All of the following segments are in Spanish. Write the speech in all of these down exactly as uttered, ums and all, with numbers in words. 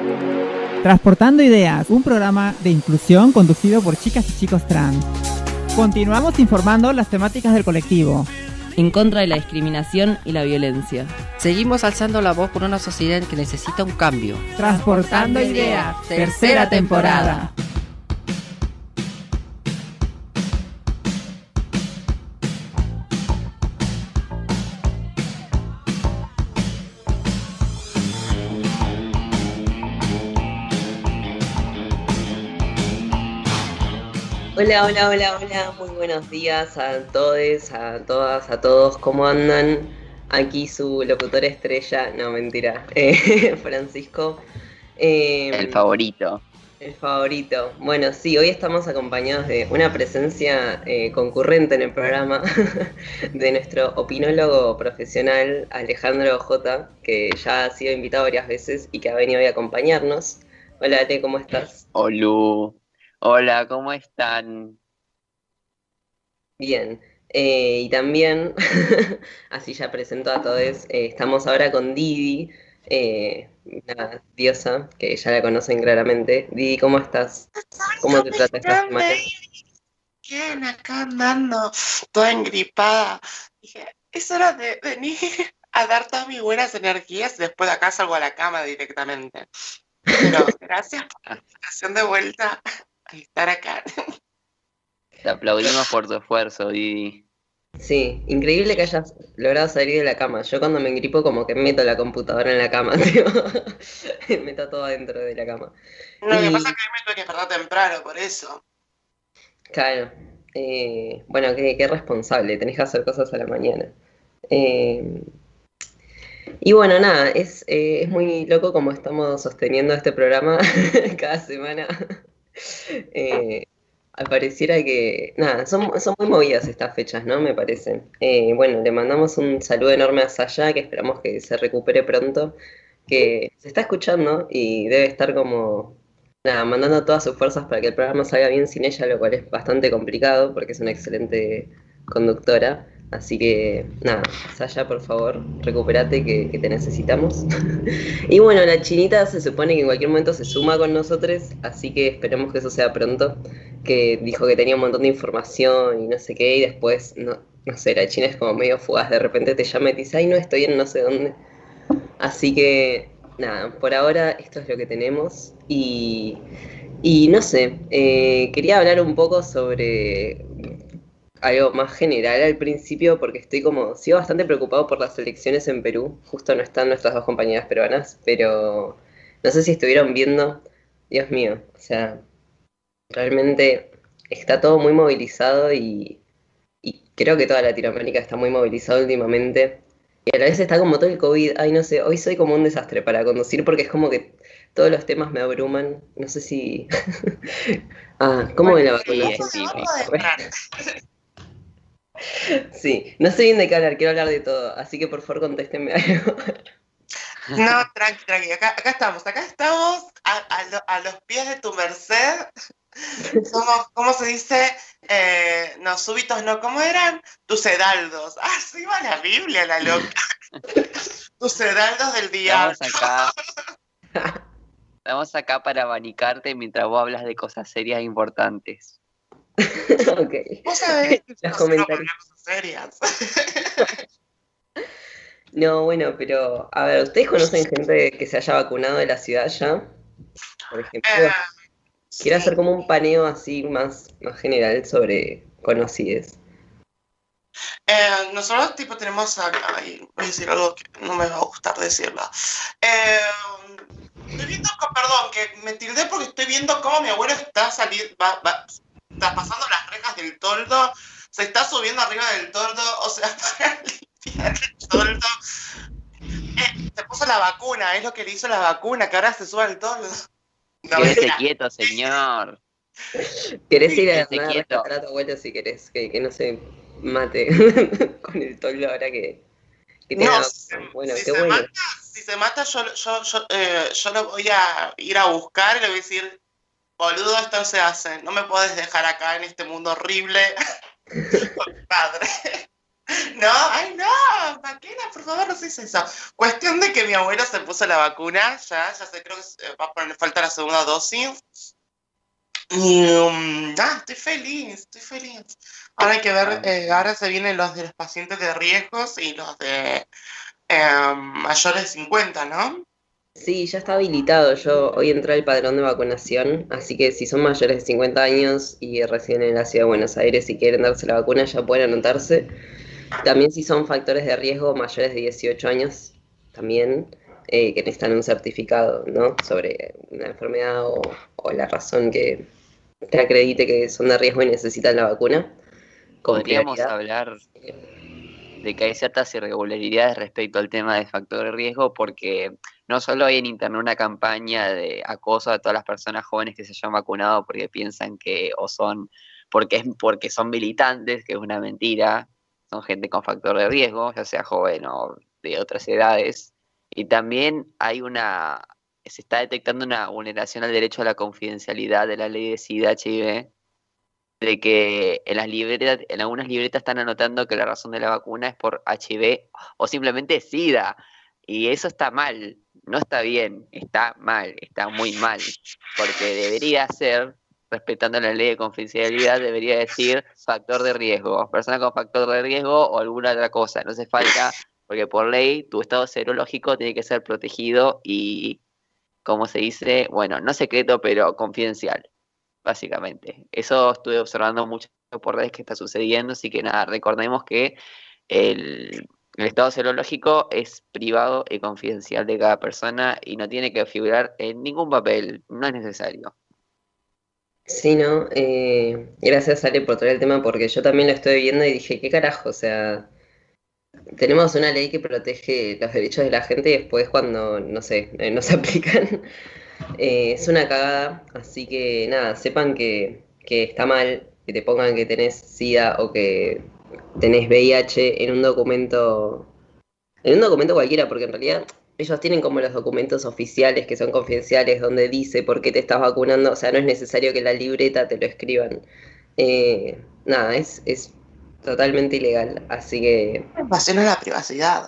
Transportando Ideas, un programa de inclusión conducido por chicas y chicos trans. Continuamos informando las temáticas del colectivo. En contra de la discriminación y la violencia. Seguimos alzando la voz por una sociedad que necesita un cambio. Transportando Ideas, tercera temporada. Hola, hola, hola, hola, muy buenos días a todos, a todas, a todos, ¿cómo andan? Aquí su locutor estrella, no mentira, eh, Francisco. Eh, el favorito. El favorito. Bueno, sí, hoy estamos acompañados de una presencia eh, concurrente en el programa de nuestro opinólogo profesional Alejandro J, que ya ha sido invitado varias veces y que ha venido hoy a acompañarnos. Hola, Ale, ¿cómo estás? Hola. Hola, ¿cómo están? Bien, eh, y también, así ya presento a todos, eh, estamos ahora con Didi, eh, una diosa que ya la conocen claramente. Didi, ¿cómo estás? ¿Cómo te trata esta semana? Bien, acá andando, toda engripada. Dije, es hora de venir a dar todas mis buenas energías y después de acá salgo a la cama directamente. Pero gracias por la invitación de vuelta a estar acá. Te aplaudimos por tu esfuerzo, Didi. Sí, increíble que hayas logrado salir de la cama. Yo cuando me engripo como que meto la computadora en la cama, tío. Meto todo adentro de la cama. Lo que Y- pasa es que me tuve que despertar temprano, por eso. Claro, eh, bueno, qué, qué responsable, tenés que hacer cosas a la mañana. Eh, y bueno, nada, es, eh, es muy loco como estamos sosteniendo este programa cada semana. Eh, Pareciera que, nada, son, son muy movidas estas fechas, ¿no? Me parece. Eh, bueno, le mandamos un saludo enorme a Saya, que esperamos que se recupere pronto, que se está escuchando y debe estar como, nada, mandando todas sus fuerzas para que el programa salga bien sin ella, lo cual es bastante complicado porque es una excelente conductora. Así que, nada, Saya, por favor, recupérate que, que te necesitamos. Y bueno, la chinita se supone que en cualquier momento se suma con nosotros, así que esperemos que eso sea pronto, que dijo que tenía un montón de información y no sé qué, y después, no, no sé, la china es como medio fugaz, de repente te llama y te dice, ay, no, estoy en no sé dónde. Así que, nada, por ahora esto es lo que tenemos, y, y no sé, eh, quería hablar un poco sobre algo más general al principio, porque estoy como, sigo bastante preocupado por las elecciones en Perú. Justo no están nuestras dos compañeras peruanas, pero no sé si estuvieron viendo. Dios mío, o sea, realmente está todo muy movilizado y, y creo que toda Latinoamérica está muy movilizada últimamente. Y a la vez está como todo el COVID. Ay, no sé, hoy soy como un desastre para conducir porque es como que todos los temas me abruman. No sé si... Ah, ¿cómo ven la vacunación? sí, Sí, no sé bien de qué hablar, quiero hablar de todo, así que por favor contéstenme algo. No, tranqui, tranqui, acá, acá estamos, acá estamos a, a, lo- a los pies de tu merced. Somos, ¿cómo se dice? Eh, no, súbitos no, ¿cómo eran? Tus heraldos. Ah, sí va la Biblia, la loca. Tus heraldos del diablo. Estamos acá. Estamos acá para abanicarte mientras vos hablas de cosas serias e importantes. Ok. Vos sabés que Los nosotros comentarios. hablamos serias. No, bueno, pero a ver, ¿ustedes conocen gente que se haya vacunado de la ciudad ya? Por ejemplo, Eh, quiero sí. hacer como un paneo así más, más general sobre conocides. Eh, nosotros tipo tenemos acá, y voy a decir algo que no me va a gustar decirlo. Eh, estoy viendo, co- perdón, que me tildé porque estoy viendo cómo mi abuelo está saliendo, va, va, está pasando las rejas del toldo, se está subiendo arriba del toldo, o sea, para limpiar el toldo. Eh, se puso la vacuna, es lo que le hizo la vacuna, que ahora se sube al toldo. No, Quédese mentira. quieto, señor. ¿Querés ir a Quédese nada, quieto. rescatar a tu abuelo si querés? Que, que no se mate con el toldo ahora que, que tiene No, la si se, vacuna. Bueno, si qué se bueno. mata, si se mata, yo, yo, yo, eh, yo lo voy a ir a buscar y le voy a decir, boludo, esto no se hace, no me puedes dejar acá en este mundo horrible. Padre. No, ay no, Maquena, por favor, no seas eso. Cuestión de que mi abuelo se puso la vacuna, ya, ya sé, creo que se va a poner falta la segunda dosis. Y um, ah, estoy feliz, estoy feliz. Ahora hay que ver, eh, ahora se vienen los de los pacientes de riesgos y los de eh, mayores de cincuenta, ¿no? Sí, ya está habilitado. Yo hoy entré al padrón de vacunación, así que si son mayores de cincuenta años y residen en la ciudad de Buenos Aires y quieren darse la vacuna, ya pueden anotarse. También si son factores de riesgo mayores de dieciocho años, también eh, que necesitan un certificado, ¿no? Sobre una enfermedad o, o la razón que te acredite que son de riesgo y necesitan la vacuna. Con Podríamos prioridad. hablar de que hay ciertas irregularidades respecto al tema de factor de riesgo, porque no solo hay en internet una campaña de acoso a todas las personas jóvenes que se hayan vacunado porque piensan que o son porque es porque son militantes, que es una mentira, son gente con factor de riesgo, ya sea joven o de otras edades, y también hay una se está detectando una vulneración al derecho a la confidencialidad de la ley de SIDA H I V, de que en las libretas, en algunas libretas están anotando que la razón de la vacuna es por H I V o simplemente SIDA, y eso está mal, no está bien, está mal, está muy mal, porque debería ser, respetando la ley de confidencialidad, debería decir factor de riesgo, persona con factor de riesgo o alguna otra cosa, no hace falta, porque por ley tu estado serológico tiene que ser protegido y, como se dice, bueno, no secreto, pero confidencial. Básicamente. Eso estuve observando mucho por redes que está sucediendo, así que nada, recordemos que el, el estado serológico es privado y confidencial de cada persona y no tiene que figurar en ningún papel, no es necesario. Sí, ¿no? Eh, gracias, Ale, por traer el tema, porque yo también lo estoy viendo y dije, ¿qué carajo? O sea, tenemos una ley que protege los derechos de la gente y después cuando, no sé, eh, no se aplican, eh, es una cagada. Así que nada, sepan que, que está mal que te pongan que tenés SIDA o que tenés V I H en un documento, en un documento cualquiera, porque en realidad ellos tienen como los documentos oficiales que son confidenciales donde dice por qué te estás vacunando, o sea, no es necesario que la libreta te lo escriban. Eh, nada, es, es totalmente ilegal, así que Invasión a la privacidad.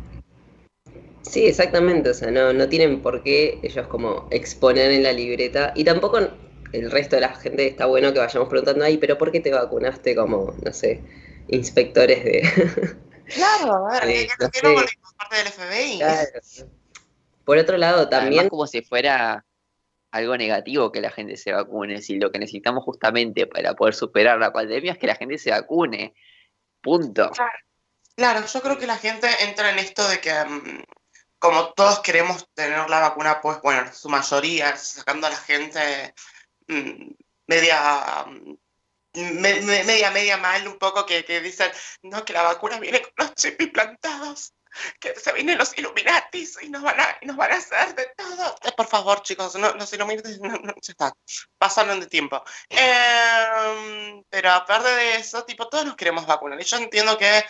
sí, exactamente, o sea, no, no tienen por qué ellos como exponer en la libreta y tampoco el resto de la gente está bueno que vayamos preguntando ahí, pero ¿por qué te vacunaste como, no sé, inspectores de... Claro, a ver, de, ¿qué, no qué no sé, volvimos parte del F B I? claro. Por otro lado, Además, también, como si fuera algo negativo que la gente se vacune, si lo que necesitamos justamente para poder superar la pandemia es que la gente se vacune, punto. Claro, claro, yo creo que la gente entra en esto de que um, como todos queremos tener la vacuna, pues bueno, su mayoría, sacando a la gente um, media... Um, Me, me, media, media mal un poco que, que dicen, no, que la vacuna viene con los chips implantados, que se vienen los Illuminatis y nos van a, y nos van a hacer de todo. Eh, por favor, chicos, no, los Illuminatis no, no, ya está, pasaron de tiempo. Eh, pero aparte de eso, tipo, todos nos queremos vacunar. Y yo entiendo que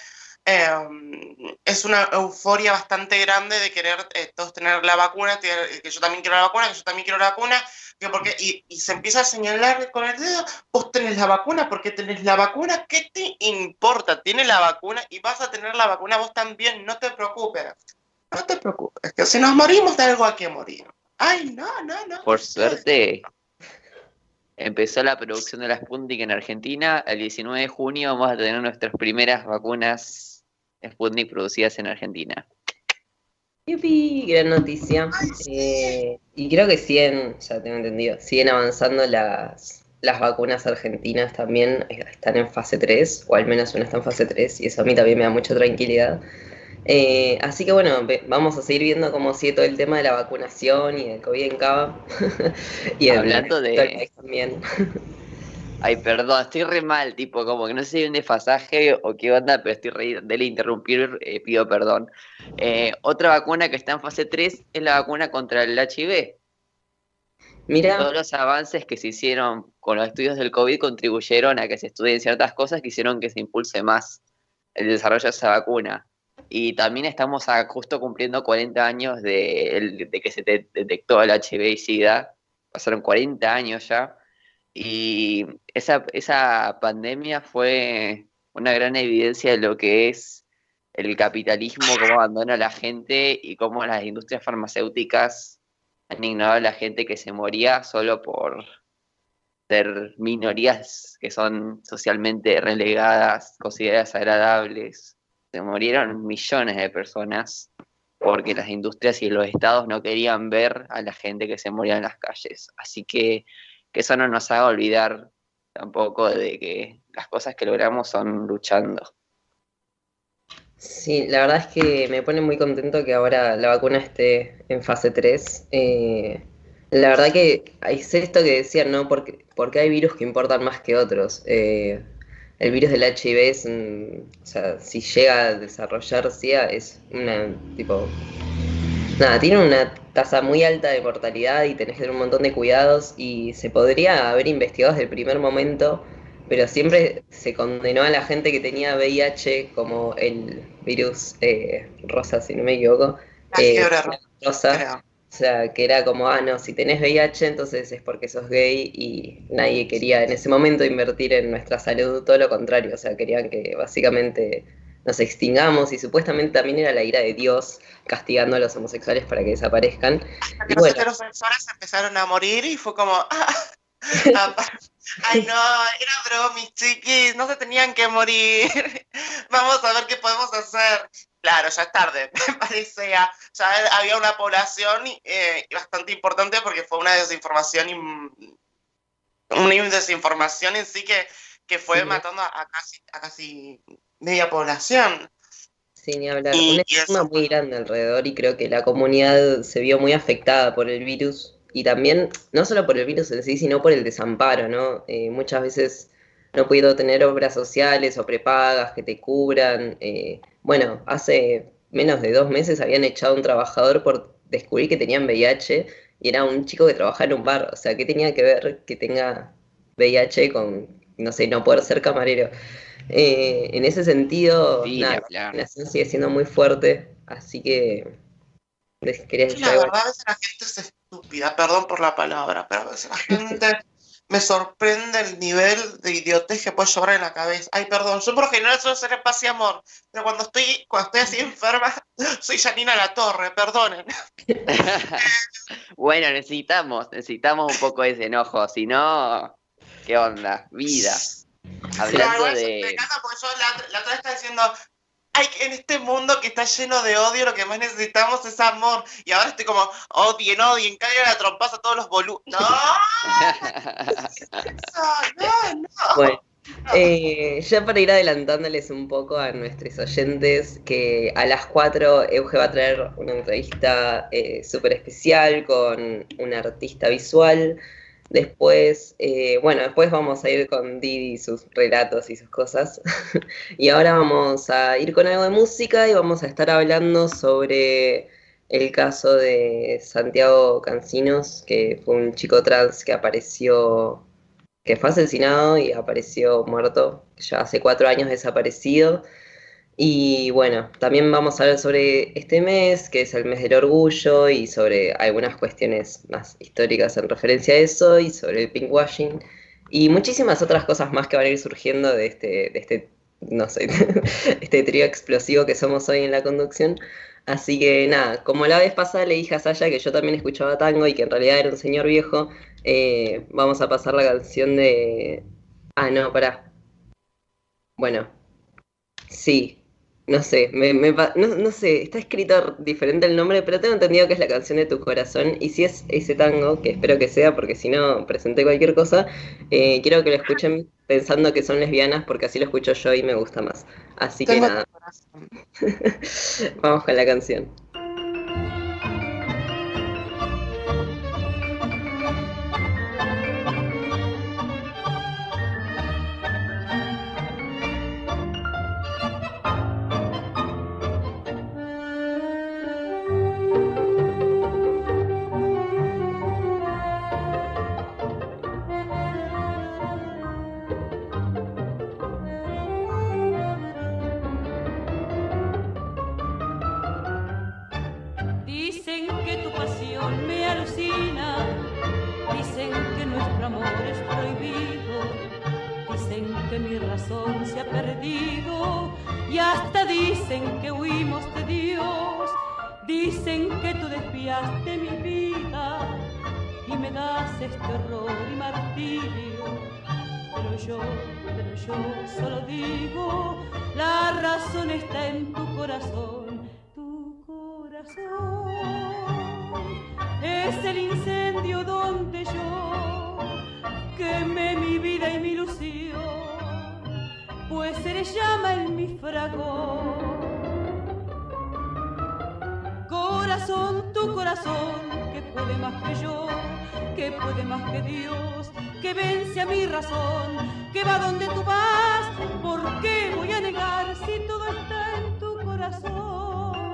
eh, es una euforia bastante grande de querer eh, todos tener la vacuna, que yo también quiero la vacuna, que yo también quiero la vacuna, que porque, y, y se empieza a señalar con el dedo, vos tenés la vacuna, ¿por qué tenés la vacuna? ¿Qué te importa? Tienes la vacuna y vas a tener la vacuna vos también, no te preocupes. No te preocupes, que si nos morimos de algo hay que morir. Ay, no, no, no. Por suerte, empezó la producción de la Sputnik en Argentina. El diecinueve de junio vamos a tener nuestras primeras vacunas Sputnik producidas en Argentina. yupi, gran noticia. Eh, y creo que siguen, ya tengo entendido, siguen avanzando las, las vacunas argentinas también, eh, están en fase tres, o al menos una está en fase tres, y eso a mí también me da mucha tranquilidad. Eh, así que bueno, ve- vamos a seguir viendo cómo sigue todo el tema de la vacunación y del COVID en Cava. y en Hablando el de- resto del país también. Ay, perdón, estoy re mal, tipo, como que no sé si hay un desfasaje o qué onda, pero estoy re de interrumpir, eh, pido perdón. Eh, otra vacuna que está en fase tres es la vacuna contra el H I V. Mira, Todos los avances que se hicieron con los estudios del COVID contribuyeron a que se estudien ciertas cosas que hicieron que se impulse más el desarrollo de esa vacuna. Y también estamos a- justo cumpliendo cuarenta años de, el- de que se te- detectó el H I V y SIDA. Pasaron cuarenta años ya. Y esa, esa pandemia fue una gran evidencia de lo que es el capitalismo, cómo abandona a la gente y cómo las industrias farmacéuticas han ignorado a la gente que se moría solo por ser minorías que son socialmente relegadas, consideradas agradables. Se murieron millones de personas porque las industrias y los estados no querían ver a la gente que se moría en las calles. Así que que eso no nos haga olvidar tampoco de que las cosas que logramos son luchando. Sí, la verdad es que me pone muy contento que ahora la vacuna esté en fase tres. Eh, la verdad que es esto que decían, ¿no? Porque, porque hay virus que importan más que otros. Eh, el virus del H I V es, un- o sea, si llega a desarrollar SIDA, es una, tipo, nada, tiene una tasa muy alta de mortalidad y tenés que tener un montón de cuidados y se podría haber investigado desde el primer momento, pero siempre se condenó a la gente que tenía V I H como el virus eh, rosa, si no me equivoco. La eh, fiebre rosa. creo. O sea, que era como, ah, no, si tenés V I H, entonces es porque sos gay y nadie quería en ese momento invertir en nuestra salud, todo lo contrario, o sea, querían que básicamente nos extingamos y supuestamente también era la ira de Dios castigando a los homosexuales para que desaparezcan. Hasta Y que los bueno, heterosexuales empezaron a morir y fue como, ah, ah, ay no, era broma, mis chiquis, no se tenían que morir. Vamos a ver qué podemos hacer. Claro, ya es tarde, me parece. Ya, ya había una población eh, bastante importante porque fue una desinformación, y, una desinformación en sí que, que fue sí, matando a, a casi, a casi media población. sin ni hablar, Y, un y estigma eso, muy grande alrededor y creo que la comunidad se vio muy afectada por el virus y también, no solo por el virus en sí, sino por el desamparo, ¿no? Eh, muchas veces no puedo tener obras sociales o prepagas que te cubran. Eh, bueno, hace menos de dos meses habían echado a un trabajador por descubrir que tenían V I H y era un chico que trabajaba en un bar, o sea, ¿qué tenía que ver que tenga V I H con, no sé, no poder ser camarero? Eh, en ese sentido, Sí, ni nada, la hablar. discriminación sigue siendo muy fuerte, así que les quería sí, decir la algo. verdad a veces la gente es estúpida, perdón por la palabra, pero a veces la gente me sorprende el nivel de idiotez que puede llevar en la cabeza. Ay, perdón, yo por lo general suelo ser en paz y amor, pero cuando estoy, cuando estoy así enferma, soy Janina Latorre, perdonen. Bueno, necesitamos, necesitamos un poco de ese enojo, si no, ¿qué onda? Vida. Hablando Claro, eso me de... encanta porque yo la, la otra vez estaba diciendo, ay, en este mundo que está lleno de odio, lo que más necesitamos es amor. Y ahora estoy como, odien, odien, caigan a trompazo a todos los boludos. ¡No! No, no. Bueno, eh, ya para ir adelantándoles un poco a nuestros oyentes, que a las cuatro Euge va a traer una entrevista eh, súper especial con un artista visual. Después, eh, bueno, después vamos a ir con Didi y sus relatos y sus cosas. Y ahora vamos a ir con algo de música y vamos a estar hablando sobre el caso de Santiago Cancinos, que fue un chico trans que apareció, que fue asesinado y apareció muerto, ya hace cuatro años desaparecido. Y bueno, también vamos a hablar sobre este mes, que es el mes del orgullo, y sobre algunas cuestiones más históricas en referencia a eso, y sobre el pinkwashing, y muchísimas otras cosas más que van a ir surgiendo de este, de este, no sé, este trío explosivo que somos hoy en la conducción. Así que nada, como la vez pasada le dije a Saya que yo también escuchaba tango y que en realidad era un señor viejo, eh, vamos a pasar la canción de... Ah, no, pará. Bueno, sí. No sé, me, me pa- no, no sé, está escrito diferente el nombre, pero tengo entendido que es la canción de tu corazón. Y si es ese tango, que espero que sea, porque si no presenté cualquier cosa, eh, quiero que lo escuchen pensando que son lesbianas, porque así lo escucho yo y me gusta más. Así que Tengo nada, tu corazón. vamos con la canción. robaste mi vida y me das este horror y martirio. Pero yo, pero yo solo digo, la razón está en tu corazón, tu corazón. Es el incendio donde yo quemé mi vida y mi ilusión, pues se le llama en mi fragor. Corazón, tu corazón, que puede más que yo, que puede más que Dios, que vence a mi razón, que va donde tú vas. ¿Por qué voy a negar si todo está en tu corazón?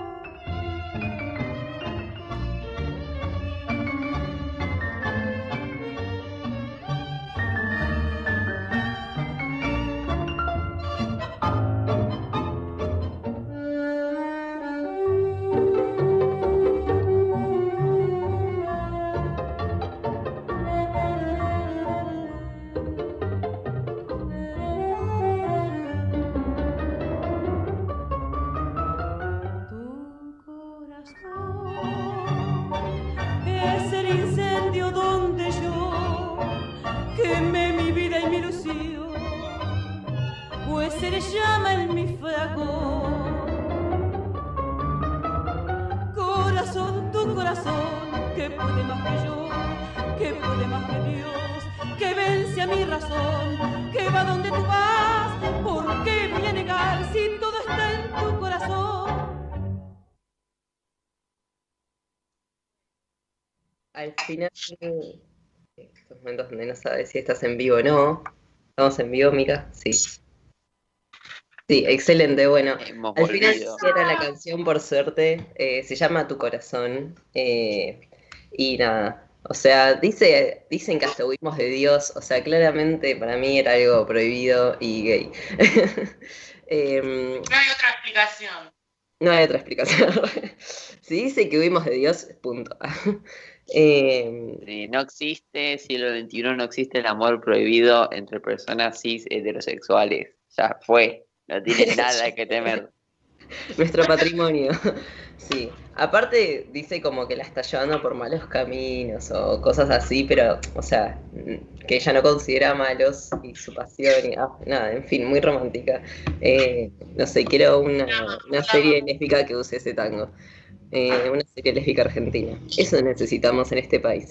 Se le llama en mi fragor. Corazón, tu corazón, que puede más que yo, que puede más que Dios, que vence a mi razón, que va donde tú vas. ¿Por qué voy a negar si todo está en tu corazón? Al final, estos momentos donde no sabes si estás en vivo o no. ¿Estamos en vivo, Mica? Sí. Sí, excelente, bueno, Hemos al final volvido. era la canción, por suerte, eh, se llama Tu Corazón, eh, y nada, o sea, dice, dicen que hasta huimos de Dios, o sea, claramente para mí era algo prohibido y gay. Em, No hay otra explicación. no hay otra explicación. Si dice que huimos de Dios, punto. Em, Sí, no existe, siglo veintiuno, no existe el amor prohibido entre personas cis heterosexuales. Ya fue, no tiene nada que temer. Nuestro patrimonio. Sí. Aparte dice como que la está llevando por malos caminos o cosas así, pero, o sea, que ella no considera malos y su pasión y ah, nada, en fin, muy romántica. Eh, no sé, quiero una, una serie lésbica que use ese tango. Eh, una serie lésbica argentina. Eso necesitamos en este país.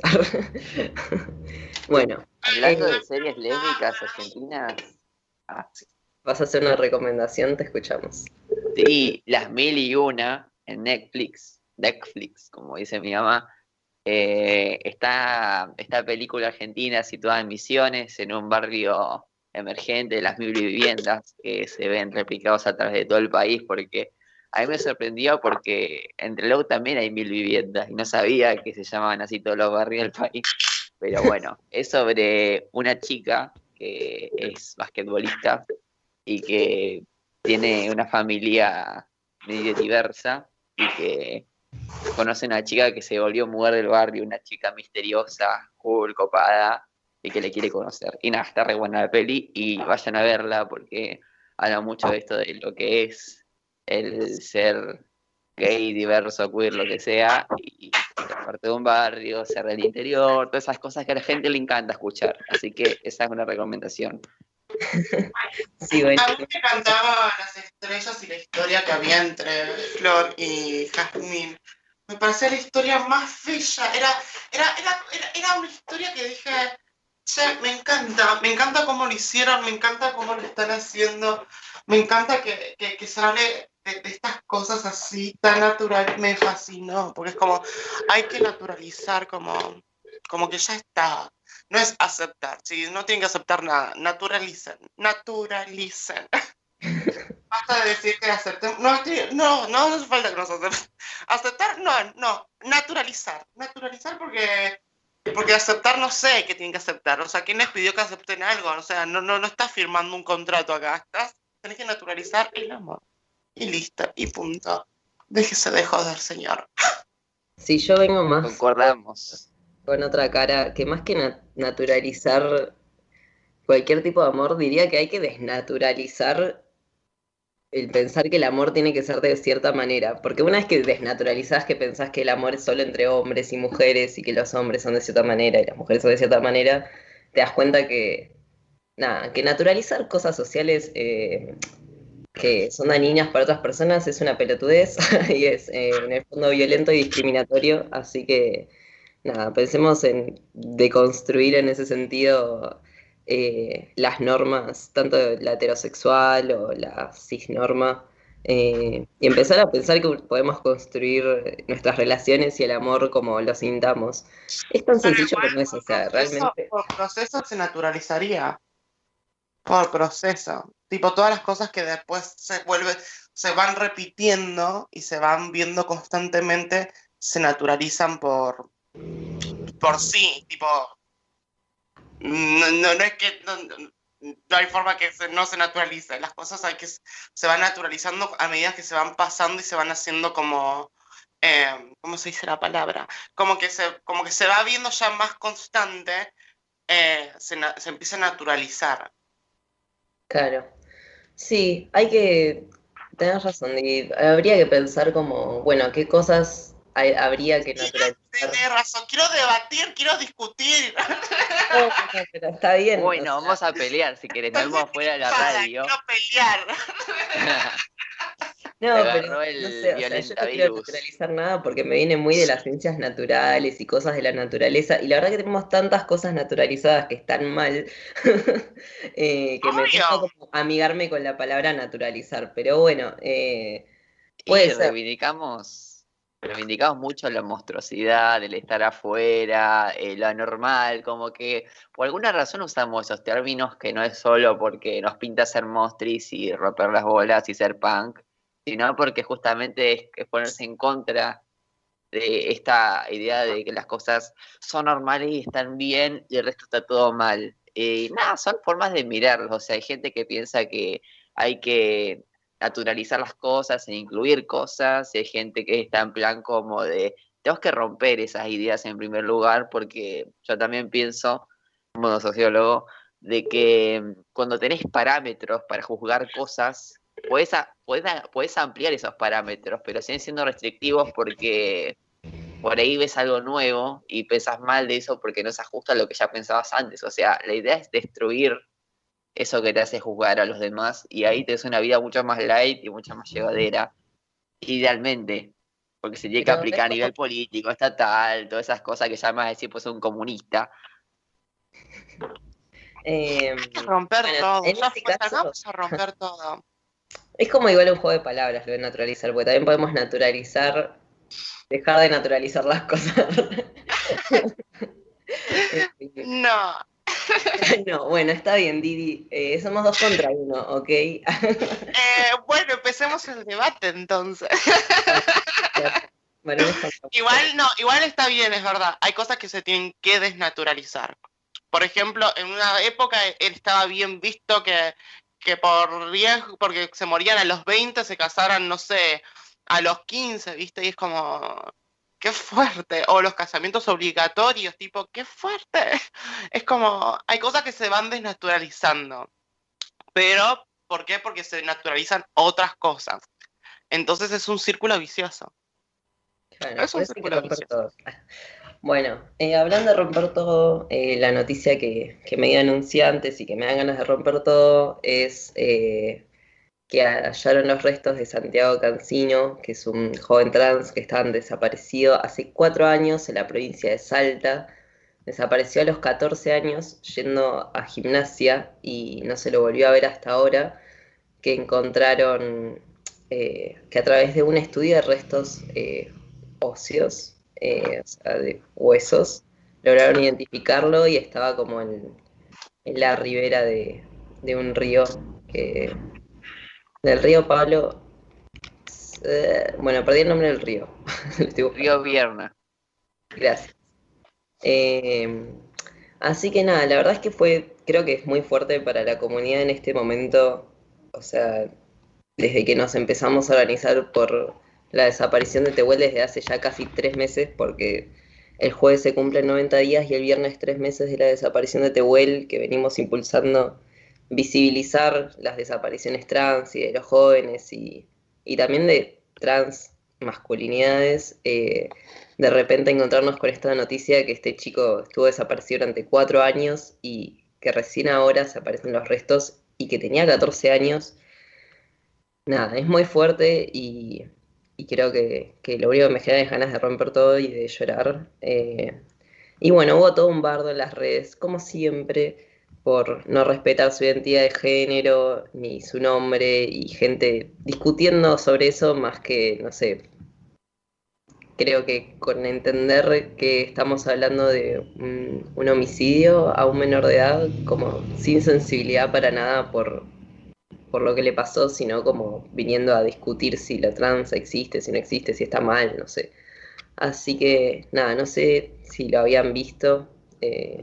Bueno. Hablando eh, de series lésbicas argentinas, ah, vas a hacer una recomendación, te escuchamos. sí, Las Mil y Una en Netflix, Netflix, como dice mi mamá, eh, está esta película argentina situada en Misiones, en un barrio emergente de las mil viviendas que se ven replicados a través de todo el país, porque a mí me sorprendió porque entre Trelew también hay mil viviendas y no sabía que se llamaban así todos los barrios del país. Pero bueno, es sobre una chica que es basquetbolista y que tiene una familia medio diversa y que conoce a una chica que se volvió mujer del barrio, una chica misteriosa, cool, copada, y que le quiere conocer. Y nada, está re buena la peli y vayan a verla porque habla mucho de esto de lo que es el ser gay, diverso, queer, lo que sea, y ser parte de un barrio, ser del interior, todas esas cosas que a la gente le encanta escuchar. Así que esa es una recomendación. Sí, bueno. A mí me encantaban las estrellas y la historia que había entre Flor y Jazmín. Me parecía la historia más bella. Era, era, era, era, era una historia que dije, che, me encanta, me encanta cómo lo hicieron, me encanta cómo lo están haciendo, me encanta que, que, que sale de, de estas cosas así tan natural. Me fascinó, porque es como, hay que naturalizar como, como que ya está. No es aceptar, ¿sí? No tienen que aceptar nada. Naturalicen, naturalicen. Basta de decir que aceptemos. No, no, no, no hace falta que nos acepten. Aceptar, no, no. Naturalizar. Naturalizar porque, porque aceptar no sé qué tienen que aceptar. O sea, ¿quién les pidió que acepten algo? O sea, no, no, no estás firmando un contrato acá. Estás, tenés que naturalizar el amor. Y listo, y punto. Déjese de joder, señor. Si yo vengo más... Concordamos. Con otra cara, que más que nat- naturalizar cualquier tipo de amor, diría que hay que desnaturalizar el pensar que el amor tiene que ser de cierta manera, porque una vez que desnaturalizás que pensás que el amor es solo entre hombres y mujeres y que los hombres son de cierta manera y las mujeres son de cierta manera, te das cuenta que, nada, que naturalizar cosas sociales eh, que son dañinas para otras personas es una pelotudez y es eh, en el fondo violento y discriminatorio, así que, nada, pensemos en deconstruir en ese sentido eh, las normas, tanto la heterosexual o la cisnorma, eh, y empezar a pensar que podemos construir nuestras relaciones y el amor como lo sintamos. Es tan Pero sencillo igual como eso, o por sea, proceso, realmente... por proceso se naturalizaría. Por proceso. Tipo, todas las cosas que después se vuelven, se van repitiendo y se van viendo constantemente, se naturalizan por, por sí. Tipo, no, no, no es que no, no hay forma que se- no se naturalice. Las cosas hay que se van naturalizando a medida que se van pasando y se van haciendo como, eh, ¿cómo se dice la palabra? Como que se, como que se va viendo ya más constante, eh, se, na- se empieza a naturalizar. Claro. Sí, hay que tener razón. Y habría que pensar como, bueno, qué cosas hay- habría que naturalizar. Tienes razón, quiero debatir, quiero discutir. No, no, pero está bien. o Bueno, sea, vamos a pelear si querés, nos Estoy vemos fuera de la enojada, radio. quiero pelear. no, Te pero agarró no el sé, o sea, yo no quiero violentavirus. naturalizar nada porque me viene muy de las ciencias naturales y cosas de la naturaleza. Y la verdad que tenemos tantas cosas naturalizadas que están mal, eh, que me cuesta Obvio. como amigarme con la palabra naturalizar. Pero bueno, eh, Y puede ser. reivindicamos, reivindicamos mucho la monstruosidad, el estar afuera, eh, lo anormal, como que por alguna razón usamos esos términos que no es solo porque nos pinta ser monstris y romper las bolas y ser punk, sino porque justamente es, es ponerse en contra de esta idea de que las cosas son normales y están bien y el resto está todo mal. Y nada, son formas de mirarlos. O sea, hay gente que piensa que hay que naturalizar las cosas e incluir cosas, y hay gente que está en plan como de, tenemos que romper esas ideas en primer lugar, porque yo también pienso, como sociólogo, de que mm, cuando tenés parámetros para juzgar cosas, Puedes, a- puedes, a- puedes ampliar esos parámetros, pero siguen siendo restrictivos porque por ahí ves algo nuevo y pensás mal de eso porque no se ajusta a lo que ya pensabas antes. O sea, la idea es destruir eso que te hace juzgar a los demás y ahí te es una vida mucho más light y mucho más llevadera, idealmente, porque se tiene que Pero es aplicar a como, nivel político, estatal, todas esas cosas que ya más decir, pues un comunista. eh, Hay que romper bueno, todo. en Ya este fue, caso, salgamos a romper todo. es como igual un juego de palabras lo de naturalizar, porque también podemos naturalizar, dejar de naturalizar las cosas. No. No, bueno, está bien, Didi. Eh, somos dos contra uno, ¿ok? Eh, bueno, empecemos el debate entonces. Varones contra Igual no, igual está bien, es verdad. Hay cosas que se tienen que desnaturalizar. Por ejemplo, en una época él estaba bien visto que, que por riesgo, porque se morían a los veinte, se casaran, no sé, a los quince, ¿viste? Y es como, qué fuerte. O los casamientos obligatorios, tipo, qué fuerte. Es como, hay cosas que se van desnaturalizando. Pero, ¿por qué? Porque se naturalizan otras cosas. Entonces es un círculo vicioso. Claro, Es por un eso hay que círculo romper vicioso. todo. Bueno, eh, hablando de romper todo, eh, la noticia que, que me anuncié antes y que me dan ganas de romper todo es eh, que hallaron los restos de Santiago Cancino, que es un joven trans que estaba desaparecido hace cuatro años en la provincia de Salta. Desapareció a los catorce años yendo a gimnasia y no se lo volvió a ver hasta ahora, que encontraron eh, que a través de un estudio de restos eh, óseos, eh, o sea, de huesos, lograron identificarlo y estaba como en, en la ribera de, de un río, que, del río Pablo. eh, bueno, perdí el nombre del río. Lo estoy buscando. Río Vierna. Gracias. Eh, así que nada, la verdad es que fue, creo que es muy fuerte para la comunidad en este momento, o sea, desde que nos empezamos a organizar por la desaparición de Tehuel desde hace ya casi tres meses, porque el jueves se cumplen noventa días y el viernes tres meses de la desaparición de Tehuel, que venimos impulsando visibilizar las desapariciones trans y de los jóvenes y, y también de trans masculinidades, eh, de repente encontrarnos con esta noticia que este chico estuvo desaparecido durante cuatro años y que recién ahora se aparecen los restos y que tenía catorce años. Nada, es muy fuerte y, y creo que, que lo único que me genera es ganas de romper todo y de llorar. Eh, y bueno, hubo todo un bardo en las redes, como siempre, por no respetar su identidad de género ni su nombre y gente discutiendo sobre eso más que, no sé, creo que con entender que estamos hablando de un, un homicidio a un menor de edad, como sin sensibilidad para nada por, por lo que le pasó, sino como viniendo a discutir si la trans existe, si no existe, si está mal, no sé. Así que nada, no sé si lo habían visto. Eh,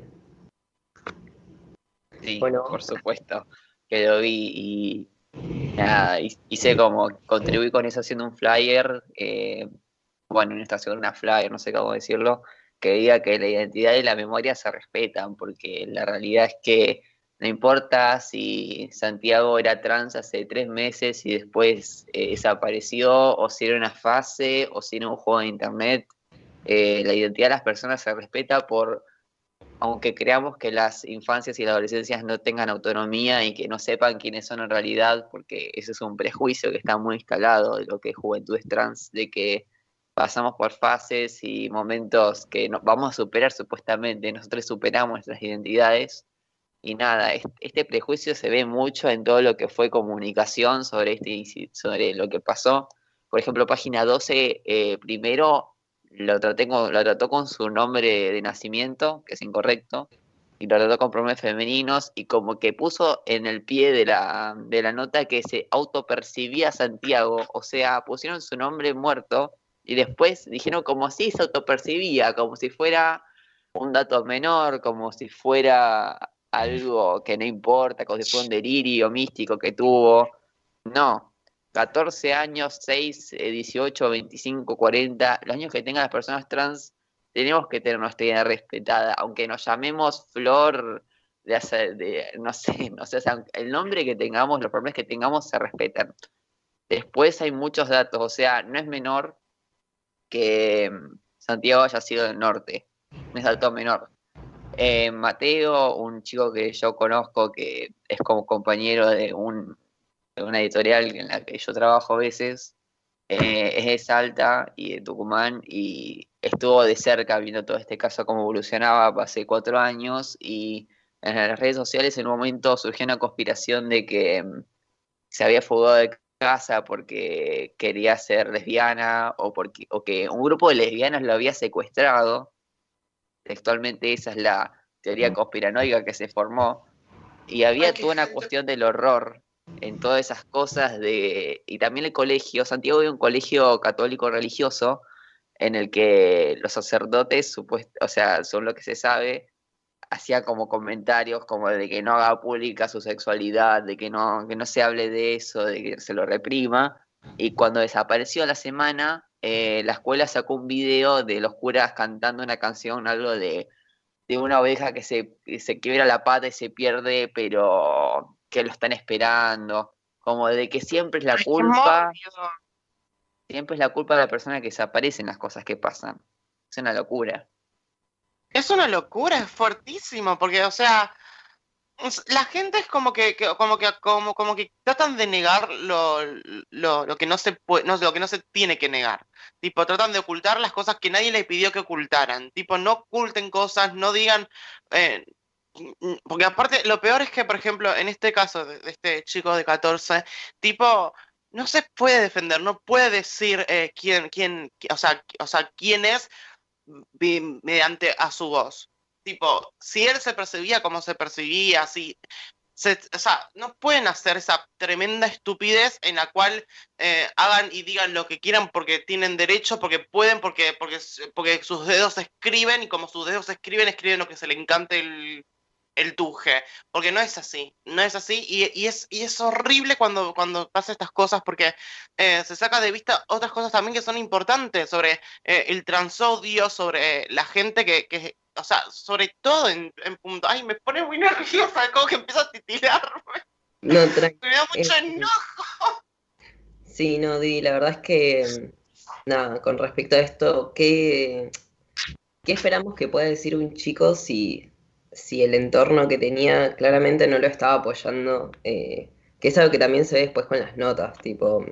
Sí, bueno, por supuesto que lo vi y nada, hi- hice como contribuí con eso haciendo un flyer, eh, bueno, una estación, una flyer, no sé cómo decirlo, que diga que la identidad y la memoria se respetan, porque la realidad es que no importa si Santiago era trans hace tres meses y después eh, desapareció, o si era una fase, o si era un juego de internet, eh, la identidad de las personas se respeta por aunque creamos que las infancias y las adolescencias no tengan autonomía y que no sepan quiénes son en realidad, porque ese es un prejuicio que está muy instalado de lo que es juventudes trans, de que pasamos por fases y momentos que no, vamos a superar supuestamente, nosotros superamos nuestras identidades, y nada, es- este prejuicio se ve mucho en todo lo que fue comunicación sobre, este, inci- sobre lo que pasó. Por ejemplo, página doce, eh, primero lo, traté con- lo trató con su nombre de nacimiento, que es incorrecto, y lo trató con pronombres femeninos, y como que puso en el pie de la, de la nota que se autopercibía Santiago, o sea, pusieron su nombre muerto, y después dijeron como si se autopercibía, como si fuera un dato menor, como si fuera algo que no importa, como si fuera un delirio místico que tuvo. No, catorce años, seis, eh, dieciocho, veinticinco, cuarenta, los años que tengan las personas trans, tenemos que tener nuestra identidad respetada, aunque nos llamemos Flor, de, hacer- de no sé, no sé, o sea, el nombre que tengamos, los problemas que tengamos se respetan. Después hay muchos datos, o sea, no es menor que mm, Santiago haya sido del norte, no es dato menor. Eh, Mateo, un chico que yo conozco que es como compañero de, un, de una editorial en la que yo trabajo a veces, eh, es de Salta y de Tucumán y estuvo de cerca viendo todo este caso cómo evolucionaba hace cuatro años y en las redes sociales en un momento surgió una conspiración de que mm, se había fugado de casa porque quería ser lesbiana o, porque, o que un grupo de lesbianas lo había secuestrado. Textualmente esa es la teoría conspiranoica que se formó, y Ay, había qué toda una gente. cuestión del horror en todas esas cosas de, y también el colegio, Santiago era un colegio católico religioso en el que los sacerdotes, supuest, o sea, son lo que se sabe, hacía como comentarios como de que no haga pública su sexualidad, de que no, que no se hable de eso, de que se lo reprima. Y cuando desapareció a la semana, eh, la escuela sacó un video de los curas cantando una canción, algo de, de una oveja que se, que se quiebra la pata y se pierde, pero que lo están esperando. Como de que siempre es la Ay, qué culpa, mórbido. siempre es la culpa de la persona que desaparece en las cosas que pasan. Es una locura. Es una locura, es fuertísimo, porque, o sea, es- la gente es como que, que- como que, como, como que tratan de negar lo, lo, lo que no se puede, no, lo que no se tiene que negar. Tipo, tratan de ocultar las cosas que nadie les pidió que ocultaran. Tipo, no oculten cosas, no digan, eh, mm, porque aparte, lo peor es que, por ejemplo, en este caso de, de este chico de catorce, tipo, no se puede defender, no puede decir eh, quién, quién, o sea, o sea, quién es vi- mediante a su voz. Tipo, si él se percibía como se percibía, si, se- o sea, no pueden hacer esa tremenda estupidez en la cual eh, hagan y digan lo que quieran porque tienen derecho, porque pueden, porque, porque, porque sus dedos escriben y como sus dedos escriben, escriben lo que se le encante el, el tuje, porque no es así, no es así y, y es, y es horrible cuando, cuando pasa estas cosas porque eh, se saca de vista otras cosas también que son importantes sobre eh, el transodio, sobre la gente que, que, o sea, sobre todo en, en punto, ay, me pone muy nerviosa, como que empiezo a titilarme, No, tranqui. me da mucho Eh, enojo. sí, no, Di, la verdad es que, nada, con respecto a esto, ¿qué, qué esperamos que pueda decir un chico si, si el entorno que tenía claramente no lo estaba apoyando? Eh, que es algo que también se ve después con las notas, tipo,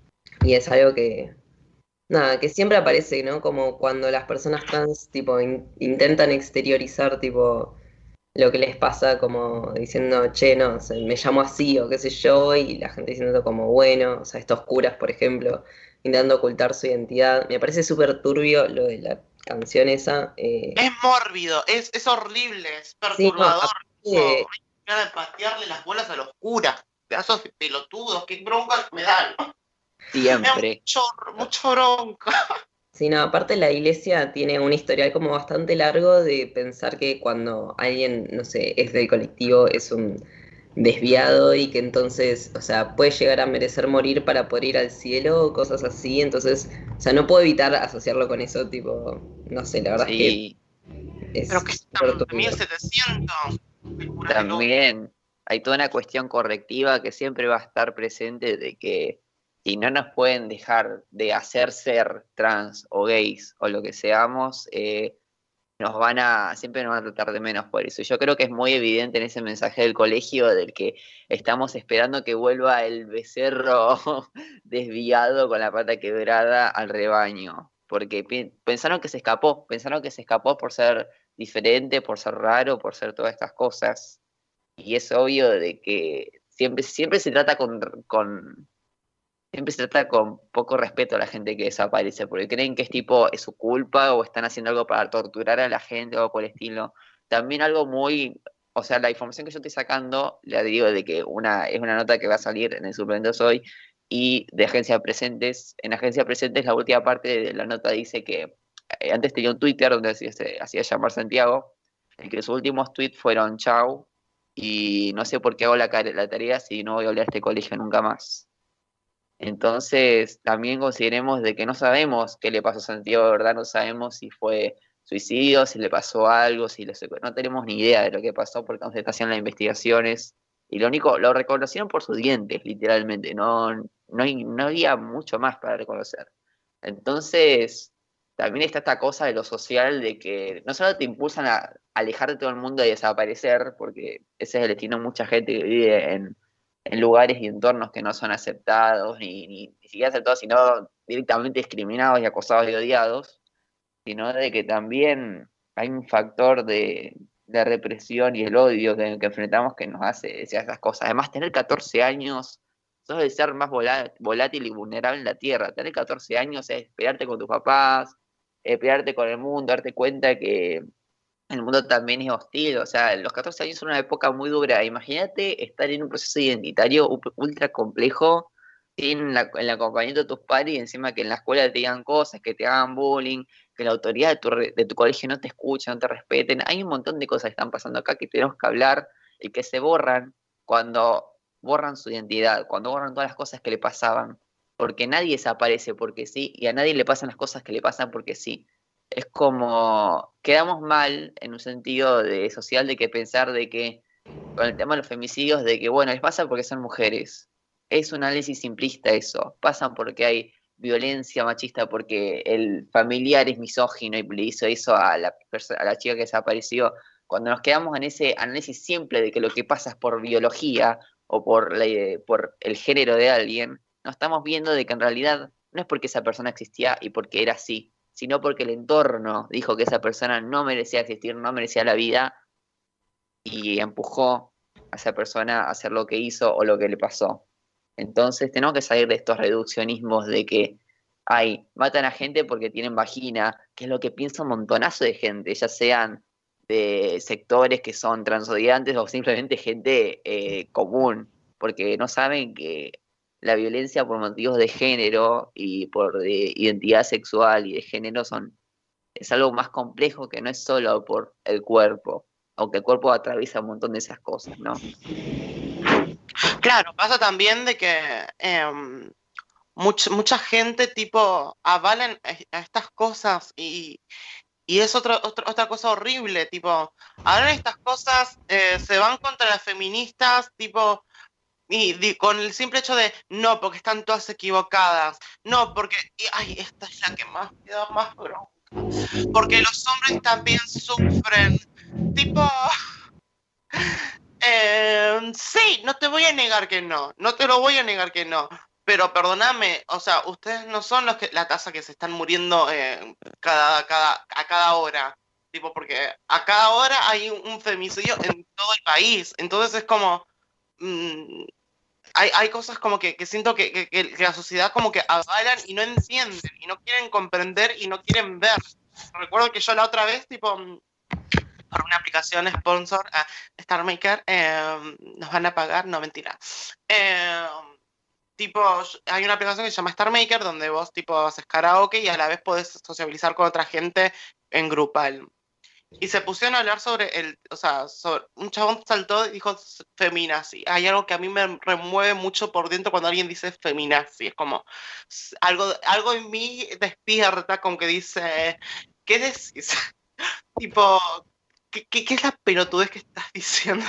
y es algo que, nada, que siempre aparece, ¿no? Como cuando las personas trans, tipo, in- intentan exteriorizar, tipo, lo que les pasa, como diciendo, che, no, o sea, me llamo así, o qué sé yo, y la gente diciendo como, bueno, o sea, estos curas, por ejemplo, intentando ocultar su identidad. Me parece súper turbio lo de la canción esa. eh, Es mórbido, es, es horrible, es Sí, no, perturbador. aparte, Eso, me da de patearle las bolas a los curas, pedazos de pelotudos, qué bronca me dan. Me da Siempre. mucho, mucho bronca. sí, no, aparte la iglesia tiene un historial como bastante largo de pensar que cuando alguien, no sé, es del colectivo, es un desviado y que entonces, o sea, puede llegar a merecer morir para poder ir al cielo o cosas así. Entonces, o sea, no puedo evitar asociarlo con eso, tipo, no sé, la verdad es que Sí, Pero es que súper están turbio. mil setecientos, el cura del odio. también hay toda una cuestión correctiva que siempre va a estar presente de que si no nos pueden dejar de hacer ser trans o gays o lo que seamos, eh, nos van a, siempre nos van a tratar de menos por eso. Yo creo que es muy evidente en ese mensaje del colegio del que estamos esperando que vuelva el becerro desviado con la pata quebrada al rebaño, porque pi- pensaron que se escapó, pensaron que se escapó por ser diferente, por ser raro, por ser todas estas cosas. Y es obvio de que siempre, siempre se trata con, con siempre se trata con poco respeto a la gente que desaparece, porque creen que es tipo, es su culpa o están haciendo algo para torturar a la gente o por el estilo. También algo muy, o sea, la información que yo estoy sacando, la digo de que una es una nota que va a salir en el suplemento hoy y de Agencia Presentes. En Agencia Presentes la última parte de la nota dice que eh, antes tenía un Twitter donde se, se hacía llamar Santiago, en que sus últimos tweets fueron chau y no sé por qué hago la, care- la tarea si no voy a volver a este colegio nunca más. Entonces, también consideremos de que no sabemos qué le pasó a Santiago, de verdad no sabemos si fue suicidio, si le pasó algo, si lo secue- no tenemos ni idea de lo que pasó porque aún se están haciendo las investigaciones. Y lo único, lo reconocieron por sus dientes, literalmente, no, no, hay- no había mucho más para reconocer. Entonces, también está esta cosa de lo social, de que no solo te impulsan a alejarte de todo el mundo y desaparecer, porque ese es el destino de mucha gente que vive en en lugares y entornos que no son aceptados, ni, ni, ni siquiera aceptados, sino directamente discriminados y acosados y odiados, sino de que también hay un factor de, de represión y el odio que, que enfrentamos que nos hace decir esas cosas. Además, tener catorce años, sos el ser más volá- volátil y vulnerable en la Tierra. Tener catorce años es pelearte con tus papás, eh, pelearte con el mundo, darte cuenta que el mundo también es hostil, o sea, los catorce años son una época muy dura. Imagínate estar en un proceso identitario u- ultra complejo, sin la- el acompañamiento de tus padres y encima que en la escuela te digan cosas, que te hagan bullying, que la autoridad de tu, re- de tu colegio no te escuche, no te respeten. Hay un montón de cosas que están pasando acá que tenemos que hablar y que se borran cuando borran su identidad, cuando borran todas las cosas que le pasaban. Porque nadie desaparece porque sí, y a nadie le pasan las cosas que le pasan porque sí. Es como, quedamos mal en un sentido de social de que pensar de que, con el tema de los femicidios, de que, bueno, les pasa porque son mujeres. Es un análisis simplista eso. Pasan porque hay violencia machista, porque el familiar es misógino y le hizo eso a la, perso- a la chica que desapareció. Cuando nos quedamos en ese análisis simple de que lo que pasa es por biología o por, la, por el género de alguien, no estamos viendo de que en realidad no es porque esa persona existía y porque era así, sino porque el entorno dijo que esa persona no merecía existir, no merecía la vida y empujó a esa persona a hacer lo que hizo o lo que le pasó. Entonces tenemos que salir de estos reduccionismos de que, ay, matan a gente porque tienen vagina, que es lo que piensa un montonazo de gente, ya sean de sectores que son transodiantes o simplemente gente eh, común, porque no saben que la violencia por motivos de género y por de identidad sexual y de género son, es algo más complejo que no es solo por el cuerpo, aunque el cuerpo atraviesa un montón de esas cosas, ¿no? Claro, pasa también de que em, much- mucha gente tipo avalan a estas cosas y, Y es otra, otra, otra cosa horrible, tipo, ahora estas cosas eh, se van contra las feministas, tipo, y, di- con el simple hecho de, no, porque están todas equivocadas, no, porque, y, ay, esta es la que más me da más bronca, porque los hombres también sufren, tipo, eh, sí, no te voy a negar que no, no te lo voy a negar que no, pero perdóname, o sea, ustedes no son los que, la tasa que se están muriendo eh, cada, cada, a cada hora, tipo, porque a cada hora hay un, un femicidio en todo el país, entonces es como, mm, hay, hay cosas como que, que siento que, que, que la sociedad como que avalan y no entienden, y no quieren comprender y no quieren ver. Recuerdo que yo la otra vez, tipo, mm, por una aplicación sponsor, a Star Maker, eh, nos van a pagar, no, mentira. Eh, tipo, hay una aplicación que se llama Star Maker, donde vos, tipo, haces karaoke y a la vez podés sociabilizar con otra gente en grupal. Y se pusieron a hablar sobre el, o sea, sobre, un chabón saltó y dijo feminazi. Hay algo que a mí me remueve mucho por dentro cuando alguien dice feminazi. Es como, s- algo, algo en mí despierta con que dice, ¿qué decís? Tipo, ¿qué, qué, qué es la pelotudez que estás diciendo?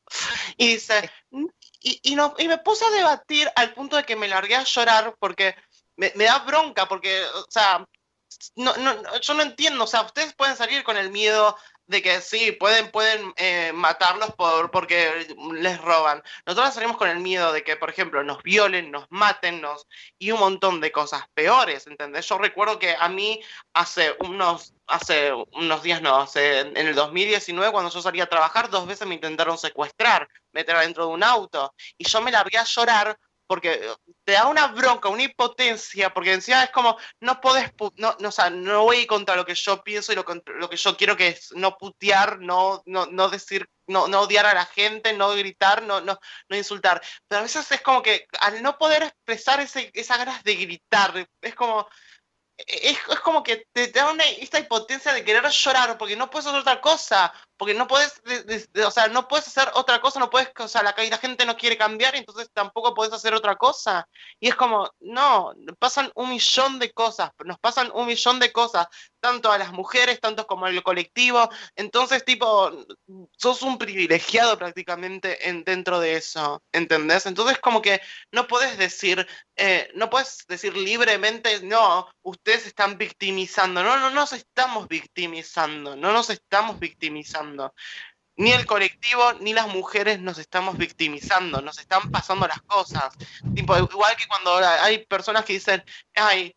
Y dice, "Mm", y, y, no, y me puse a debatir al punto de que me largué a llorar porque me, me da bronca, porque, o sea, no, no, no, yo no entiendo, o sea, ustedes pueden salir con el miedo de que sí, pueden, pueden eh, matarlos por, porque les roban. Nosotros salimos con el miedo de que, por ejemplo, nos violen, nos maten, nos, y un montón de cosas peores, ¿entendés? Yo recuerdo que a mí hace unos, hace unos días, no, hace, en el dos mil diecinueve, cuando yo salí a trabajar, dos veces me intentaron secuestrar, meter adentro de un auto, y yo me largué a llorar porque te da una bronca, una impotencia, porque encima es como, no podés, pu- no, no, o sea, no voy a ir contra lo que yo pienso y lo, contra- lo que yo quiero, que es no putear, no, no, no decir, no, no odiar a la gente, no gritar, no, no, no insultar. Pero a veces es como que al no poder expresar ese, esas ganas de gritar, es como, es, es como que te, te da una, esta impotencia de querer llorar porque no puedes hacer otra cosa, porque no puedes, de- de- de- o sea, no puedes hacer otra cosa, no puedes, o sea, la, la gente no quiere cambiar, entonces tampoco puedes hacer otra cosa. Y es como, no, pasan un millón de cosas, nos pasan un millón de cosas, tanto a las mujeres, tanto como al colectivo, entonces, tipo, sos un privilegiado prácticamente en, dentro de eso, ¿entendés? Entonces, como que no puedes decir eh, no puedes decir libremente, no, ustedes están victimizando. No, no nos estamos victimizando, no nos estamos victimizando. Ni el colectivo ni las mujeres nos estamos victimizando, nos están pasando las cosas. Tipo, igual que cuando hay personas que dicen, ay,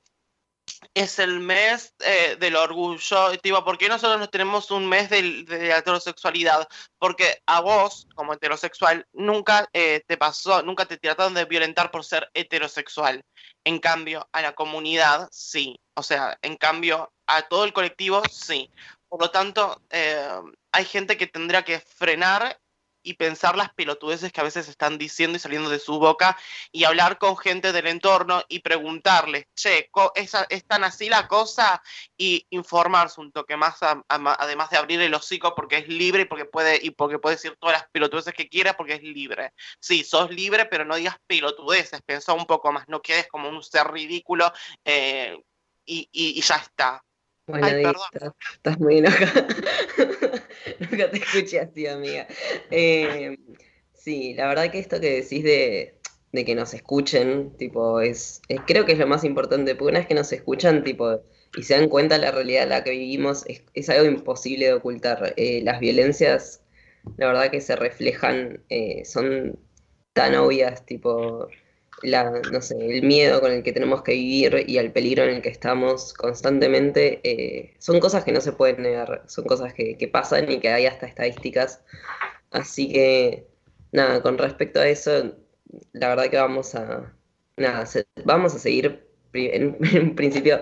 es el mes eh, del orgullo, y tipo, ¿por qué nosotros no tenemos un mes del- de la heterosexualidad? Porque a vos, como heterosexual, nunca eh, te pasó, nunca te trataron de violentar por ser heterosexual. En cambio, a la comunidad, sí. O sea, en cambio, a todo el colectivo, sí. Por lo tanto, eh, hay gente que tendrá que frenar y pensar las pelotudeces que a veces están diciendo y saliendo de su boca y hablar con gente del entorno y preguntarles, che, co- ¿es, a- ¿es tan así la cosa? Y informarse un toque más, a- a- además de abrir el hocico porque es libre y porque puede, y porque puede decir todas las pelotudeces que quiera porque es libre. Sí, sos libre, pero no digas pelotudeces, pensá un poco más, no quedes como un ser ridículo eh, y, y- y ya está. Bueno, Ay, Di, perdón. estás, estás muy enojada. Nunca te escuché así, amiga. Eh, sí, la verdad que esto que decís de, de que nos escuchen, tipo, es, es- creo que es lo más importante, porque una vez que nos escuchan, tipo, y se dan cuenta de la realidad en la que vivimos, es, es algo imposible de ocultar. Eh, las violencias, la verdad que se reflejan, eh, son tan obvias, tipo la, no sé, el miedo con el que tenemos que vivir y el peligro en el que estamos constantemente, eh, son cosas que no se pueden negar, son cosas que, que pasan y que hay hasta estadísticas. Así que, nada, con respecto a eso, la verdad que vamos a, nada, se- vamos a seguir, pri- en, en principio,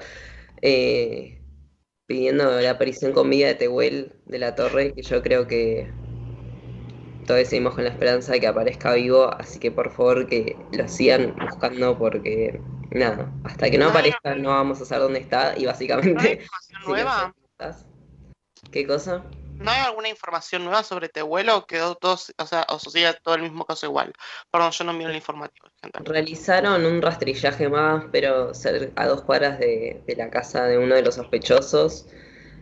eh, pidiendo la aparición con vida de Tehuel de la Torre, que yo creo que todavía seguimos con la esperanza de que aparezca vivo, así que por favor que lo sigan buscando porque, nada, hasta que no ¿No hay, aparezca no vamos a saber dónde está y no hay básicamente, información si no sé nueva? dónde estás. ¿Qué cosa? ¿No hay alguna información nueva sobre Tehuelo o quedó todo, o sea, o sigue todo el mismo caso igual? Perdón, yo no miro el informativo, gente. Realizaron un rastrillaje más, pero cer- a dos cuadras de, de la casa de uno de los sospechosos.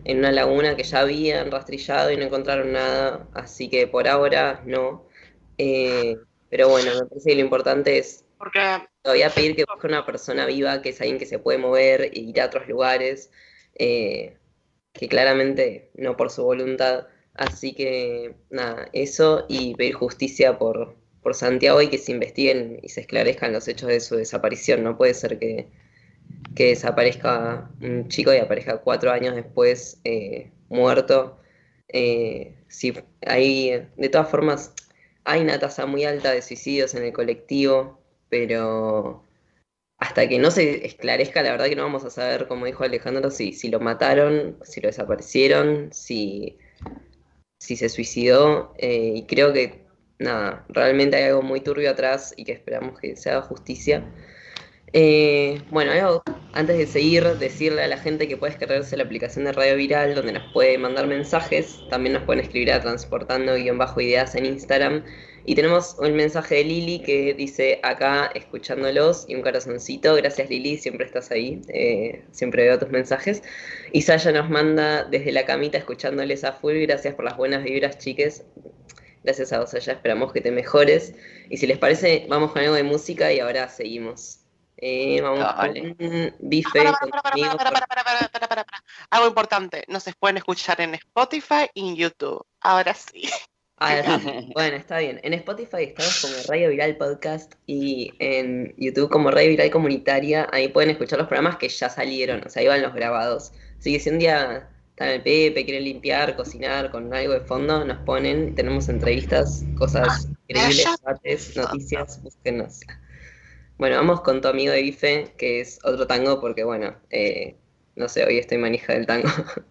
en una laguna que ya habían rastrillado y no encontraron nada, así que por ahora no. Eh, pero bueno, me parece que lo importante es Porque todavía pedir que busque una persona viva, que es alguien que se puede mover e ir a otros lugares, eh, que claramente no por su voluntad. Así que nada, eso y pedir justicia por, por Santiago y que se investiguen y se esclarezcan los hechos de su desaparición. No puede ser que, que desaparezca un chico y aparezca cuatro años después eh, muerto. Eh, si hay, de todas formas, hay una tasa muy alta de suicidios en el colectivo, pero hasta que no se esclarezca, la verdad que no vamos a saber, como dijo Alejandro, si, si lo mataron, si lo desaparecieron, si, si se suicidó, eh, y creo que, nada, realmente hay algo muy turbio atrás y que esperamos que se haga justicia. Eh, bueno, algo, antes de seguir, decirle a la gente que puede descargarse la aplicación de Radio Viral, donde nos puede mandar mensajes, también nos pueden escribir a transportando-ideas en Instagram. Y tenemos un mensaje de Lili que dice acá escuchándolos y un corazoncito. Gracias Lili, siempre estás ahí, eh, siempre veo tus mensajes. Y Saya nos manda desde la camita escuchándoles a full. Gracias por las buenas vibras, chiques. Gracias a vos, Saya, esperamos que te mejores. Y si les parece, vamos con algo de música y ahora seguimos. Eh, vamos Dale. con Bife. Para, con para, para, conmigo, para, para, para, para, para, para, para. Algo importante, nos pueden escuchar en Spotify y en YouTube. Ahora sí. Ah, bueno, está bien. En Spotify estamos como Radio Viral Podcast y en YouTube como Radio Viral Comunitaria. Ahí pueden escuchar los programas que ya salieron, o sea, ahí van los grabados. Así que si un día están en el Pepe, quieren limpiar, cocinar con algo de fondo, nos ponen, tenemos entrevistas, cosas increíbles, ya- debates, noticias, búsquenos. Bueno, vamos con tu amigo de Bife, que es otro tango, porque bueno, eh, no sé, hoy estoy manija del tango.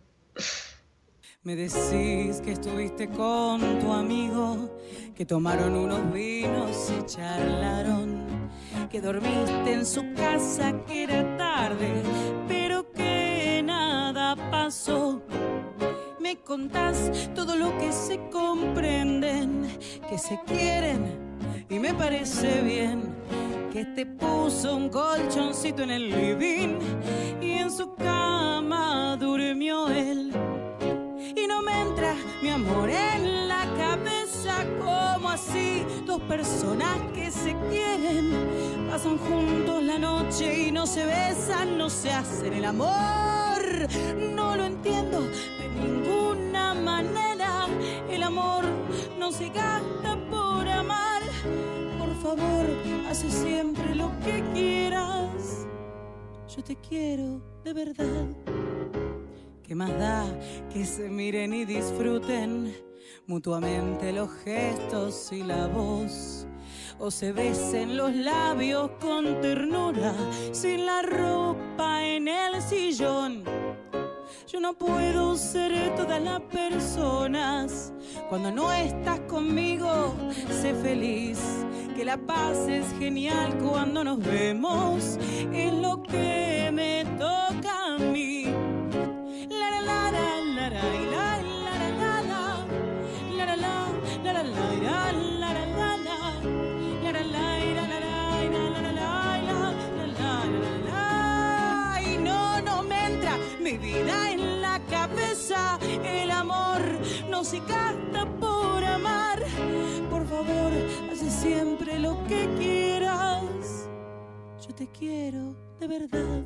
Me decís que estuviste con tu amigo, que tomaron unos vinos y charlaron, que dormiste en su casa, que era tarde, pero que nada pasó. Me contás todo lo que se comprenden, que se quieren y me parece bien, que te puso un colchoncito en el living y en su cama durmió él. Y no me entra mi amor en la cabeza, como así dos personas que se quieren pasan juntos la noche y no se besan, no se hacen el amor. No lo entiendo de ninguna manera, el amor no se gasta por amar. Por favor, hace siempre lo que quieras, yo te quiero de verdad. ¿Qué más da que se miren y disfruten mutuamente los gestos y la voz? O se besen los labios con ternura sin la ropa en el sillón. Yo no puedo ser todas las personas. Cuando no estás conmigo, sé feliz. Que la paz es genial cuando nos vemos. Es lo que me toca a mí. La la la la la la la la la la la la la la la la la la. Y no, no me entra mi vida en la cabeza. El amor no se gasta por amar. Por favor, hace siempre lo que quieras. Yo te quiero de verdad.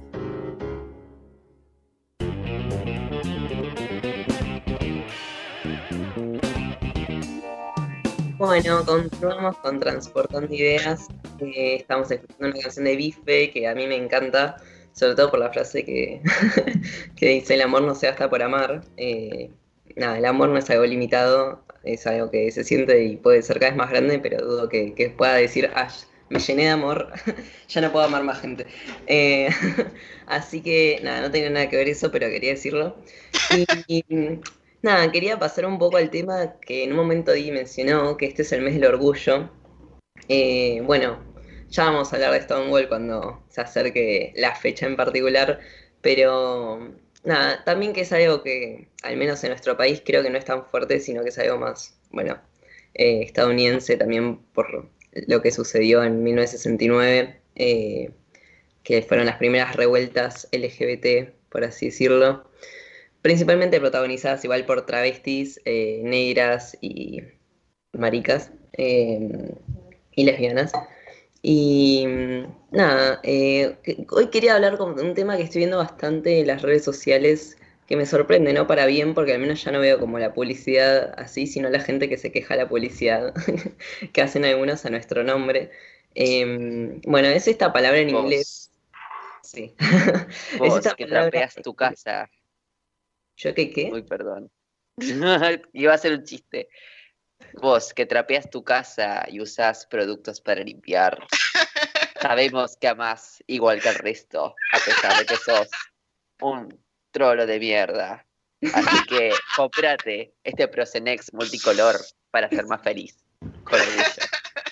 Bueno, continuamos con Transportando Ideas. Eh, estamos escuchando una canción de Bife que a mí me encanta, sobre todo por la frase que, que dice: el amor no se gasta por amar. Eh, nada, el amor no es algo limitado, es algo que se siente y puede ser cada vez más grande, pero dudo que, que pueda decir: ah, me llené de amor, ya no puedo amar más gente. Eh, así que nada, no tenía nada que ver eso, pero quería decirlo. Y, y nada, quería pasar un poco al tema que en un momento Di mencionó, que este es el mes del orgullo. Eh, bueno, ya vamos a hablar de Stonewall cuando se acerque la fecha en particular, pero nada, también que es algo que, al menos en nuestro país, creo que no es tan fuerte, sino que es algo más, bueno, eh, estadounidense también por lo que sucedió en mil novecientos sesenta y nueve, eh, que fueron las primeras revueltas L G B T, por así decirlo. principalmente protagonizadas igual por travestis, eh, negras y maricas eh, y lesbianas. Y mm, nada, eh, que- hoy quería hablar como de un tema que estoy viendo bastante en las redes sociales, que me sorprende, ¿no? Para bien, porque al menos ya no veo como la publicidad así, sino la gente que se queja de la publicidad que hacen algunos a nuestro nombre. Em, bueno, es esta palabra en inglés, Vos, sí. Es vos esta que palabra, trapeas tu casa. ¿yo qué qué? Uy, perdón. Iba a ser un chiste. Vos que trapeas tu casa y usás productos para limpiar. Sabemos que amás igual que el resto, a pesar de que sos un trolo de mierda. Así que cómprate este Procenex multicolor para ser más feliz. Con orgullo.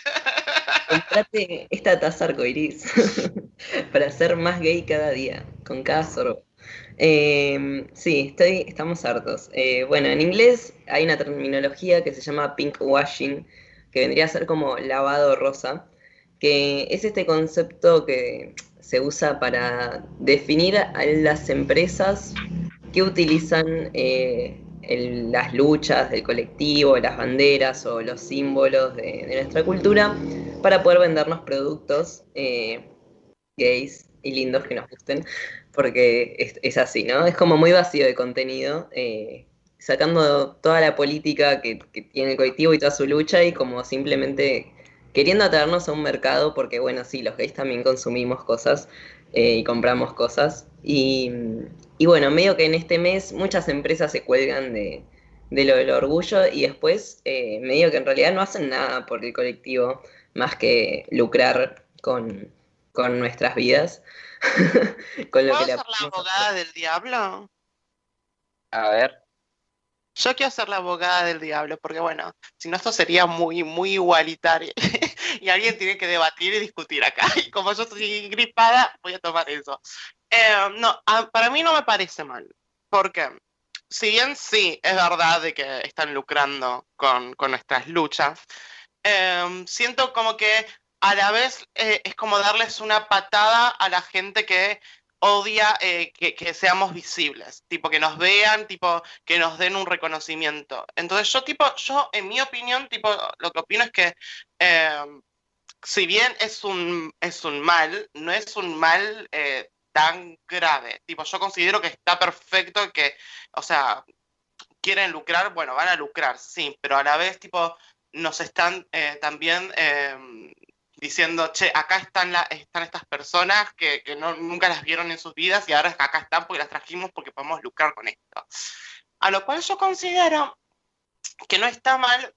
Comprate esta taza arcoiris para ser más gay cada día, con cada sorbo. Eh, sí, estoy, estamos hartos. Eh, bueno, en inglés hay una terminología que se llama pink washing, que vendría a ser como lavado rosa, que es este concepto que se usa para definir a las empresas que utilizan eh, el- las luchas del colectivo, las banderas o los símbolos de, de nuestra cultura para poder vendernos productos eh, gays y lindos que nos gusten, porque es, es así, ¿no? Es como muy vacío de contenido, eh, sacando toda la política que, que tiene el colectivo y toda su lucha y como simplemente queriendo atraernos a un mercado, porque bueno, sí, los gays también consumimos cosas eh, y compramos cosas. Y, y bueno, medio que en este mes muchas empresas se cuelgan de, de lo del orgullo y después eh, medio que en realidad no hacen nada por el colectivo más que lucrar con, con nuestras vidas, con lo ¿Puedo que le ser la podemos abogada del diablo? A ver, Yo quiero ser la abogada del diablo, porque bueno, si no esto sería muy, muy igualitario. Y alguien tiene que debatir y discutir acá. Y como yo estoy gripada, voy a tomar eso. Eh, no, a- para mí no me parece mal. Porque si bien sí, es verdad de que están lucrando con, con nuestras luchas, eh, siento como que a la vez eh, es como darles una patada a la gente que odia eh, que, que seamos visibles, tipo que nos vean, tipo que nos den un reconocimiento. Entonces yo tipo, yo en mi opinión, tipo, lo que opino es que eh, si bien es un, es un mal, no es un mal eh, tan grave. Tipo, yo considero que está perfecto que, o sea, quieren lucrar, bueno, van a lucrar, sí, pero a la vez, tipo, nos están eh, también eh, diciendo, che, acá están, la, están estas personas que, que no, nunca las vieron en sus vidas y ahora acá están porque las trajimos porque podemos lucrar con esto. A lo cual yo considero que no está mal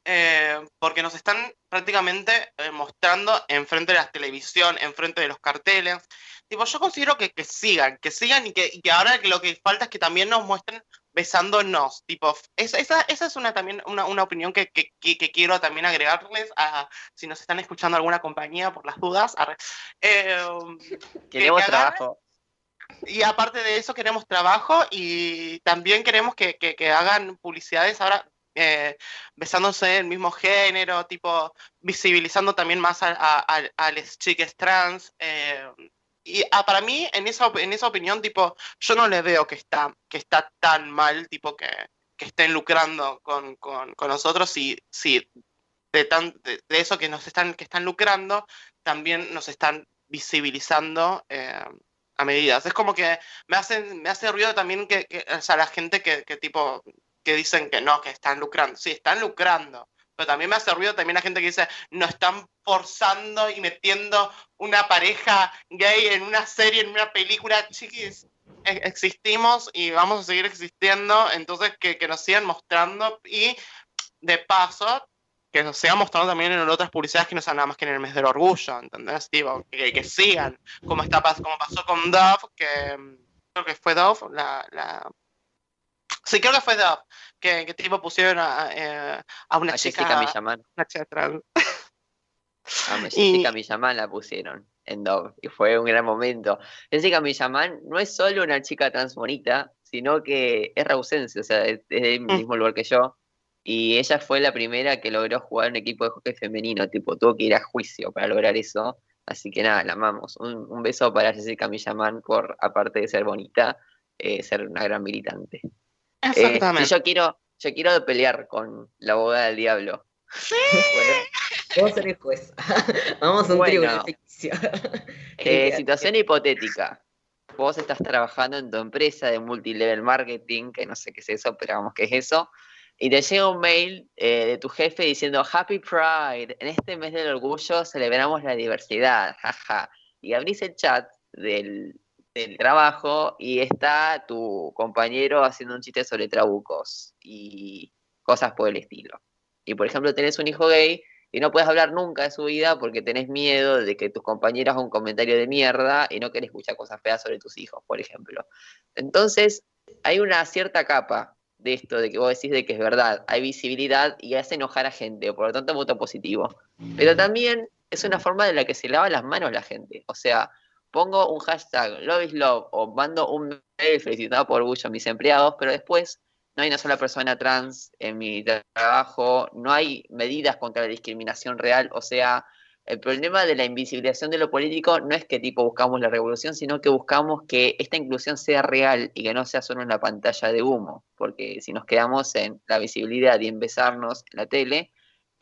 eh, porque nos están prácticamente eh, mostrando enfrente de la televisión, enfrente de los carteles. Tipo, yo considero que, que sigan, que sigan y que, y que ahora que lo que falta es que también nos muestren besándonos. Tipo, esa, esa, esa es una también una, una opinión que, que, que, que quiero también agregarles a si nos están escuchando alguna compañía por las dudas. Arre. Eh, que, queremos que agarren trabajo. y aparte de eso queremos trabajo y también queremos que, que, que hagan publicidades ahora eh, besándose el mismo género, tipo visibilizando también más a, a, a, a las chicas trans. Eh, y ah, para mí, en esa, op- en esa opinión, tipo, yo no le veo que está, que está tan mal, tipo, que, que estén lucrando con, con, con nosotros y si de, tan, de, de eso que nos están, que están lucrando, también nos están visibilizando eh, a medidas. Es como que me hacen, me hace ruido también que, que o sea, la gente que, que tipo que dicen que no, que están lucrando. Sí, están lucrando. Pero también me hace ruido también la gente que dice, no están forzando y metiendo una pareja gay en una serie, en una película. Chiquis, e- existimos y vamos a seguir existiendo, entonces que, que nos sigan mostrando y de paso que nos sigan mostrando también en otras publicidades que no sean nada más que en el mes del orgullo, ¿entendés? Tipo, que, que sigan, como, está, pas- como pasó con Dove, que mm, creo que fue Dove, la, la... Sí, creo que fue Dove, que, que tipo pusieron a, eh, a una A chica, Jessica Millamán. una chica trans. A Y Jessica Millamán la pusieron en Dove y fue un gran momento. Jessica Millamán no es solo una chica trans bonita, sino que es reusense, o sea, es, es del mm, mismo lugar que yo. Y ella fue la primera que logró jugar en un equipo de hockey femenino, tipo, tuvo que ir a juicio para lograr eso. Así que nada, la amamos. Un, un beso para Jessica Millamán por, aparte de ser bonita, eh, ser una gran militante. Exactamente. Eh, yo quiero, yo quiero pelear con la abogada del diablo. Sí. Vos eres juez. Vamos a un Bueno. tribunal ficticio. Eh, situación hipotética. Vos estás trabajando en tu empresa de multilevel marketing, que no sé qué es eso, pero vamos que es eso, y te llega un mail eh, de tu jefe diciendo Happy Pride, en este mes del orgullo celebramos la diversidad, jaja. Y abrís el chat del, del trabajo y está tu compañero haciendo un chiste sobre trabucos y cosas por el estilo. Y por ejemplo tenés un hijo gay y no puedes hablar nunca de su vida porque tenés miedo de que tus compañeros hagan un comentario de mierda y no querés escuchar cosas feas sobre tus hijos, por ejemplo. Entonces, hay una cierta capa de esto, de que vos decís de que es verdad, hay visibilidad y hace enojar a gente, por lo tanto voto positivo. Pero también es una forma de la que se lava las manos la gente. O sea, pongo un hashtag Love is Love o mando un mail felicitado por orgullo a mis empleados, pero después no hay una sola persona trans en mi trabajo, no hay medidas contra la discriminación real, o sea, el problema de la invisibilización de lo político no es que tipo buscamos la revolución, sino que buscamos que esta inclusión sea real y que no sea solo una pantalla de humo, porque si nos quedamos en la visibilidad y en besarnos en la tele,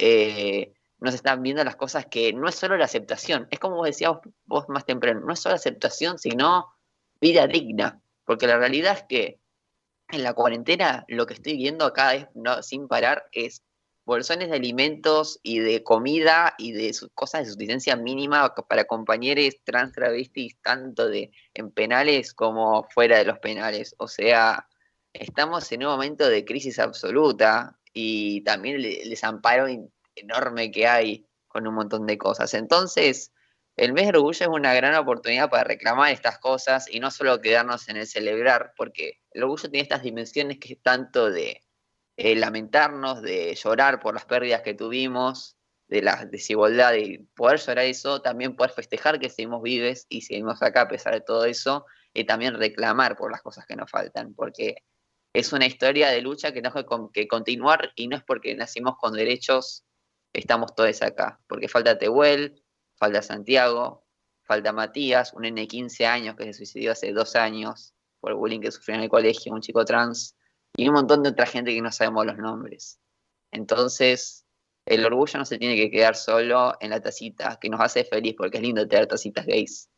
eh, nos están viendo las cosas que no es solo la aceptación, es como vos decías vos, vos más temprano, no es solo aceptación, sino vida digna, porque la realidad es que en la cuarentena lo que estoy viendo acá es, no, sin parar es bolsones de alimentos y de comida y de su, cosas de subsistencia mínima para compañeros trans travestis, tanto de en penales como fuera de los penales. O sea, estamos en un momento de crisis absoluta y también el, el desamparo enorme que hay con un montón de cosas. Entonces, el mes de orgullo es una gran oportunidad para reclamar estas cosas y no solo quedarnos en el celebrar, porque el orgullo tiene estas dimensiones que es tanto de eh, lamentarnos, de llorar por las pérdidas que tuvimos, de la desigualdad, y poder llorar eso, también poder festejar que seguimos vives y seguimos acá a pesar de todo eso, y también reclamar por las cosas que nos faltan, porque es una historia de lucha que tenemos que, que continuar y no es porque nacimos con derechos, estamos todos acá, porque falta Tehuel, falta Santiago, falta Matías, un nene de quince años que se suicidó hace dos años por el bullying que sufrió en el colegio, un chico trans, y un montón de otra gente que no sabemos los nombres. Entonces, el orgullo no se tiene que quedar solo en la tacita, que nos hace feliz, porque es lindo tener tacitas gays.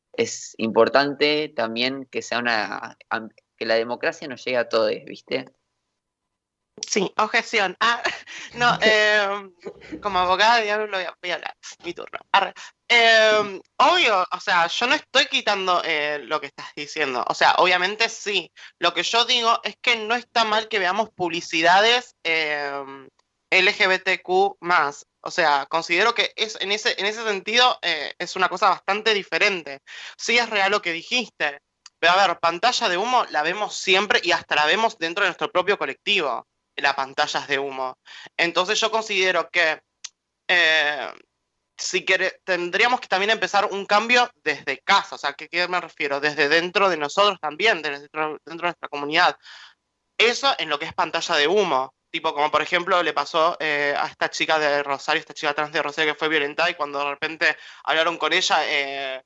Es importante también que sea una que la democracia nos llegue a todos, ¿viste? Sí, objeción. Ah, no, eh, como abogada de diablo voy a, voy a hablar. Mi turno. Eh, obvio, o sea, yo no estoy quitando eh, lo que estás diciendo. O sea, obviamente sí. Lo que yo digo es que no está mal que veamos publicidades eh, L G B T Q más. O sea, considero que es en ese, en ese sentido eh, es una cosa bastante diferente. Sí es real lo que dijiste. Pero a ver, pantalla de humo la vemos siempre y hasta la vemos dentro de nuestro propio colectivo. Las pantallas de humo. Entonces yo considero que eh, si quere, tendríamos que también empezar un cambio desde casa. O sea, ¿a qué me refiero? Desde dentro de nosotros también, desde dentro, dentro de nuestra comunidad. Eso en lo que es pantalla de humo. Tipo, como por ejemplo le pasó eh, a esta chica de Rosario, esta chica trans de Rosario que fue violentada y cuando de repente hablaron con ella... Eh,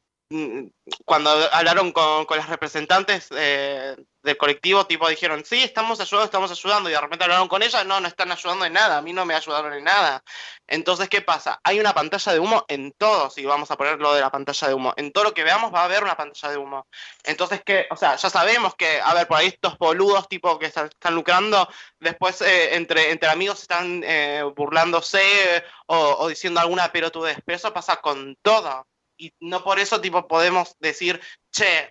cuando hablaron con, con las representantes eh, del colectivo, tipo dijeron, sí, estamos ayudando, estamos ayudando, y de repente hablaron con ella, no, no están ayudando en nada, a mí no me ayudaron en nada. Entonces, ¿qué pasa? Hay una pantalla de humo en todo, si vamos a poner lo de la pantalla de humo, en todo lo que veamos va a haber una pantalla de humo. Entonces, ¿qué? O sea, ya sabemos que, a ver, por ahí estos boludos, tipo, que están, están lucrando, después eh, entre, entre amigos están eh, burlándose eh, o, o diciendo alguna pelotudez, pero eso pasa con todo. Y no por eso tipo podemos decir, che,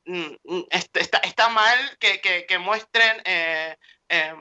está, está mal que, que, que muestren eh, eh,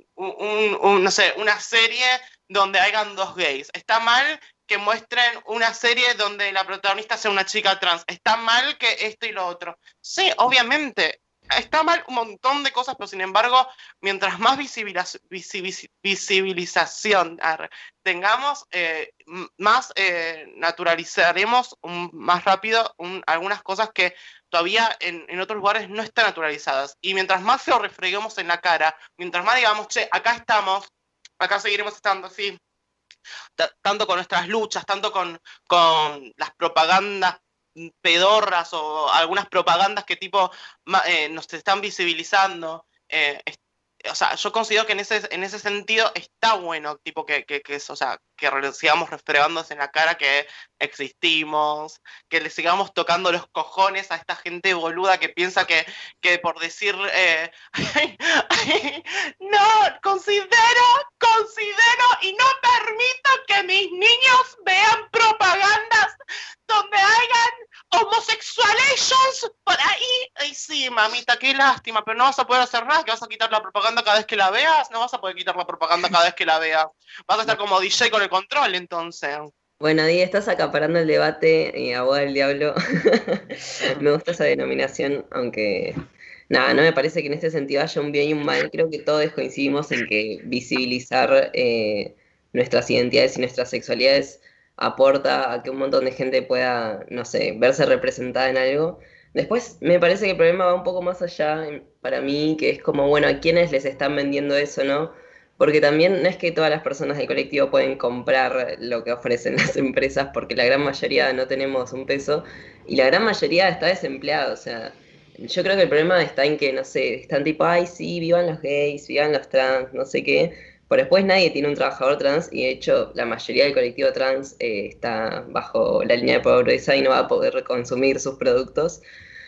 un, un, no sé, una serie donde hayan dos gays. Está mal que muestren una serie donde la protagonista sea una chica trans. Está mal que esto y lo otro. Sí, obviamente. Está mal un montón de cosas, pero sin embargo, mientras más visibiliz visibiliz visibilización tengamos, eh, más eh, naturalizaremos un, más rápido un, algunas cosas que todavía en, en otros lugares no están naturalizadas. Y mientras más se lo refreguemos en la cara, mientras más digamos, che, acá estamos, acá seguiremos estando así, tanto con nuestras luchas, tanto con, con las propagandas pedorras o algunas propagandas que tipo eh, nos están visibilizando. Eh, o sea, yo considero que en ese, en ese sentido está bueno, tipo que, que, que es, o sea, que sigamos refregándose en la cara que existimos, que le sigamos tocando los cojones a esta gente boluda que piensa que, que por decir eh, ay, ay, no, considero, considero y no permito que mis niños vean propagandas donde hayan homosexualations por ahí. Ay, sí, mamita, qué lástima, pero no vas a poder hacer nada, que vas a quitar la propaganda cada vez que la veas, no vas a poder quitar la propaganda cada vez que la veas. Vas a estar como D J con el control, entonces. Bueno, Di, estás acaparando el debate, y abogado del diablo. Me gusta esa denominación, aunque nada, no me parece que en este sentido haya un bien y un mal. Creo que todos coincidimos en que visibilizar eh, nuestras identidades y nuestras sexualidades aporta a que un montón de gente pueda, no sé, verse representada en algo. Después me parece que el problema va un poco más allá para mí, que es como, bueno, ¿a quiénes les están vendiendo eso, no? Porque también no es que todas las personas del colectivo pueden comprar lo que ofrecen las empresas, porque la gran mayoría no tenemos un peso y la gran mayoría está desempleada. O sea, yo creo que el problema está en que, no sé, están tipo, ay, sí, vivan los gays, vivan los trans, no sé qué. Pero después nadie tiene un trabajador trans y de hecho la mayoría del colectivo trans eh, está bajo la línea de pobreza y no va a poder consumir sus productos.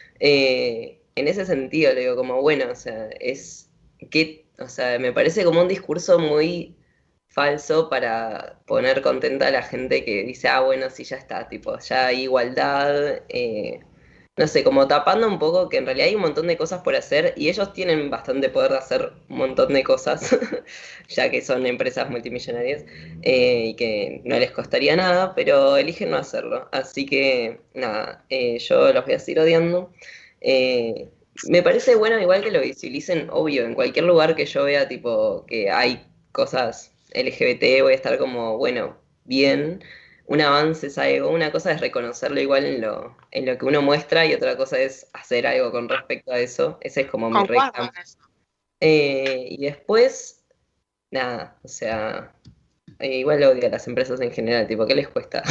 Eh, en ese sentido le digo como, bueno, o sea, es que, o sea, me parece como un discurso muy falso para poner contenta a la gente que dice, ah, bueno, sí, ya está, tipo, ya hay igualdad, eh, no sé, como tapando un poco que en realidad hay un montón de cosas por hacer y ellos tienen bastante poder de hacer un montón de cosas, ya que son empresas multimillonarias eh, y que no les costaría nada, pero eligen no hacerlo. Así que, nada, eh, yo los voy a seguir odiando. Eh, me parece bueno igual que lo visibilicen, obvio, en cualquier lugar que yo vea, tipo, que hay cosas L G B T, voy a estar como, bueno, bien. Un avance es algo, una cosa es reconocerlo igual en lo, en lo que uno muestra y otra cosa es hacer algo con respecto a eso. Ese es como mi reclamo. Eh, y después, nada, o sea, eh, igual odio a las empresas en general, tipo, ¿qué les cuesta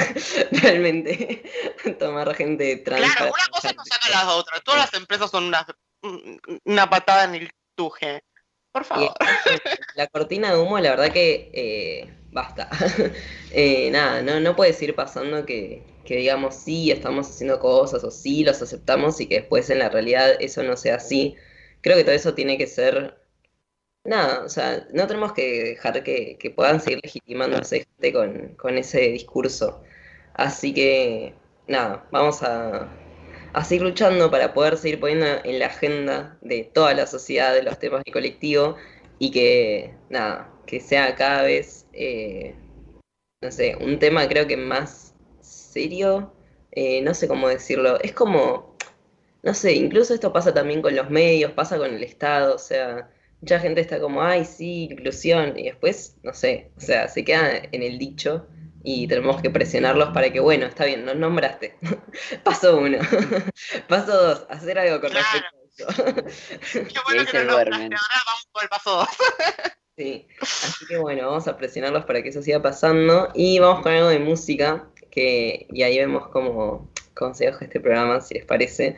realmente tomar gente trans? Claro, una cosa no saca a las otras. Todas las empresas son una, una patada en el tuje. Por favor. Y la cortina de humo, la verdad que eh, basta. eh, nada, no, no puede seguir pasando que, que digamos sí, estamos haciendo cosas o sí, los aceptamos y que después en la realidad eso no sea así. Creo que todo eso tiene que ser... Nada, o sea, no tenemos que dejar que, que puedan seguir legitimándose gente con, con ese discurso. Así que, nada, vamos a... a seguir luchando para poder seguir poniendo en la agenda de toda la sociedad los temas del colectivo y que, nada, que sea cada vez, eh, no sé, un tema creo que más serio, eh, no sé cómo decirlo, es como, no sé, incluso esto pasa también con los medios, pasa con el Estado, o sea, mucha gente está como, ay, sí, inclusión, y después, no sé, o sea, se queda en el dicho. Y tenemos que presionarlos para que, bueno, está bien, nos nombraste. Paso uno. Paso dos, hacer algo con claro. respecto a eso. Qué bueno que nos nombraste, ahora vamos por el paso dos. Sí, así que bueno, vamos a presionarlos para que eso siga pasando. Y vamos con algo de música, que y ahí vemos cómo, cómo se baja este programa, si les parece.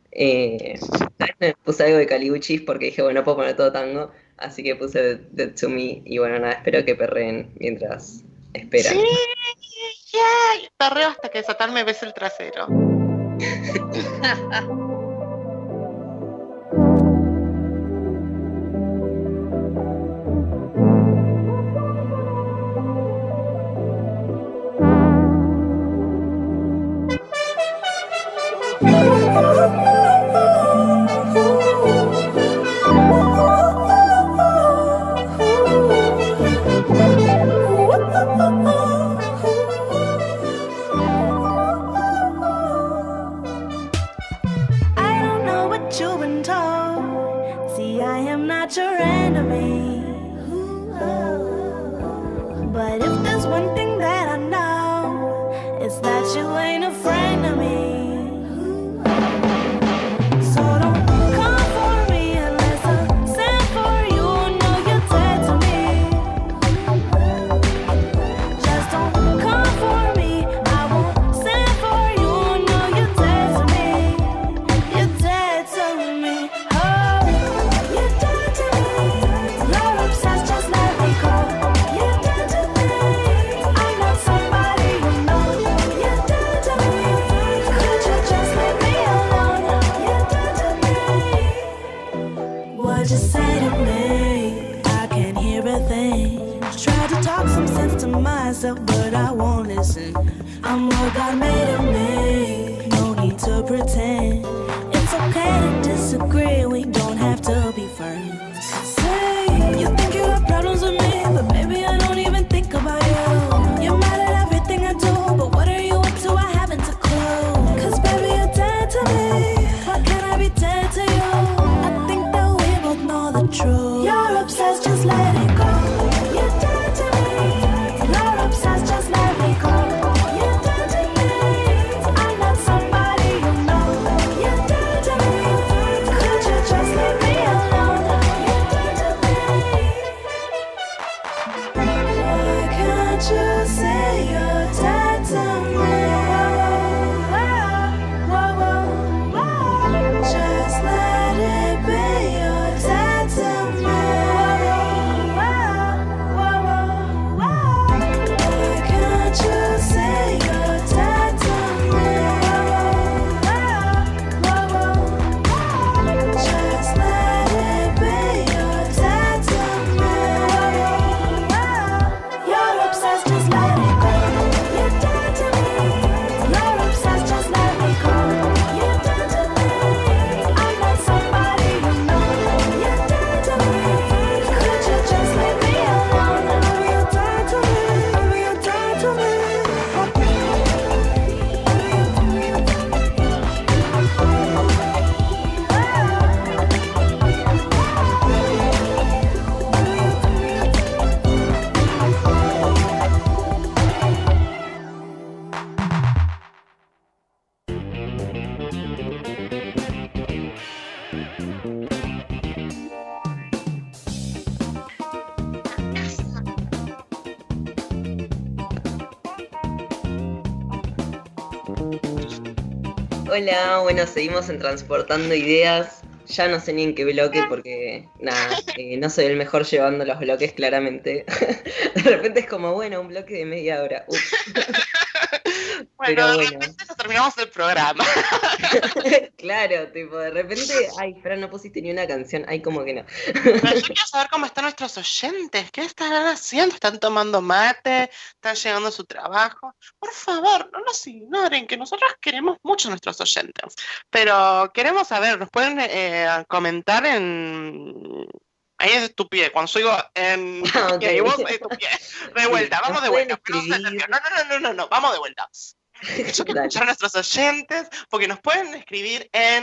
Eh, puse algo de Caliuchis porque dije, bueno, no puedo poner todo tango. Así que puse Dead to Me. Y bueno, nada, espero que perreen mientras... Espera. Sí, yeah. Perreo hasta que Satán me bese el trasero. talk some sense to myself, but I won't listen. I'm what God made of me, no need to pretend. It's okay to disagree, we don't have to be friends. Say, you think you have problems with me, but baby I don't even think about you. You're mad at everything I do, but what are you up to? I haven't a clue. Cause baby you're dead to me, why can't I be dead to you? I think that we both know the truth. You're obsessed, just let it go. You're dead to me. You're obsessed, just let me go. You're dead to me. I'm not somebody you know. You're dead to me. Could you just leave me alone? You're dead to me. Why can't you say you're dead to me? Whoa, whoa, whoa. Just let it be. You're dead to me. Whoa, whoa, whoa. Why can't you say you're dead to me? Whoa, whoa, whoa. Just let it be. You're dead to me. You're obsessed, just let it go. You're dead to me. You're obsessed, just let me go. You're dead to me. I'm not somebody you know. You're dead to me. Could you just leave me alone? You're dead to me. You're dead to me. Hola, bueno, seguimos en Transportando Ideas. Ya no sé ni en qué bloque porque, nada, eh, no soy el mejor llevando los bloques, claramente. De repente es como, bueno, un bloque de media hora. Ups. Bueno, Pero de bueno. repente nos terminamos el programa. Claro, tipo, de repente, ay, Fran, no pusiste ni una canción, ay, como que no. Pero yo quiero saber cómo están nuestros oyentes. ¿Qué estarán haciendo? ¿Están tomando mate? ¿Están llegando a su trabajo? Por favor, no nos ignoren, que nosotros queremos mucho a nuestros oyentes. Pero queremos saber, nos pueden eh, comentar en... Ahí es tu pie, cuando yo digo en... Ah, ok. Y vos es tu pie. De vuelta, Sí, vamos nos de pueden vuelta. pero no se escribir. nerviosen. No, no, no, no, no, no, vamos de vuelta. Yo quiero Dale. escuchar a nuestros oyentes, porque nos pueden escribir en...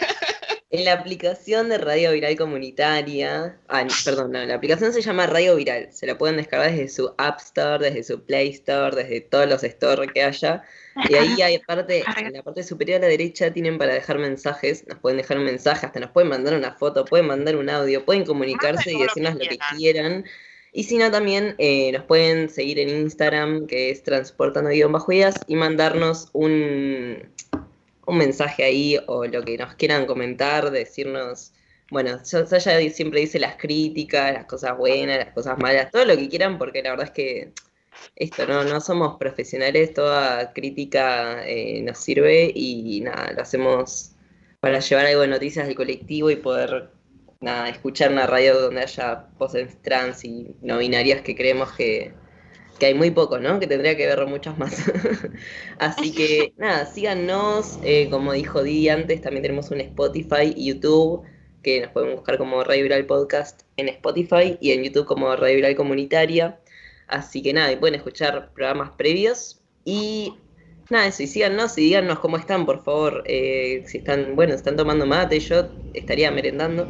En la aplicación de Radio Viral Comunitaria, ah, perdón, no, la aplicación se llama Radio Viral, se la pueden descargar desde su App Store, desde su Play Store, desde todos los stores que haya, y ahí hay parte, en la parte superior a la derecha tienen para dejar mensajes, nos pueden dejar un mensaje, hasta nos pueden mandar una foto, pueden mandar un audio, pueden comunicarse y todo lo decirnos que lo que quieran. quieran, y si no también eh, nos pueden seguir en Instagram, que es transportando-ideas, y mandarnos un... un mensaje ahí o lo que nos quieran comentar, decirnos, bueno, yo, yo ya siempre dice las críticas, las cosas buenas, las cosas malas, todo lo que quieran, porque la verdad es que esto, no, no somos profesionales, toda crítica eh, nos sirve y nada, lo hacemos para llevar algo de noticias del colectivo y poder nada, escuchar una radio donde haya voces trans y no binarias que creemos que que hay muy poco, ¿no? Que tendría que haber muchas más. Así que, nada, síganos, eh, como dijo Didi antes, también tenemos un Spotify y YouTube, que nos pueden buscar como Radio Viral Podcast en Spotify y en YouTube como Radio Viral Comunitaria. Así que nada, y pueden escuchar programas previos y nada, eso, y síganos y díganos cómo están, por favor. Eh, si están, bueno, están tomando mate, yo estaría merendando.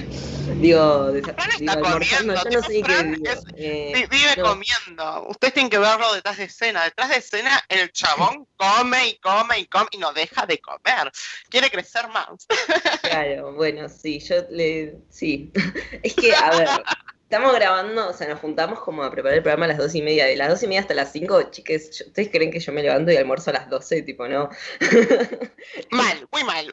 digo, desa- Fran digo, está almorzando, comiendo, yo no tipo, sé ni qué Fran digo. es- Eh, vi- vive no. comiendo. Ustedes tienen que verlo detrás de escena. Detrás de escena, el chabón come y come y come y no deja de comer. Quiere crecer más. Claro, bueno, sí, yo le... Sí, es que, a ver, estamos grabando, o sea, nos juntamos como a preparar el programa a las dos y media, de las dos y media hasta las cinco, chiques, yo- ¿ustedes creen que yo me levanto y almuerzo a las doce? Tipo, no. Mal, muy mal.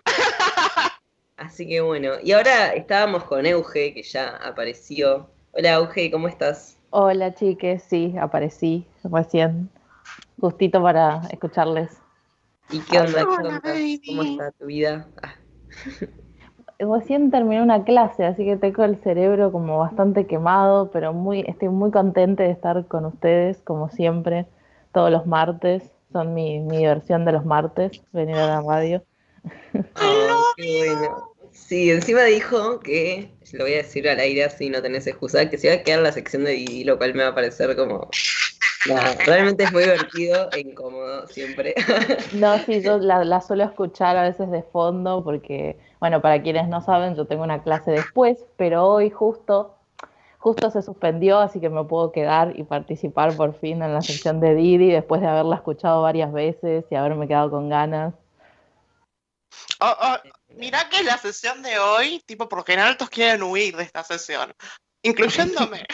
Así que bueno, y ahora estábamos con Euge, que ya apareció. Hola, Euge, ¿cómo estás? Hola chiques, sí, aparecí recién, justito para escucharles. ¿Y qué onda? ¿Qué Hola, onda? baby. ¿Cómo está tu vida? Ah, recién terminé una clase, así que tengo el cerebro como bastante quemado, pero muy, estoy muy contenta de estar con ustedes, como siempre, todos los martes. Son mi, mi diversión de los martes, venir a la radio. Oh, qué bueno. Sí, encima dijo que, lo voy a decir al aire así no tenés excusa, que se iba a quedar la sección de Didi, lo cual me va a parecer como... Nada, realmente es muy divertido e incómodo siempre. No, sí, yo la, la suelo escuchar a veces de fondo porque, bueno, para quienes no saben, yo tengo una clase después, pero hoy justo, justo se suspendió, así que me puedo quedar y participar por fin en la sección de Didi después de haberla escuchado varias veces y haberme quedado con ganas. Oh, oh, mirá que la sesión de hoy, tipo, por general todos quieren huir de esta sesión, incluyéndome.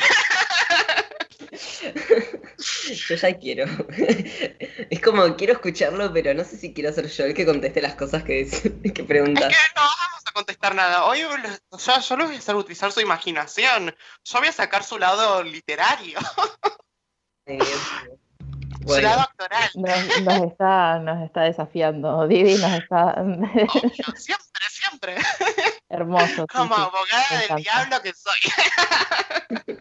Yo ya quiero. Es como, quiero escucharlo, pero no sé si quiero ser yo el que conteste las cosas que, que preguntas. Es que no vamos a contestar nada. Hoy yo, yo les voy a hacer utilizar su imaginación. Yo voy a sacar su lado literario. Ay, Dios mío. Su Bueno, lado actoral. Nos, nos está, nos está desafiando, Didi nos está... Obvio, siempre, siempre. Hermoso. Sí, Como sí, abogada me del encanta. diablo que soy.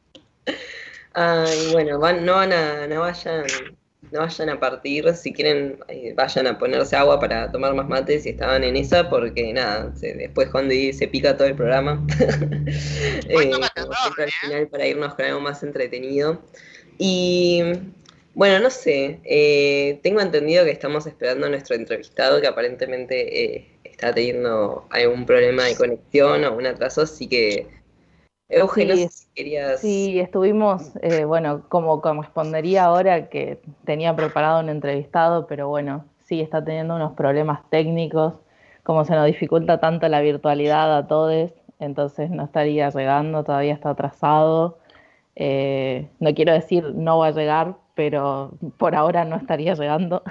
ay, bueno, van, no van a, no vayan, no vayan a partir, si quieren, eh, vayan a ponerse agua para tomar más mate si estaban en esa, porque nada, se- después Juan Di se pica todo el programa. Hoy Eh, toca como terror, siempre al ¿eh? final para irnos con algo más entretenido. Y bueno, no sé, eh, tengo entendido que estamos esperando a nuestro entrevistado que aparentemente eh, está teniendo algún problema de conexión o un atraso, así que Euge, no Sí, sé si querías... sí, estuvimos, eh, bueno, como correspondería ahora que tenía preparado un entrevistado, pero bueno, sí, está teniendo unos problemas técnicos, como se nos dificulta tanto la virtualidad a todos, entonces no estaría llegando, todavía está atrasado. Eh, no quiero decir no va a llegar, pero por ahora no estaría llegando.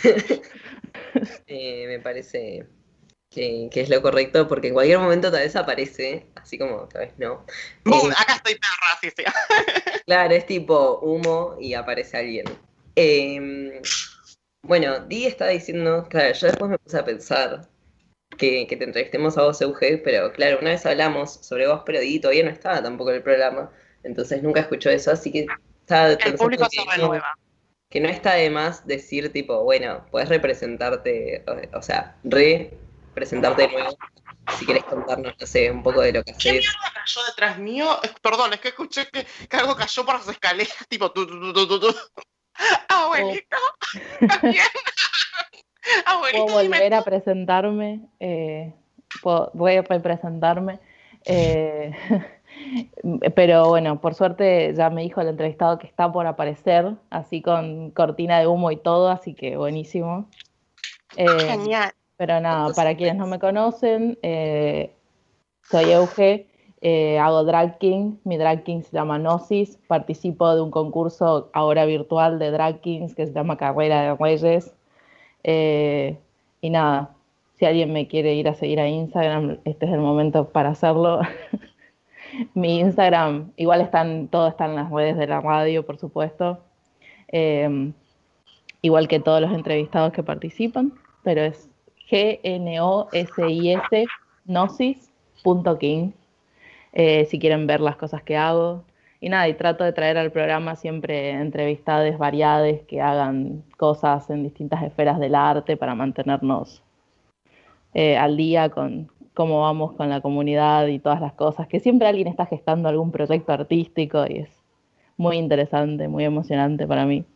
Eh, me parece que, que es lo correcto, porque en cualquier momento tal vez aparece, así como tal vez no. Boom, Eh, acá estoy perra, sí, sí. claro, es tipo humo y aparece alguien. Eh, bueno, Di estaba diciendo, claro, yo después me puse a pensar que, que te entrevistemos a vos, Euge, pero claro, una vez hablamos sobre vos, pero Di todavía no estaba tampoco en el programa, entonces nunca escuchó eso, así que estaba El pensando público que se no, renueva. que no está de más decir tipo, bueno, podés representarte, o, o sea, representarte de nuevo, si querés contarnos, no sé, un poco de lo que ¿Qué haces. mierda cayó detrás mío? Es- Perdón, es que escuché que, que algo cayó por las escaleras, tipo tu, tu, tu, tu, tu, tu. Abuelito, ¿estás bien? Puedo Abuelito, dime volver a tú. presentarme, eh, puedo- voy a representarme, eh, pero bueno, por suerte ya me dijo el entrevistado que está por aparecer, así con cortina de humo y todo, así que buenísimo. Eh, Genial. pero nada, Entonces, para quienes no me conocen, eh, soy Euge, eh, hago drag king, mi drag king se llama Gnosis, participo de un concurso ahora virtual de drag kings que se llama Carrera de Reyes. Eh, y nada, si alguien me quiere ir a seguir a Instagram, este es el momento para hacerlo. Mi Instagram, igual están, todo está en las redes de la radio, por supuesto. Eh, igual que todos los entrevistados que participan, pero es G N O S I S gnosis.king, eh, si quieren ver las cosas que hago. Y nada, y trato de traer al programa siempre entrevistades variadas que hagan cosas en distintas esferas del arte para mantenernos eh, al día con cómo vamos con la comunidad y todas las cosas, que siempre alguien está gestando algún proyecto artístico y es muy interesante, muy emocionante para mí.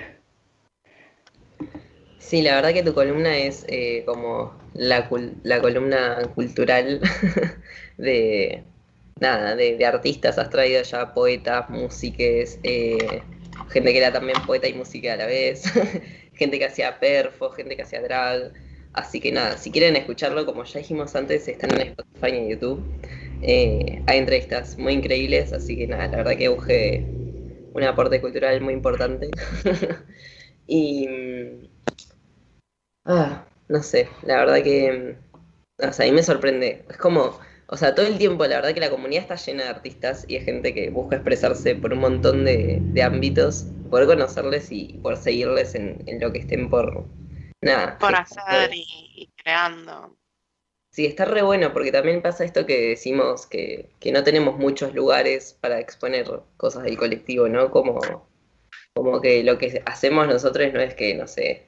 sí, la verdad que tu columna es eh, como la, cul- la columna cultural de, nada, de, de artistas. Has traído ya poetas, músiques, eh, gente que era también poeta y música a la vez, gente que hacía perfo, gente que hacía drag. Así que nada, si quieren escucharlo, como ya dijimos antes, están en Spotify y en YouTube. Eh, hay entrevistas muy increíbles, así que nada, la verdad que busqué un aporte cultural muy importante. Y mm, ah, no sé, la verdad que, mm, o sea, a mí me sorprende. Es como, o sea, todo el tiempo, la verdad que la comunidad está llena de artistas y de gente que busca expresarse por un montón de, de ámbitos, poder conocerles y poder seguirles en, en lo que estén por, nada, Por gestando. hacer y, y creando. Sí, está re bueno porque también pasa esto que decimos que, que no tenemos muchos lugares para exponer cosas del colectivo, ¿no? Como, como que lo que hacemos nosotros no es que, no sé.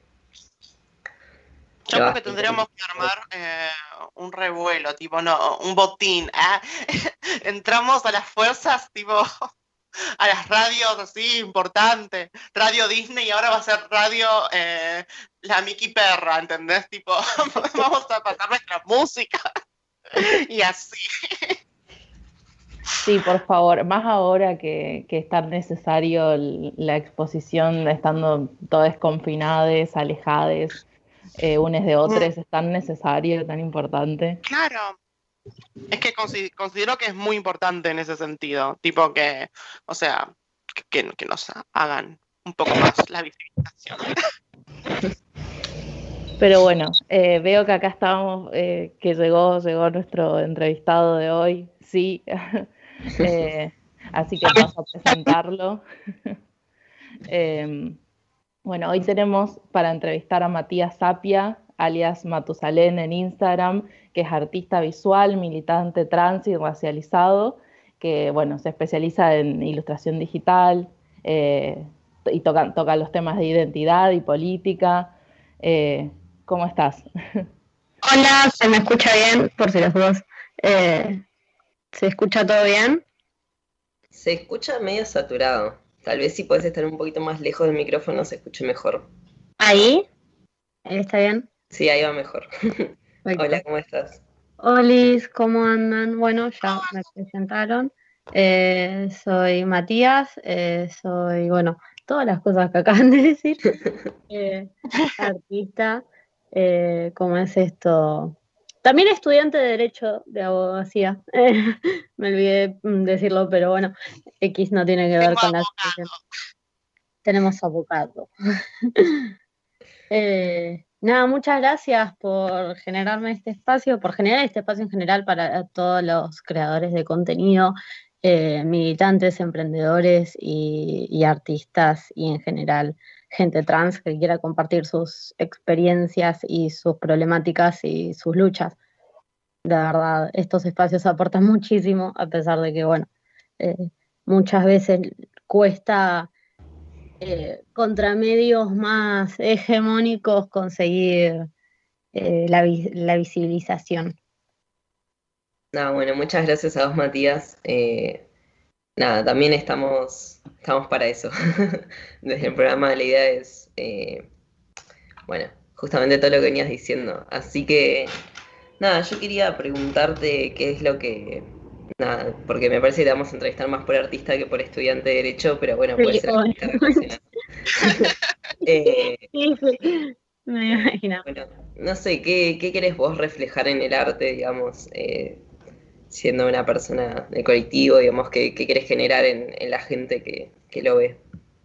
Yo creo que tendríamos que armar eh, un revuelo, tipo, no, un botín. ¿eh? Entramos a las fuerzas, tipo, a las radios así importantes. Radio Disney y ahora va a ser radio eh, la Mickey Perra, ¿entendés? Tipo, vamos a pasar nuestra música y así. Sí, por favor, más ahora que, que es tan necesario el- la exposición, estando todos confinados, alejados, eh, unes de otros, es tan necesario, tan importante. Claro. Es que consi- considero que es muy importante en ese sentido. Tipo que, o sea, que, que nos hagan un poco más la visibilización. Pero bueno, eh, veo que acá estamos, eh, que llegó, llegó nuestro entrevistado de hoy, sí. Eh, así que paso a presentarlo. Eh, bueno, hoy tenemos para entrevistar a Matías Sapia, alias Matusalén en Instagram, que es artista visual, militante trans y racializado, que bueno, se especializa en ilustración digital eh, y toca, toca los temas de identidad y política. Eh, ¿Cómo estás? Hola, ¿se me escucha bien? Por si las dudas. Eh, ¿se escucha todo bien? Se escucha medio saturado. Tal vez si puedes estar un poquito más lejos del micrófono se escuche mejor. ¿Ahí? ¿Ahí está bien? Sí, ahí va mejor. Perfecto. Hola, ¿cómo estás? Olis, ¿cómo andan? Bueno, ya me presentaron. Eh, soy Matías, eh, soy, bueno, todas las cosas que acaban de decir. Eh, artista, eh, ¿cómo es esto? También estudiante de Derecho de Abogacía. Eh, me olvidé mm, decirlo, pero bueno, X no tiene que ver Tengo con la abogado. situación. Tenemos abogado. Eh, nada, muchas gracias por generarme este espacio, por generar este espacio en general para todos los creadores de contenido, eh, militantes, emprendedores y, y artistas y en general gente trans que quiera compartir sus experiencias y sus problemáticas y sus luchas. De verdad, estos espacios aportan muchísimo, a pesar de que, bueno, eh, muchas veces cuesta eh, contra medios más hegemónicos conseguir eh, la, vi- la visibilización. Nada, bueno, muchas gracias a vos, Matías. Eh, nada, también estamos, estamos para eso. Desde el programa la idea es, eh, bueno, justamente todo lo que venías diciendo. Así que, nada, yo quería preguntarte qué es lo que, nada, porque me parece que te vamos a entrevistar más por artista que por estudiante de Derecho, pero bueno, puede Sí, ser obvio. artista relacionado. Eh, Sí, sí, me imagino. bueno, no sé, ¿qué, qué querés vos reflejar en el arte, digamos, eh, siendo una persona del colectivo, digamos, qué, qué querés generar en, en la gente que, que lo ve?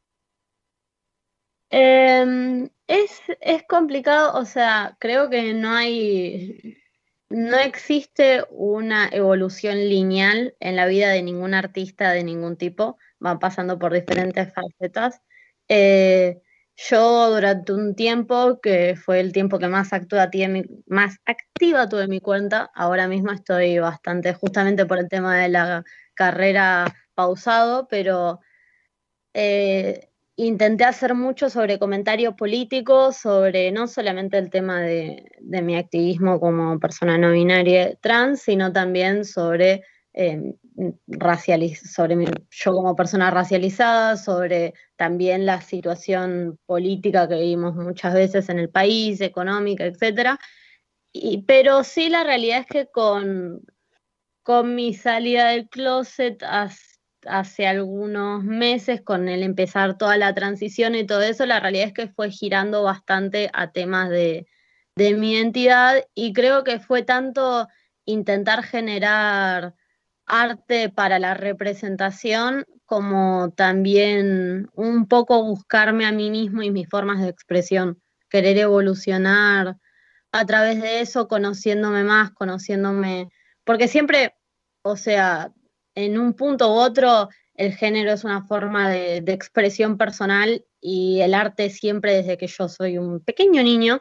Eh, es, es complicado, o sea, creo que no hay, no existe una evolución lineal en la vida de ningún artista de ningún tipo, van pasando por diferentes facetas. Eh, yo durante un tiempo, que fue el tiempo que más, activa, tiene, más activa tuve mi cuenta, ahora mismo estoy bastante, justamente por el tema de la carrera pausado, pero... Eh, intenté hacer mucho sobre comentario político, sobre no solamente el tema de, de mi activismo como persona no binaria trans, sino también sobre, eh, racializ sobre mi, yo como persona racializada, sobre también la situación política que vivimos muchas veces en el país, económica, etcétera. Y, pero sí, la realidad es que con, con mi salida del closet hace, hace algunos meses, con el empezar toda la transición y todo eso, la realidad es que fue girando bastante a temas de, de mi identidad y creo que fue tanto intentar generar arte para la representación como también un poco buscarme a mí mismo y mis formas de expresión, querer evolucionar a través de eso, conociéndome más, conociéndome, porque siempre, o sea, en un punto u otro, el género es una forma de, de expresión personal y el arte siempre desde que yo soy un pequeño niño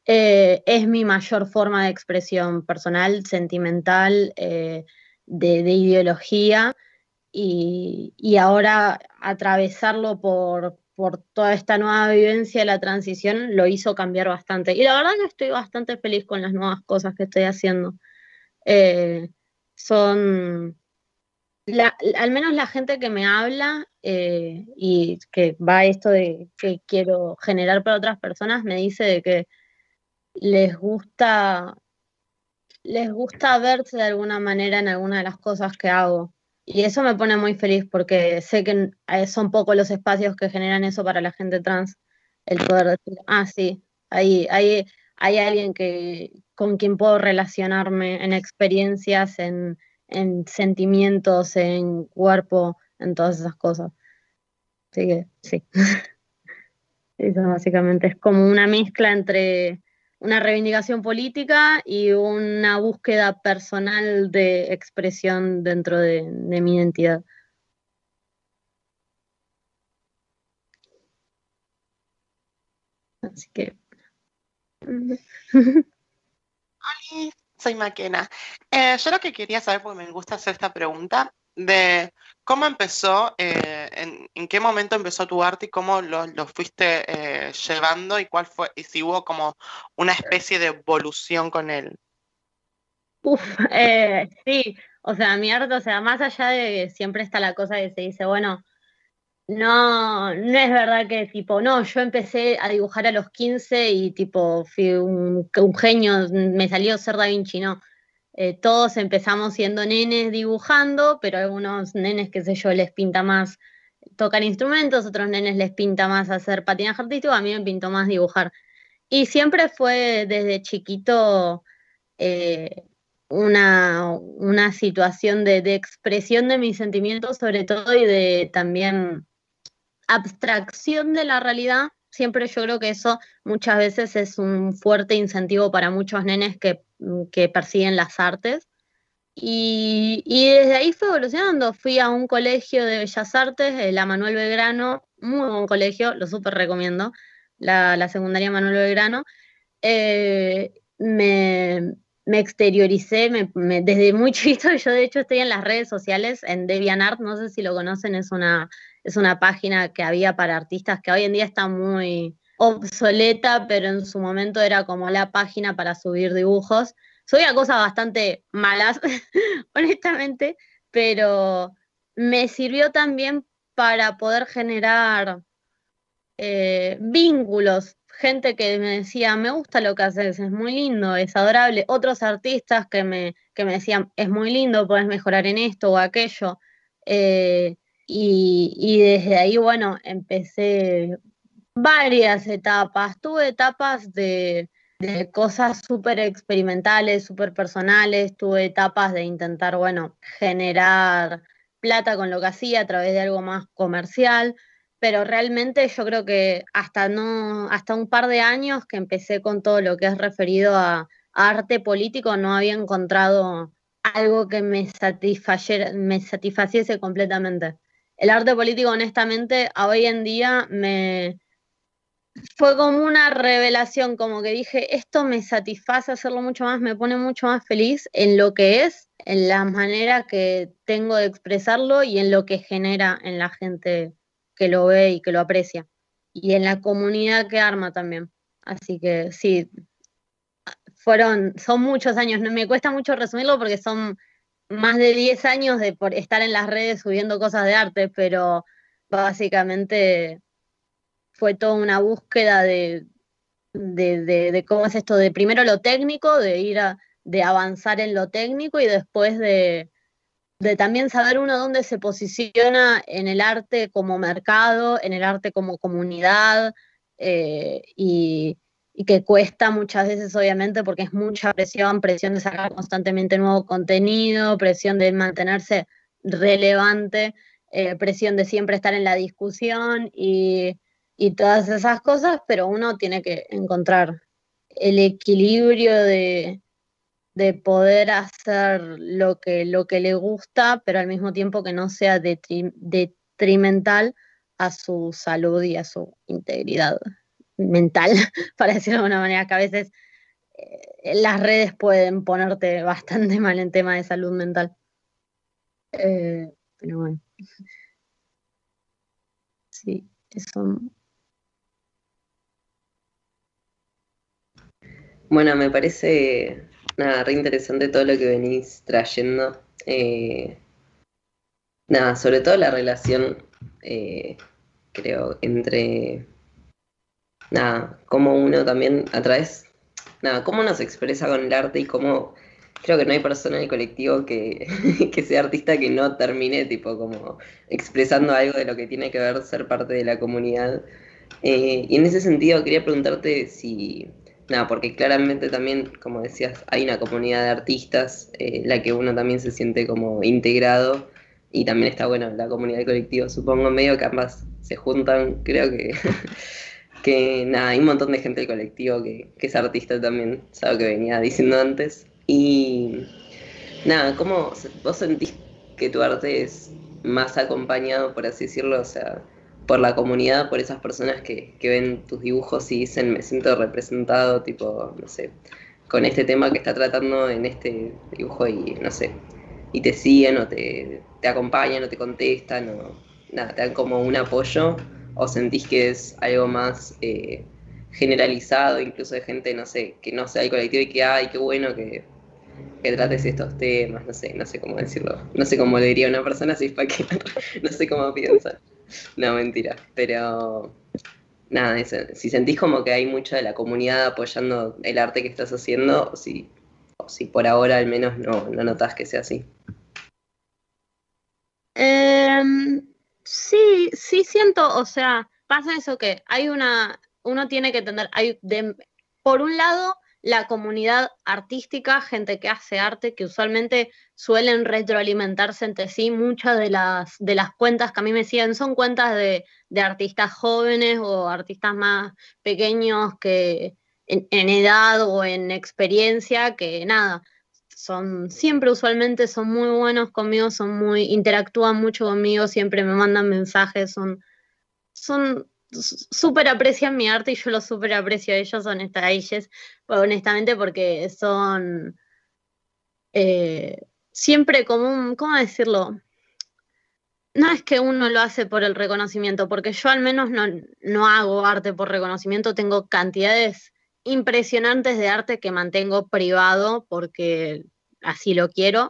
eh, es mi mayor forma de expresión personal, sentimental, eh, de, de ideología, y, y ahora atravesarlo por, por toda esta nueva vivencia de la transición lo hizo cambiar bastante. Y la verdad que estoy bastante feliz con las nuevas cosas que estoy haciendo. Eh, son, la- al menos la gente que me habla, eh, y que va a esto de que quiero generar para otras personas, me dice de que les gusta, les gusta verse de alguna manera en alguna de las cosas que hago. Y eso me pone muy feliz porque sé que eh, son pocos los espacios que generan eso para la gente trans. El poder decir, ah, sí, hay, hay, hay alguien que, con quien puedo relacionarme en experiencias, en, en sentimientos, en cuerpo, en todas esas cosas. Así que sí. Eso básicamente es como una mezcla entre una reivindicación política y una búsqueda personal de expresión dentro de, de mi identidad. Así que... Oli, soy Maquena. Eh, yo lo que quería saber, porque me gusta hacer esta pregunta, de cómo empezó, eh, en, en qué momento empezó tu arte y cómo lo, lo fuiste eh, llevando y cuál fue, y si hubo como una especie de evolución con él. Uf, eh, sí, o sea, mi arte, o sea, más allá de que siempre está la cosa que se dice, bueno, no, no es verdad que tipo, no, yo empecé a dibujar a los quince y tipo, fui un, un genio, me salió ser Da Vinci, no. Eh, todos empezamos siendo nenes dibujando, pero algunos nenes, qué sé yo, les pinta más tocar instrumentos, otros nenes les pinta más hacer patinaje artístico, a mí me pintó más dibujar. Y siempre fue desde chiquito, eh, una, una situación de, de expresión de mis sentimientos, sobre todo, y de también abstracción de la realidad. Siempre yo creo que eso muchas veces es un fuerte incentivo para muchos nenes que, que persiguen las artes. Y, y desde ahí fue evolucionando. Fui a un colegio de Bellas Artes, eh, la Manuel Belgrano, muy buen colegio, lo súper recomiendo, la, la secundaria Manuel Belgrano. Eh, me, me exterioricé, me, me- desde muy chiquito. Yo de hecho estoy en las redes sociales, en DeviantArt, no sé si lo conocen, es una, es una página que había para artistas que hoy en día está muy obsoleta, pero en su momento era como la página para subir dibujos. Subía cosas bastante malas, honestamente, pero me sirvió también para poder generar eh, vínculos, gente que me decía, me gusta lo que haces, es muy lindo, es adorable, otros artistas que me, que me decían, es muy lindo, podés mejorar en esto o aquello. Eh, y, y desde ahí, bueno, empecé varias etapas, tuve etapas de, de cosas súper experimentales, súper personales, tuve etapas de intentar, bueno, generar plata con lo que hacía a través de algo más comercial, pero realmente yo creo que hasta no, hasta un par de años que empecé con todo lo que es referido a, a arte político, no había encontrado algo que me satisfayera- me satisfaciese completamente. El arte político, honestamente, a hoy en día me fue como una revelación, como que dije, esto me satisface hacerlo mucho más, me pone mucho más feliz en lo que es, en la manera que tengo de expresarlo y en lo que genera en la gente que lo ve y que lo aprecia. Y en la comunidad que arma también. Así que sí, fueron, son muchos años, no me cuesta mucho resumirlo porque son más de diez años de por estar en las redes subiendo cosas de arte, pero básicamente fue toda una búsqueda de, de, de, de cómo es esto, de primero lo técnico, de ir a, de avanzar en lo técnico y después de, de también saber uno dónde se posiciona en el arte como mercado, en el arte como comunidad, eh, y, y que cuesta muchas veces, obviamente, porque es mucha presión, presión de sacar constantemente nuevo contenido, presión de mantenerse relevante, eh, presión de siempre estar en la discusión y, y todas esas cosas, pero uno tiene que encontrar el equilibrio de de poder hacer lo que, lo que le gusta, pero al mismo tiempo que no sea detri- detrimental a su salud y a su integridad mental, para decirlo de alguna manera, que a veces eh, las redes pueden ponerte bastante mal en tema de salud mental. Eh, pero bueno. Sí, eso. Bueno, me parece nada, re interesante todo lo que venís trayendo. Eh, nada, sobre todo la relación, eh, creo, entre nada, cómo uno también a través, nada, cómo uno se expresa con el arte y cómo creo que no hay persona en el colectivo que, que sea artista que no termine tipo como expresando algo de lo que tiene que ver ser parte de la comunidad. Eh, y en ese sentido quería preguntarte si, nada, porque claramente también, como decías, hay una comunidad de artistas, eh, la que uno también se siente como integrado, y también está, bueno, la comunidad de colectivo, supongo, medio que ambas se juntan, creo que, que nada, hay un montón de gente del colectivo que, que es artista también, es algo que venía diciendo antes, y nada, ¿cómo se- vos sentís que tu arte es más acompañado, por así decirlo, o sea, por la comunidad, por esas personas que, que ven tus dibujos y dicen, me siento representado, tipo, no sé, con este tema que está tratando en este dibujo y, no sé, y te siguen o te, te acompañan o te contestan o nada, te dan como un apoyo o sentís que es algo más eh, generalizado, incluso de gente, no sé, que no sea del colectivo y que, ay, qué bueno que que trates estos temas, no sé, no sé cómo decirlo, no sé cómo le diría a una persona si es para que, no sé cómo piensa, no, mentira, pero nada, eso, si sentís como que hay mucha de la comunidad apoyando el arte que estás haciendo, o si, o si por ahora al menos no, no notás que sea así. Em, sí, sí siento, o sea, pasa eso que hay una, uno tiene que tener, hay de, por un lado, la comunidad artística, gente que hace arte, que usualmente suelen retroalimentarse entre sí. Muchas de las, de las cuentas que a mí me siguen son cuentas de, de artistas jóvenes o artistas más pequeños que en, en edad o en experiencia, que nada son siempre usualmente son muy buenos conmigo, son muy, interactúan mucho conmigo, siempre me mandan mensajes, son, son súper aprecian mi arte y yo lo súper aprecio a ellos, honesta, a ellos, honestamente, porque son eh, siempre como un, ¿cómo decirlo? No es que uno lo hace por el reconocimiento, porque yo al menos no, no hago arte por reconocimiento, tengo cantidades impresionantes de arte que mantengo privado porque así lo quiero,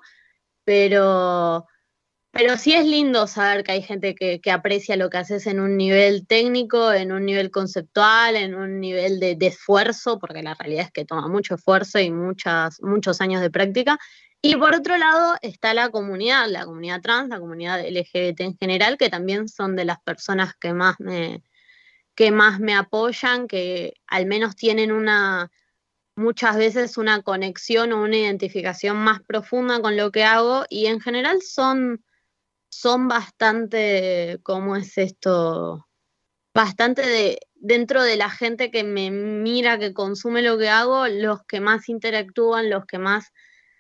pero, pero sí es lindo saber que hay gente que, que aprecia lo que haces en un nivel técnico, en un nivel conceptual, en un nivel de, de esfuerzo, porque la realidad es que toma mucho esfuerzo y muchas, muchos años de práctica. Y por otro lado está la comunidad, la comunidad trans, la comunidad L G B T en general, que también son de las personas que más me, que más me apoyan, que al menos tienen una, muchas veces una conexión o una identificación más profunda con lo que hago y en general son, son bastante, ¿cómo es esto? Bastante de, dentro de la gente que me mira, que consume lo que hago, los que más interactúan, los que más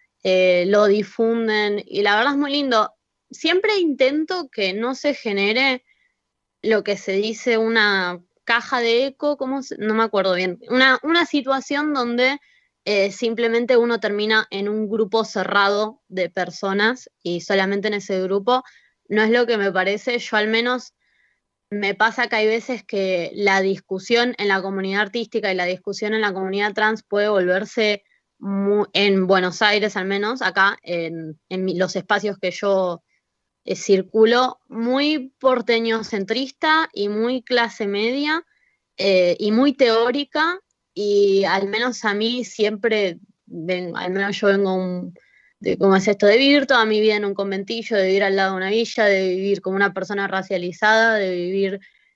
eh, lo difunden y la verdad es muy lindo. Siempre intento que no se genere lo que se dice una caja de eco, ¿cómo se- no me acuerdo bien, una, una situación donde eh, simplemente uno termina en un grupo cerrado de personas y solamente en ese grupo no es lo que me parece, yo al menos me pasa que hay veces que la discusión en la comunidad artística y la discusión en la comunidad trans puede volverse mu- en Buenos Aires al menos, acá en, en mi- los espacios que yo eh, circuló muy porteñocentrista y muy clase media eh, y muy teórica y al menos a mí siempre, ven- al menos yo vengo un, de cómo es esto de vivir toda mi vida en un conventillo, de vivir al lado de una villa, de vivir como una persona racializada, de vivir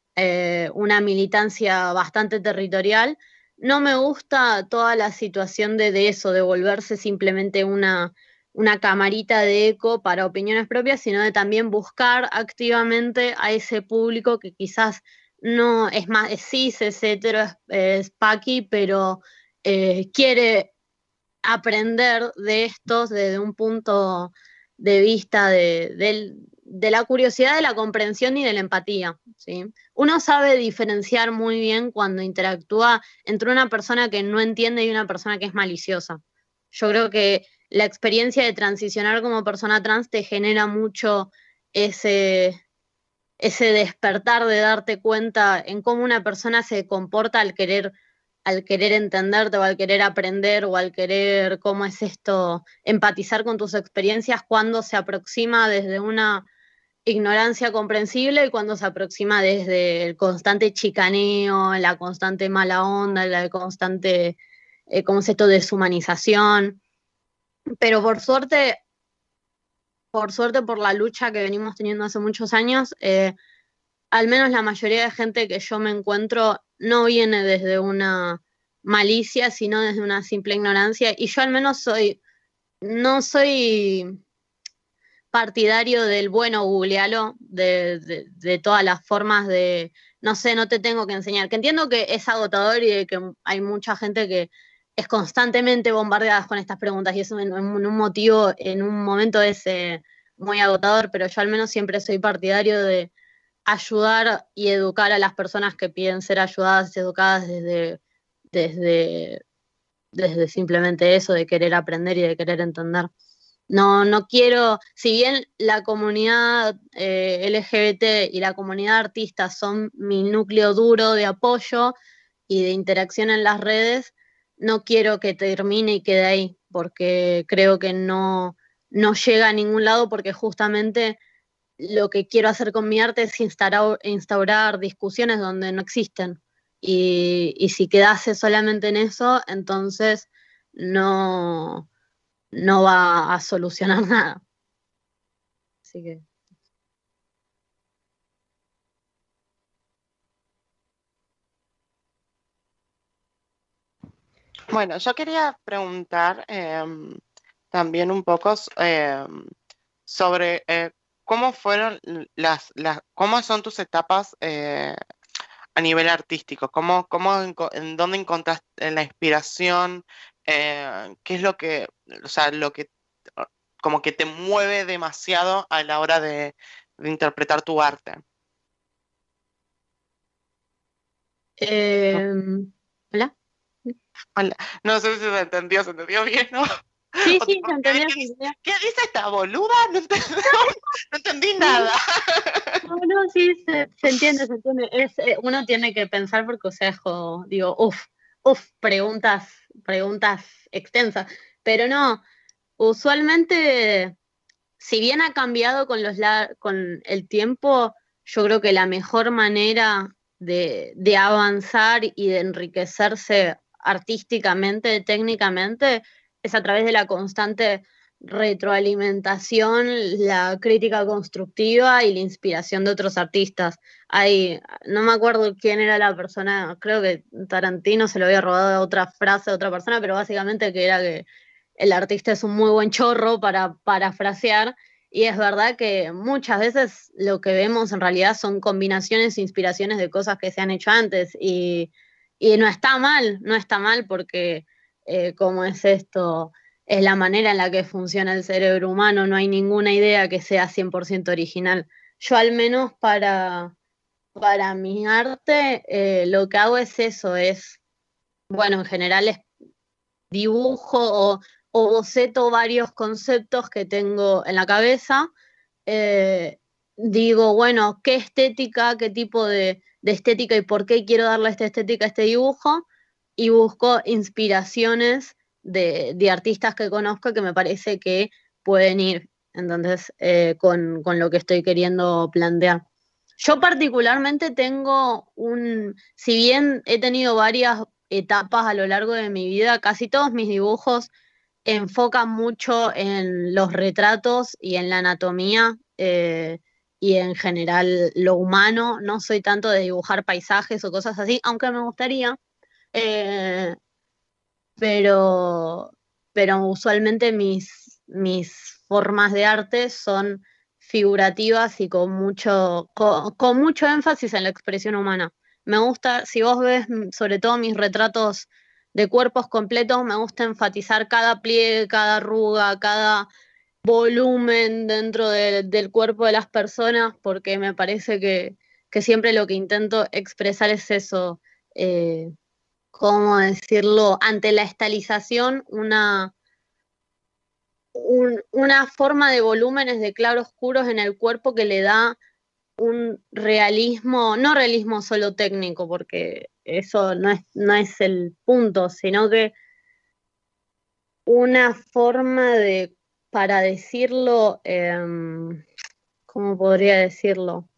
eh, una militancia bastante territorial. No me gusta toda la situación de, de eso, de volverse simplemente una una camarita de eco para opiniones propias, sino de también buscar activamente a ese público que quizás no es más, es cis, es hetero, es, es paqui, pero eh, quiere aprender de estos desde un punto de vista de, del- de la curiosidad, de la comprensión y de la empatía, ¿sí? Uno sabe diferenciar muy bien cuando interactúa entre una persona que no entiende y una persona que es maliciosa. Yo creo que la experiencia de transicionar como persona trans te genera mucho ese, ese despertar de darte cuenta en cómo una persona se comporta al querer, al querer entenderte o al querer aprender o al querer, cómo es esto, empatizar con tus experiencias cuando se aproxima desde una ignorancia comprensible y cuando se aproxima desde el constante chicaneo, la constante mala onda, la constante, eh, ¿cómo es esto?, deshumanización. Pero por suerte, por suerte, por la lucha que venimos teniendo hace muchos años, eh, al menos la mayoría de gente que yo me encuentro no viene desde una malicia, sino desde una simple ignorancia. Y yo al menos soy, no soy partidario del bueno, googlealo, de, de, de todas las formas de, no sé, no te tengo que enseñar. Que entiendo que es agotador y de que hay mucha gente que es constantemente bombardeada con estas preguntas y eso en, en un motivo, en un momento es eh, muy agotador, pero yo al menos siempre soy partidario de ayudar y educar a las personas que piden ser ayudadas y educadas desde, desde, desde simplemente eso, de querer aprender y de querer entender. No, no quiero, si bien la comunidad eh, L G B T y la comunidad artista son mi núcleo duro de apoyo y de interacción en las redes, no quiero que termine y quede ahí, porque creo que no, no llega a ningún lado, porque justamente lo que quiero hacer con mi arte es instaurar, instaurar discusiones donde no existen. Y, y si quedase solamente en eso, entonces no, no va a solucionar nada. Así que... Bueno, yo quería preguntar eh, también un poco eh, sobre eh, cómo fueron las, las, cómo son tus etapas eh, a nivel artístico, cómo, cómo, en dónde encontraste la inspiración, eh, qué es lo que, o sea, lo que como que te mueve demasiado a la hora de, de interpretar tu arte. Eh, ¿Hola? Hola. No sé si se entendió, se entendió bien, ¿no? Sí, sí, tipo, se entendió. ¿qué, dice, ¿Qué dice esta boluda? No entendí, no entendí nada. No, no, sí, se, se entiende, se entiende. Es, eh, uno tiene que pensar porque, o sea, es como, digo, uff, uff, preguntas, preguntas extensas. Pero no, usualmente, si bien ha cambiado con, los la con el tiempo, yo creo que la mejor manera de, de avanzar y de enriquecerse artísticamente, técnicamente, es a través de la constante retroalimentación, la crítica constructiva y la inspiración de otros artistas. Hay, no me acuerdo quién era la persona, creo que Tarantino se lo había robado de otra frase de otra persona, pero básicamente que era que el artista es un muy buen chorro para parafrasear, y es verdad que muchas veces lo que vemos en realidad son combinaciones e inspiraciones de cosas que se han hecho antes, y, y no está mal, no está mal porque eh, como es esto, es la manera en la que funciona el cerebro humano, no hay ninguna idea que sea cien por ciento original. Yo al menos para, para mi arte eh, lo que hago es eso, es, bueno, en general es dibujo o, o boceto varios conceptos que tengo en la cabeza, eh, digo, bueno, qué estética, qué tipo de, de estética y por qué quiero darle esta estética a este dibujo, y busco inspiraciones de, de artistas que conozco que me parece que pueden ir, entonces, eh, con, con lo que estoy queriendo plantear. Yo particularmente tengo un, si bien he tenido varias etapas a lo largo de mi vida, casi todos mis dibujos enfocan mucho en los retratos y en la anatomía eh, y en general lo humano. No soy tanto de dibujar paisajes o cosas así, aunque me gustaría, eh, pero, pero usualmente mis, mis formas de arte son figurativas y con mucho, con, con mucho énfasis en la expresión humana. Me gusta, si vos ves sobre todo mis retratos de cuerpos completos, me gusta enfatizar cada pliegue, cada arruga, cada volumen dentro de- del cuerpo de las personas, porque me parece que, que siempre lo que intento expresar es eso, eh, ¿cómo decirlo? Ante la estilización, una, un- una forma de volúmenes de claroscuros en el cuerpo que le da un realismo, no realismo solo técnico, porque eso no es, no es el punto, sino que una forma de, para decirlo, em, ¿cómo podría decirlo?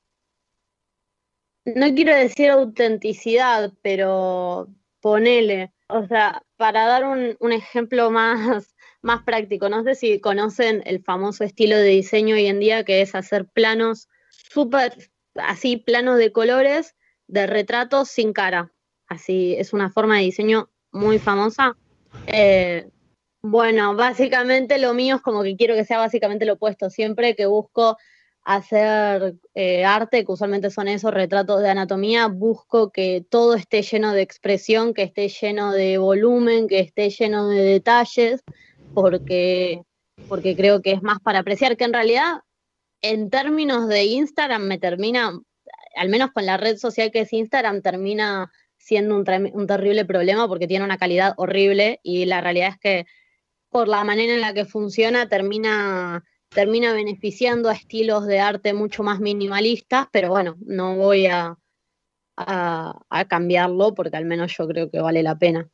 No quiero decir autenticidad, pero ponele, o sea, para dar un, un ejemplo más, más práctico, no sé si conocen el famoso estilo de diseño hoy en día, que es hacer planos súper, así, planos de colores, de retratos sin cara. Así, es una forma de diseño muy famosa. Eh, bueno, básicamente lo mío es como que quiero que sea básicamente lo opuesto. Siempre que busco hacer eh, arte, que usualmente son esos retratos de anatomía, busco que todo esté lleno de expresión, que esté lleno de volumen, que esté lleno de detalles, porque, porque creo que es más para apreciar, que en realidad en términos de Instagram me termina, al menos con la red social que es Instagram, termina siendo un, trem- un terrible problema porque tiene una calidad horrible y la realidad es que por la manera en la que funciona, termina, termina beneficiando a estilos de arte mucho más minimalistas, pero bueno, no voy a, a, a cambiarlo porque al menos yo creo que vale la pena.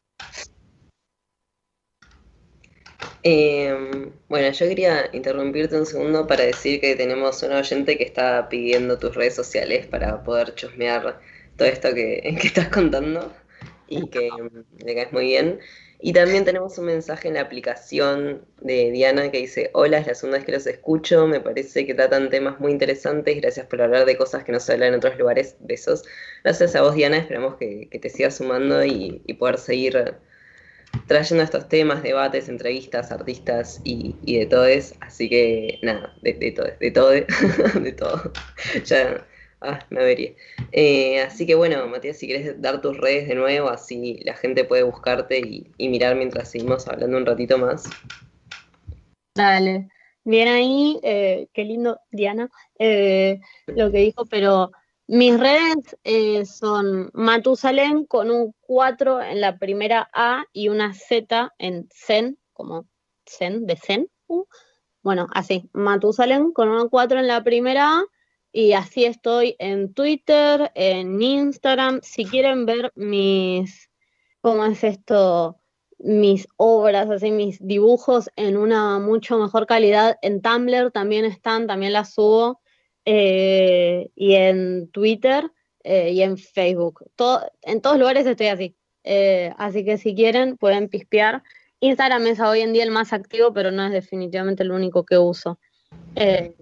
Eh, bueno, yo quería interrumpirte un segundo para decir que tenemos un oyente que está pidiendo tus redes sociales para poder chusmear todo esto que, que estás contando y que mm, le caes muy bien. Y también tenemos un mensaje en la aplicación de Diana que dice: Hola, es la segunda vez que los escucho, me parece que tratan temas muy interesantes, gracias por hablar de cosas que no se hablan en otros lugares, besos. Gracias a vos, Diana, esperamos que, que te sigas sumando y, y poder seguir trayendo estos temas, debates, entrevistas, artistas y, y de todes. Así que nada, de, de todo, de todo, de todo. Ya, ah, me avería. Eh, así que bueno, Matías, si querés dar tus redes de nuevo, así la gente puede buscarte y, y mirar mientras seguimos hablando un ratito más. Dale. Bien ahí, eh, qué lindo, Diana, eh, lo que dijo, pero mis redes eh, son Matusalén con un cuatro en la primera A y una Z en Zen, como Zen, de Zen. uh, Bueno, así, Matusalén con una cuatro en la primera A y así estoy en Twitter, en Instagram. Si quieren ver mis, ¿cómo es esto? Mis obras, así mis dibujos en una mucho mejor calidad. En Tumblr también están, también las subo. eh, y en Twitter eh, y en Facebook. Todo, en todos lugares estoy así. Eh, así que si quieren pueden pispear. Instagram es hoy en día el más activo, pero no es definitivamente el único que uso. Eh,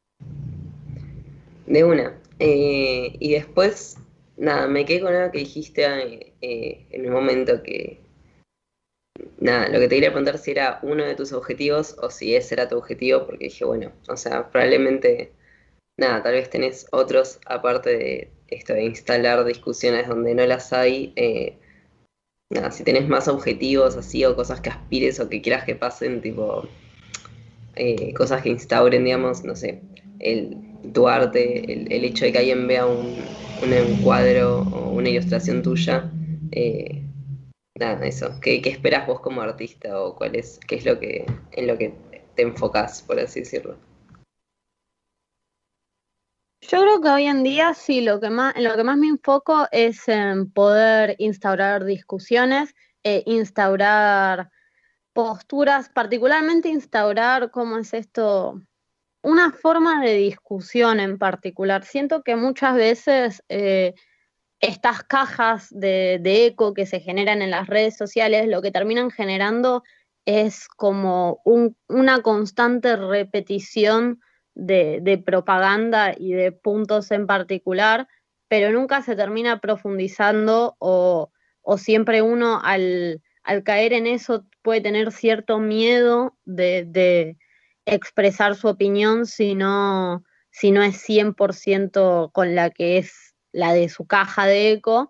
De una. Eh, y después, nada, me quedé con algo que dijiste eh, eh, en un momento que, nada, lo que te quería preguntar si era uno de tus objetivos o si ese era tu objetivo, porque dije, bueno, o sea, probablemente, nada, tal vez tenés otros aparte de esto de instalar discusiones donde no las hay. Eh, nada, si tenés más objetivos así o cosas que aspires o que quieras que pasen, tipo, eh, cosas que instauren, digamos, no sé, el, tu arte, el, el hecho de que alguien vea un, un cuadro o una ilustración tuya. eh, Nada, eso. ¿Qué, qué esperas vos como artista o cuál es, qué es lo que, en lo que te enfocás, por así decirlo? Yo creo que hoy en día sí, lo que más, en lo que más me enfoco es en poder instaurar discusiones, eh, instaurar posturas, particularmente instaurar, ¿cómo es esto? Una forma de discusión en particular. Siento que muchas veces eh, estas cajas de, de eco que se generan en las redes sociales, lo que terminan generando es como un- una constante repetición de, de propaganda y de puntos en particular, pero nunca se termina profundizando o, o siempre uno al, al caer en eso puede tener cierto miedo de, de expresar su opinión si no, si no es cien por ciento con la que es la de su caja de eco,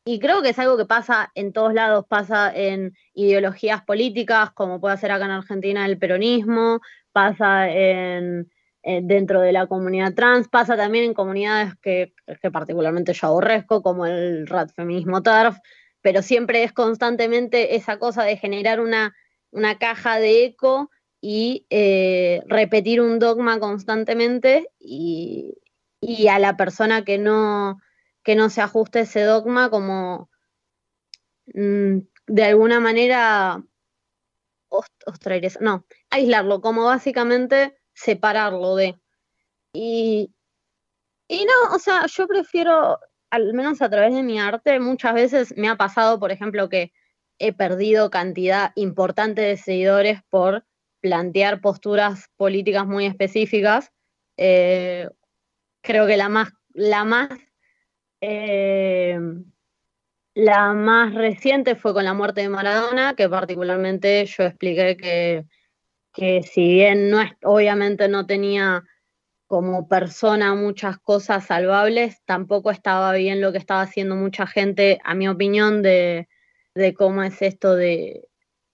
y creo que es algo que pasa en todos lados, pasa en ideologías políticas, como puede ser acá en Argentina el peronismo, pasa en, en dentro de la comunidad trans, pasa también en comunidades que, que particularmente yo aborrezco, como el radfeminismo TERF, pero siempre es constantemente esa cosa de generar una, una caja de eco y eh, repetir un dogma constantemente y, y a la persona que no, que no se ajuste ese dogma como mmm, de alguna manera ostraer, no, aislarlo, como básicamente separarlo de. Y, y no, o sea, yo prefiero, al menos a través de mi arte, muchas veces me ha pasado, por ejemplo, que he perdido cantidad importante de seguidores por plantear posturas políticas muy específicas. Eh, creo que la más, la más, eh, la más reciente fue con la muerte de Maradona, que particularmente yo expliqué que, que si bien no es, obviamente no tenía como persona muchas cosas salvables, tampoco estaba bien lo que estaba haciendo mucha gente, a mi opinión, de, de cómo es esto de,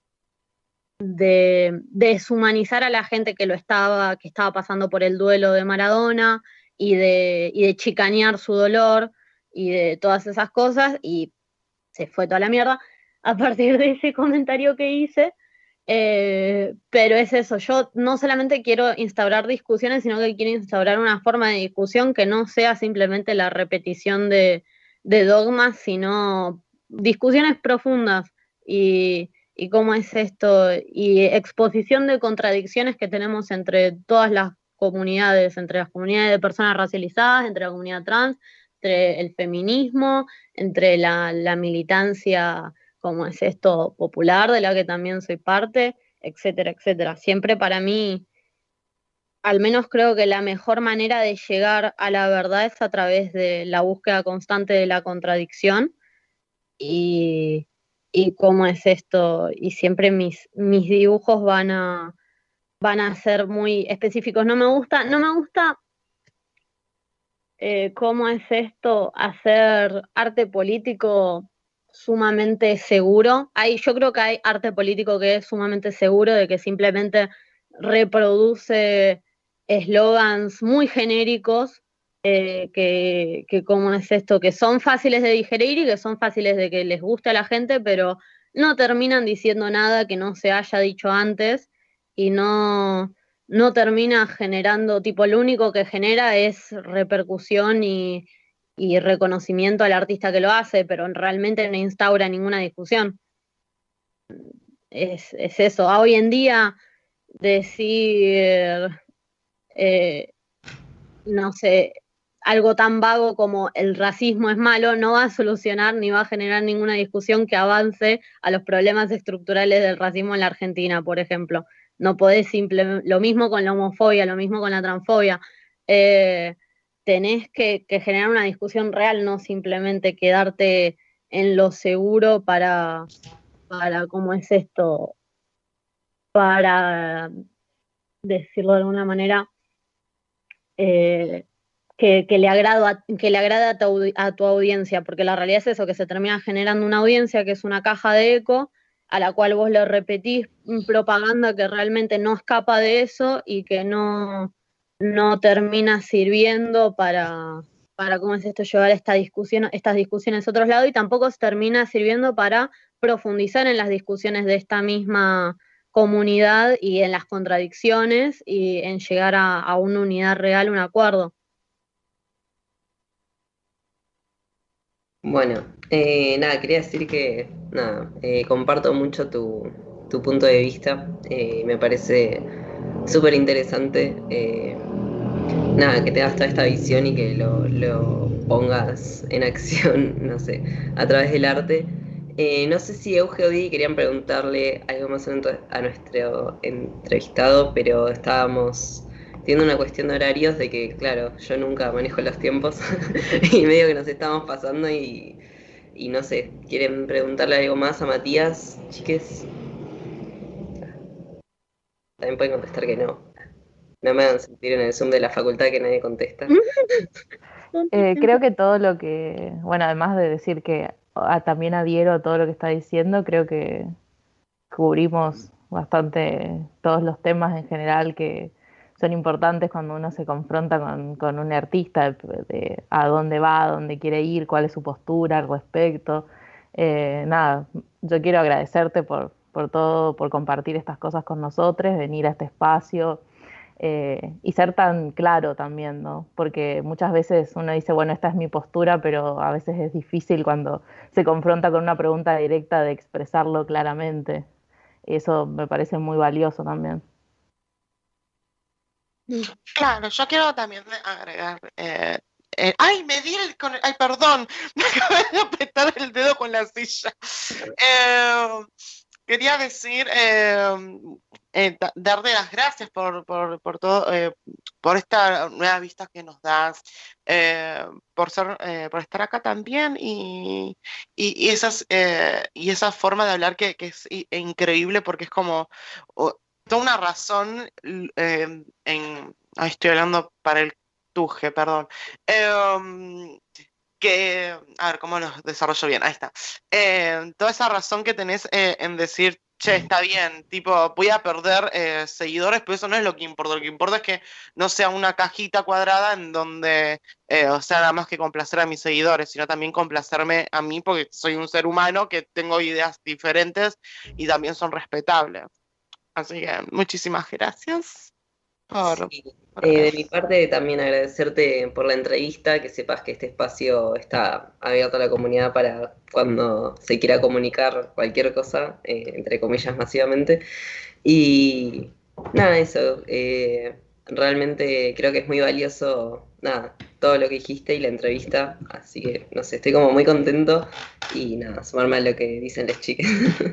de deshumanizar a la gente que lo estaba, que estaba pasando por el duelo de Maradona y de, y de chicanear su dolor y de todas esas cosas, y se fue toda la mierda a partir de ese comentario que hice. Eh, pero es eso, yo no solamente quiero instaurar discusiones, sino que quiero instaurar una forma de discusión que no sea simplemente la repetición de, de dogmas, sino discusiones profundas y, y cómo es esto, y exposición de contradicciones que tenemos entre todas las comunidades, entre las comunidades de personas racializadas, entre la comunidad trans, entre el feminismo, entre la, la militancia, como es esto, popular, de la que también soy parte, etcétera, etcétera. Siempre para mí, al menos creo que la mejor manera de llegar a la verdad es a través de la búsqueda constante de la contradicción y, y cómo es esto, y siempre mis, mis dibujos van a, van a ser muy específicos. No me gusta, no me gusta eh, cómo es esto, hacer arte político sumamente seguro. Hay, yo creo que hay arte político que es sumamente seguro, de que simplemente reproduce eslogans muy genéricos, eh, que, que cómo es esto, que son fáciles de digerir y que son fáciles de que les guste a la gente, pero no terminan diciendo nada que no se haya dicho antes y no, no termina generando, tipo, lo único que genera es repercusión y y reconocimiento al artista que lo hace, pero realmente no instaura ninguna discusión. Es, es eso. A hoy en día decir, eh, no sé, algo tan vago como el racismo es malo no va a solucionar ni va a generar ninguna discusión que avance a los problemas estructurales del racismo en la Argentina, por ejemplo. No podés simplemente, lo mismo con la homofobia, lo mismo con la transfobia. Eh, tenés que, que generar una discusión real, no simplemente quedarte en lo seguro para, para ¿cómo es esto? Para decirlo de alguna manera, eh, que, que le agrado a, que le agrada a tu, a tu audiencia, porque la realidad es eso, que se termina generando una audiencia que es una caja de eco a la cual vos le repetís propaganda que realmente no escapa de eso y que no no termina sirviendo para, para ¿cómo es esto?, llevar esta discusión, estas discusiones a otros lados, y tampoco termina sirviendo para profundizar en las discusiones de esta misma comunidad y en las contradicciones y en llegar a, a una unidad real, un acuerdo. Bueno, eh, nada, quería decir que nada, eh, comparto mucho tu, tu punto de vista, eh, me parece súper interesante. Eh, nada, que tengas toda esta visión y que lo, lo pongas en acción, no sé, a través del arte. Eh, no sé si Euge o Di querían preguntarle algo más a nuestro entrevistado, pero estábamos teniendo una cuestión de horarios de que, claro, yo nunca manejo los tiempos y medio que nos estamos pasando y, y no sé, ¿quieren preguntarle algo más a Matías, chiques? También pueden contestar que no. No me hagan sentir en el Zoom de la facultad que nadie contesta. Eh, creo que todo lo que, bueno, además de decir que a- también adhiero a todo lo que está diciendo, creo que cubrimos bastante todos los temas en general que son importantes cuando uno se confronta con, con un artista, de, de a dónde va, a dónde quiere ir, cuál es su postura al respecto. Eh, nada, yo quiero agradecerte por, por todo, por compartir estas cosas con nosotros, venir a este espacio eh, y ser tan claro también, ¿no? Porque muchas veces uno dice, bueno, esta es mi postura, pero a veces es difícil cuando se confronta con una pregunta directa de expresarlo claramente. Eso me parece muy valioso también. Claro, yo quiero también agregar. Eh, eh, ay, me di el. Con el- ay, perdón, me acabé de apretar el dedo con la silla. Eh, quería decir, eh, eh, da- darte las gracias por, por, por todo, eh, por esta nueva vista que nos das, eh, por ser, eh, por estar acá también y, y, y esas, eh, y esa forma de hablar que, que es i- increíble porque es como o- toda una razón l- eh, en. Ay, estoy hablando para el tuje, perdón. Em, que, a ver, ¿cómo lo desarrollo bien? Ahí está. Eh, toda esa razón que tenés eh, en decir, che, está bien, tipo, voy a perder eh, seguidores, pero eso no es lo que importa. Lo que importa es que no sea una cajita cuadrada en donde, eh, o sea, nada más que complacer a mis seguidores, sino también complacerme a mí porque soy un ser humano que tengo ideas diferentes y también son respetables. Así que muchísimas gracias por, Sí. por Eh, de eso. mi parte también agradecerte por la entrevista, que sepas que este espacio está abierto a la comunidad para cuando se quiera comunicar cualquier cosa, eh, entre comillas masivamente. Y nada, eso, eh, realmente creo que es muy valioso, nada, todo lo que dijiste y la entrevista, así que no sé, estoy como muy contento y nada, sumarme a lo que dicen las chicas.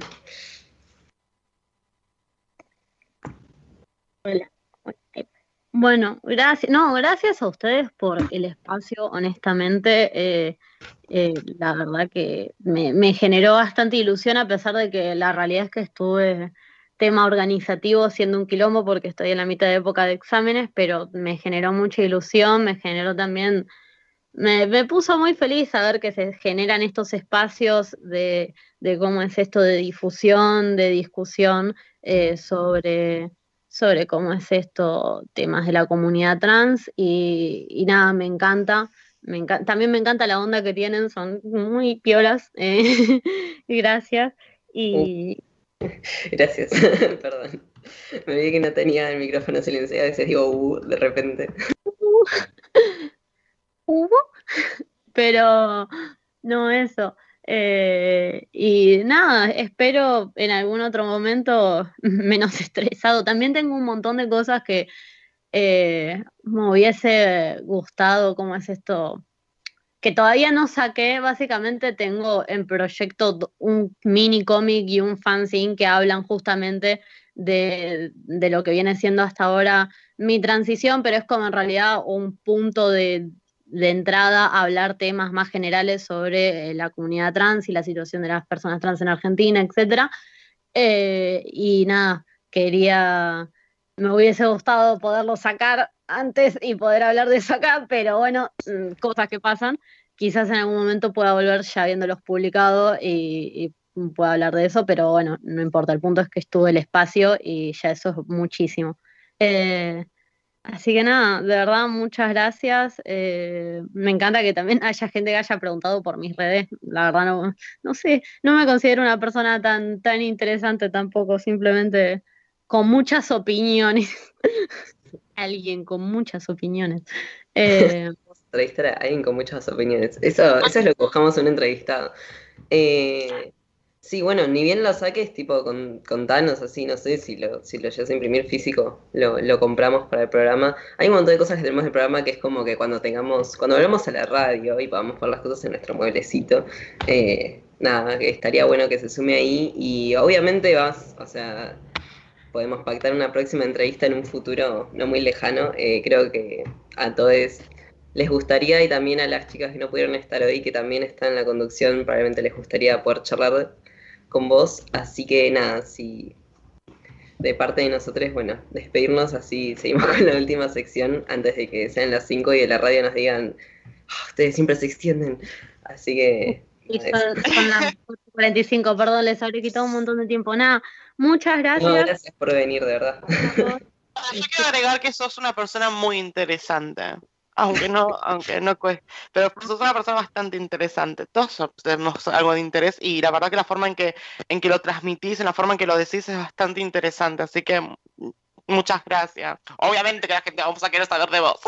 Hola. Bueno, gracias, no, gracias a ustedes por el espacio, honestamente, eh, eh, la verdad que me, me generó bastante ilusión a pesar de que la realidad es que estuve tema organizativo siendo un quilombo porque estoy en la mitad de época de exámenes, pero me generó mucha ilusión, me generó también, me, me puso muy feliz saber que se generan estos espacios de, de cómo es esto de difusión, de discusión eh, sobre sobre cómo es esto, temas de la comunidad trans y, y nada, me encanta, me enca- también me encanta la onda que tienen, son muy piolas, eh, gracias. Y Gracias, perdón. Me vi que no tenía el micrófono silenciado, a veces digo uh, de repente. hubo, pero no eso. Eh, y nada, espero en algún otro momento menos estresado. También tengo un montón de cosas que eh, me hubiese gustado, ¿cómo es esto? Que todavía no saqué, básicamente tengo en proyecto d- un mini cómic y un fanzine que hablan justamente de, de lo que viene siendo hasta ahora mi transición, pero es como en realidad un punto de, de entrada a hablar temas más generales sobre eh, la comunidad trans y la situación de las personas trans en Argentina, etcétera. Eh, y nada, quería, me hubiese gustado poderlo sacar antes y poder hablar de eso acá, pero bueno, mm, cosas que pasan. Quizás en algún momento pueda volver ya habiéndolos publicado y, y pueda hablar de eso, pero bueno, no importa. El punto es que estuve el espacio y ya eso es muchísimo. Eh, Así que nada, de verdad, muchas gracias. Eh, me encanta que también haya gente que haya preguntado por mis redes. La verdad, no, no sé, no me considero una persona tan, tan interesante tampoco, simplemente con muchas opiniones. Alguien con muchas opiniones. Eh, Entrevistar a alguien con muchas opiniones. Eso, eso es lo que buscamos en un entrevistado. Eh, sí, bueno, ni bien lo saques, tipo, con, contanos así, no sé si lo, si lo llegas a imprimir físico, lo, lo compramos para el programa. Hay un montón de cosas que tenemos del programa que es como que cuando tengamos, cuando volvemos a la radio y podamos poner las cosas en nuestro mueblecito, eh, nada, que estaría bueno que se sume ahí y obviamente vas, o sea, podemos pactar una próxima entrevista en un futuro no muy lejano. Eh, creo que a todos les gustaría y también a las chicas que no pudieron estar hoy, que también están en la conducción, probablemente les gustaría poder charlar con vos. Así que nada, si de parte de nosotros, bueno, despedirnos así, seguimos con la última sección antes de que sean las cinco y de la radio nos digan, "Ah, ustedes siempre se extienden". Así que Y son, son las ocho cuarenta y cinco, perdón, les habré quitado un montón de tiempo. Nada, muchas gracias. No, gracias por venir, de verdad. Yo quiero agregar que sos una persona muy interesante. Aunque no, aunque no cueste. Pero sos una persona bastante interesante. Todos tenemos algo de interés y la verdad que la forma en que, en que lo transmitís, en la forma en que lo decís es bastante interesante. Así que muchas gracias. Obviamente que la gente vamos a querer saber de vos.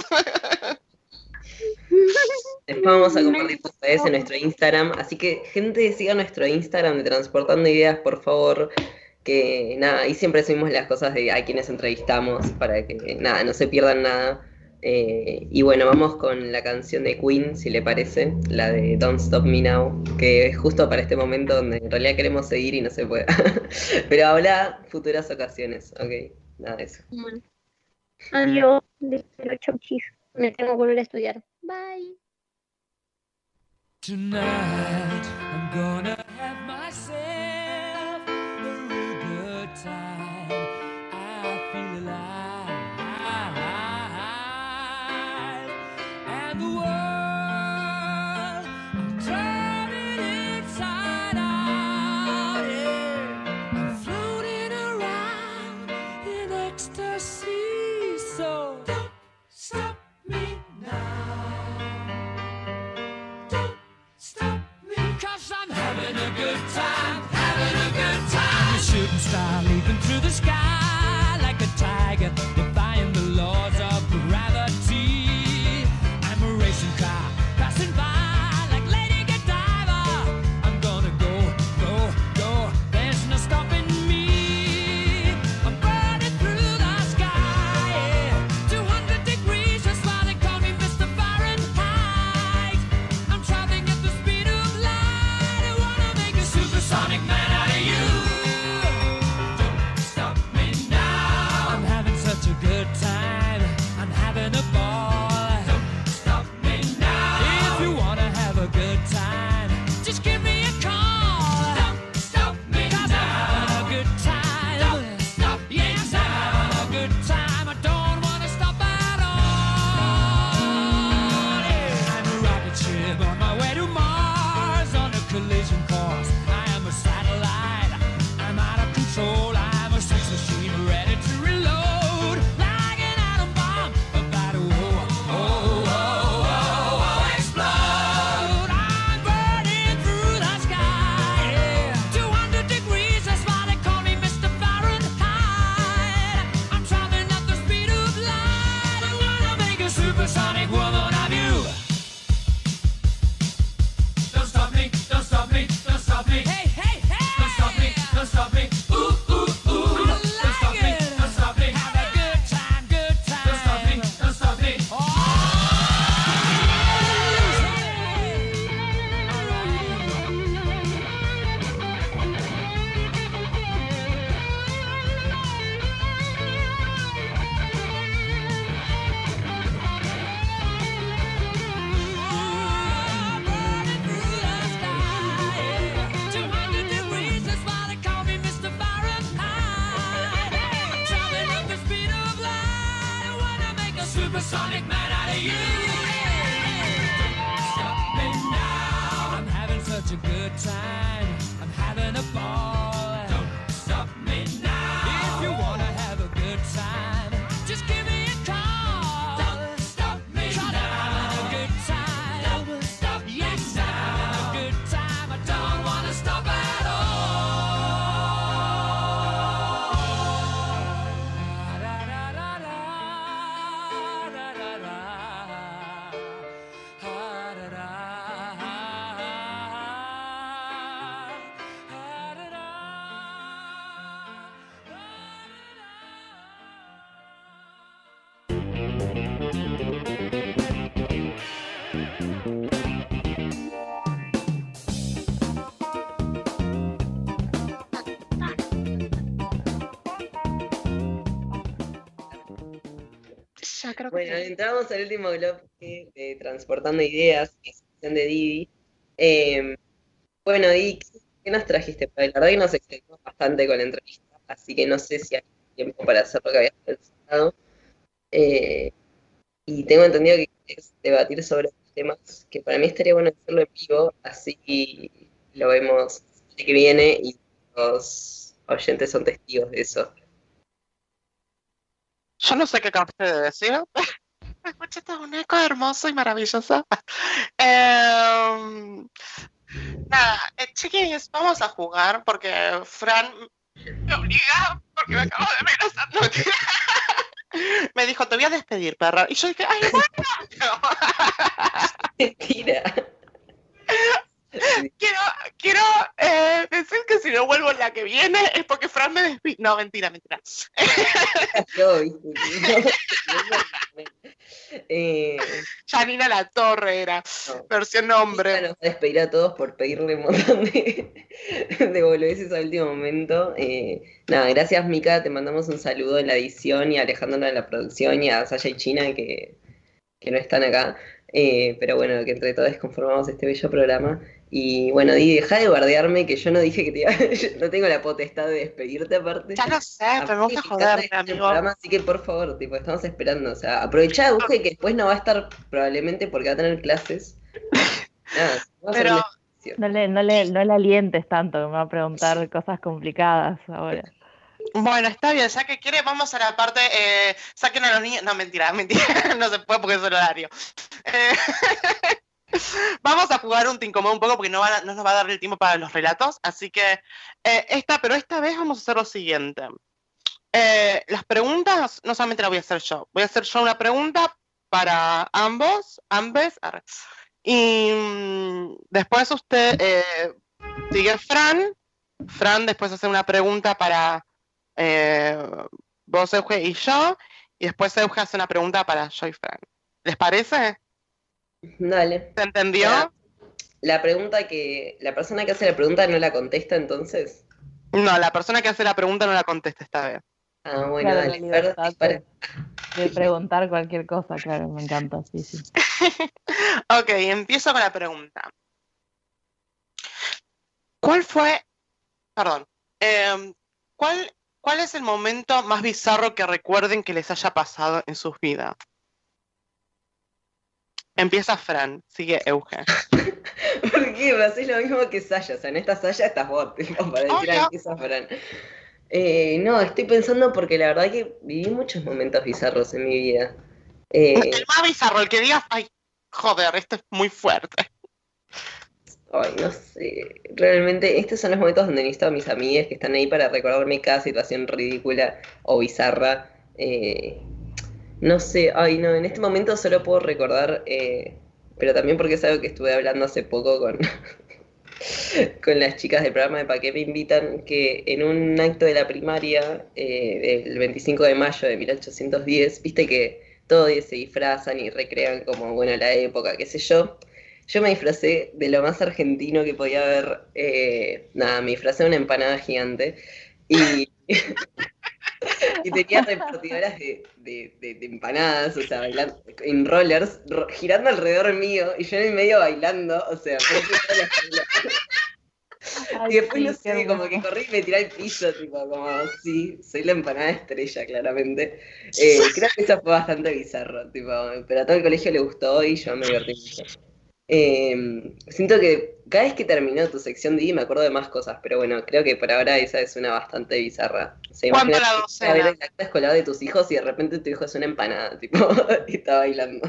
Después vamos a compartir tus redes en nuestro Instagram. Así que, gente, siga nuestro Instagram de Transportando Ideas, por favor. Que nada, ahí siempre subimos las cosas de a quienes entrevistamos para que nada, no se pierdan nada. Eh, y bueno, vamos con la canción de Queen, si le parece, la de Don't Stop Me Now, que es justo para este momento donde en realidad queremos seguir y no se puede. Pero habla futuras ocasiones, ok, nada de eso. Bueno. Adiós, desde chau chis. Me tengo que volver a estudiar. Bye. Tonight I'm gonna have myself a real good time. I feel alive, and the world I'm turning inside out. Yeah. I'm floating around in ecstasy, so don't stop me now. Don't stop me, 'cause I'm having a good time, having a good time. A shooting star leaping through the sky like a tiger, defying the laws of gravity. I'm a racing car passing by like Lady Godiva. I'm gonna go, go, go. There's no stopping me. I'm burning through the sky, yeah. two hundred degrees, that's why they call me Mister Fahrenheit. I'm traveling at the speed of light. I wanna make a supersonic man out of you. Don't stop me now. I'm having such a good time. I'm having a ball. Don't stop me now. If you wanna have a good time, just give me a call. Don't stop me 'cause now. I'm having a good time. Don't stop me yes, now. I'm having a good time. I don't wanna stop at all. Yeah. I'm a rocket ship on my way to Mars on a collision course. I am a satellite. I'm out of control. I'm a sex machine ready to reload like an atom bomb about to oh, oh, oh, oh, oh, explode. I'm burning through the sky, yeah. two hundred degrees, that's why they call me Mister Fahrenheit. I'm traveling at the speed of light. I wanna make a supersonic woman of you. Don't stop me, don't stop me, don't stop me. Hey, hey, hey! Don't stop me, don't stop me. Ooh, ooh, ooh. Don't stop me, don't stop me. Have a good time, good time. Don't stop me, don't stop me. two hundred degrees, that's why they call me Mister Fahrenheit. I'm traveling at the speed of light. I wanna make a supersonic man out of you. Don't stop me now. I'm having such a good time. I'm having a ball. Don't stop me now. If you wanna have a good time, just give me a call. Don't stop me now. I'm having a good time. Don't stop me yes, now. I'm having a good time. I don't wanna stop at Ya creo que Bueno, sí. entramos al último bloque de Transportando Ideas, que es la sección de Didi. Eh, bueno, Didi, ¿qué qué nos trajiste? Porque la verdad que nos extendimos bastante con la entrevista, así que no sé si hay tiempo para hacer lo que habías pensado. Eh, y tengo entendido que quieres debatir sobre temas que para mí estaría bueno hacerlo en vivo, así lo vemos el que viene y los oyentes son testigos de eso. Yo no sé qué acabaste de decir. Escuchaste un eco hermoso y maravilloso. Eh, nada, eh, chiquis, vamos a jugar porque Fran me obliga, porque me acabo de ver esa noche. Me dijo, te voy a despedir, perra. Y yo dije, ay, bueno. Mentira. Quiero, quiero eh, decir que si no vuelvo la que viene es porque Fran me despide. No, mentira, mentira. No, viste, no. Eh, Janina La Torre era, no. versión hombre. Nos va a despedir a todos por pedirle un montón de, de boludeces al último momento. Eh, nada, gracias Mica, te mandamos un saludo en la edición y a Alejandra en la producción y a Sasha y China que, que no están acá. Eh, pero bueno, que entre todos conformamos este bello programa. Y bueno, Di, deja de bardearme, que yo no dije que te iba, yo no tengo la potestad de despedirte aparte. Ya lo sé, pero me gusta Aparte, joderme, este amigo. programa, así que por favor, tipo, estamos esperando. O sea, aprovechá de busque que después no va a estar probablemente porque va a tener clases. Nada, vamos a hacer Pero una excepción. No le, no le, no le alientes tanto, que me va a preguntar cosas complicadas ahora. bueno, está bien, ya que quiere, vamos a la parte, eh, saquen a los niños, no, mentira, mentira, no se puede porque es horario. Eh, vamos a jugar un tincomo un poco porque no, van a- no nos va a dar el tiempo para los relatos, así que eh, esta, pero esta vez vamos a hacer lo siguiente. Eh, las preguntas no solamente las voy a hacer yo, voy a hacer yo una pregunta para ambos, ambes, arre. Y mm, después usted eh, sigue Fran, Fran después hace una pregunta para eh, vos, Euge, y yo, y después Euge hace una pregunta para yo y Fran. ¿Les parece? Dale. ¿Se entendió? La, la pregunta que. La persona que hace la pregunta no la contesta entonces. No, la persona que hace la pregunta no la contesta esta vez. Ah, bueno, Claro, dale. la Fer, libertad dispara. de preguntar cualquier cosa, claro, me encanta, sí, sí. Ok, empiezo con la pregunta. ¿Cuál fue, perdón, eh, ¿cuál, cuál es el momento más bizarro que recuerden que les haya pasado en sus vidas? Empieza Fran, sigue Euge. ¿Por qué? Me haces lo mismo que Saya. O sea, en esta Saya estás vos, tipo, para decir Obvio. a empieza Fran. Eh, no, estoy pensando porque la verdad que viví muchos momentos bizarros en mi vida. Eh, El más bizarro, el que digas, ay, joder, esto es muy fuerte. Ay, no sé. Realmente, estos son los momentos donde necesito a mis amigas que están ahí para recordarme cada situación ridícula o bizarra. Eh, no sé, ay, no, en este momento solo puedo recordar, eh, pero también porque es algo que estuve hablando hace poco con, con las chicas del programa de Pa' qué me invitan, que en un acto de la primaria, eh, del veinticinco de mayo de mil ochocientos diez, viste que todos se disfrazan y recrean como, bueno, la época, qué sé yo. Yo me disfracé de lo más argentino que podía haber. Eh, nada, me disfracé de una empanada gigante. Y, y tenía repartidoras de, de, de, de empanadas, o sea, bailando, en rollers, ro- girando alrededor mío, y yo en el medio bailando, o sea, por eso toda la escuela. Ay, Y después, sí, no qué sé, como hermoso. que corrí y me tiré al piso, tipo, como, sí, soy la empanada estrella, claramente. Eh, creo que eso fue bastante bizarro, tipo, pero a todo el colegio le gustó y yo me divertí mucho. Eh, siento que cada vez que terminó tu sección de I me acuerdo de más cosas, pero bueno, creo que por ahora esa es una bastante bizarra. O sea, ¿Cuánto imagínate la que vas a ver docena? el acta escolar de tus hijos y de repente tu hijo es una empanada, tipo, y está bailando.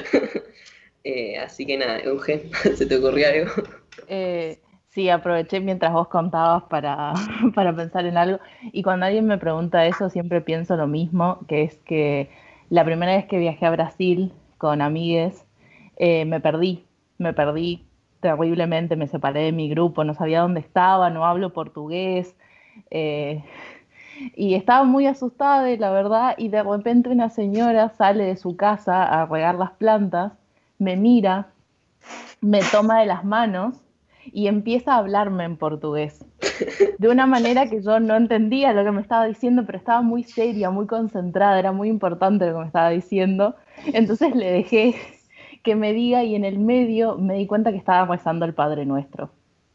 Eh, así que nada, Euge, ¿se te ocurrió algo? Eh, sí, aproveché mientras vos contabas para, para pensar en algo. Y cuando alguien me pregunta eso, siempre pienso lo mismo, que es que la primera vez que viajé a Brasil con amigues, eh, me perdí, me perdí terriblemente, me separé de mi grupo, no sabía dónde estaba, no hablo portugués. eh, y estaba muy asustada, la verdad, y de repente una señora sale de su casa a regar las plantas, me mira, me toma de las manos y empieza a hablarme en portugués. De una manera que yo no entendía lo que me estaba diciendo, pero estaba muy seria, muy concentrada, era muy importante lo que me estaba diciendo. Entonces le dejé que me diga y en el medio me di cuenta que estaba rezando el Padre Nuestro.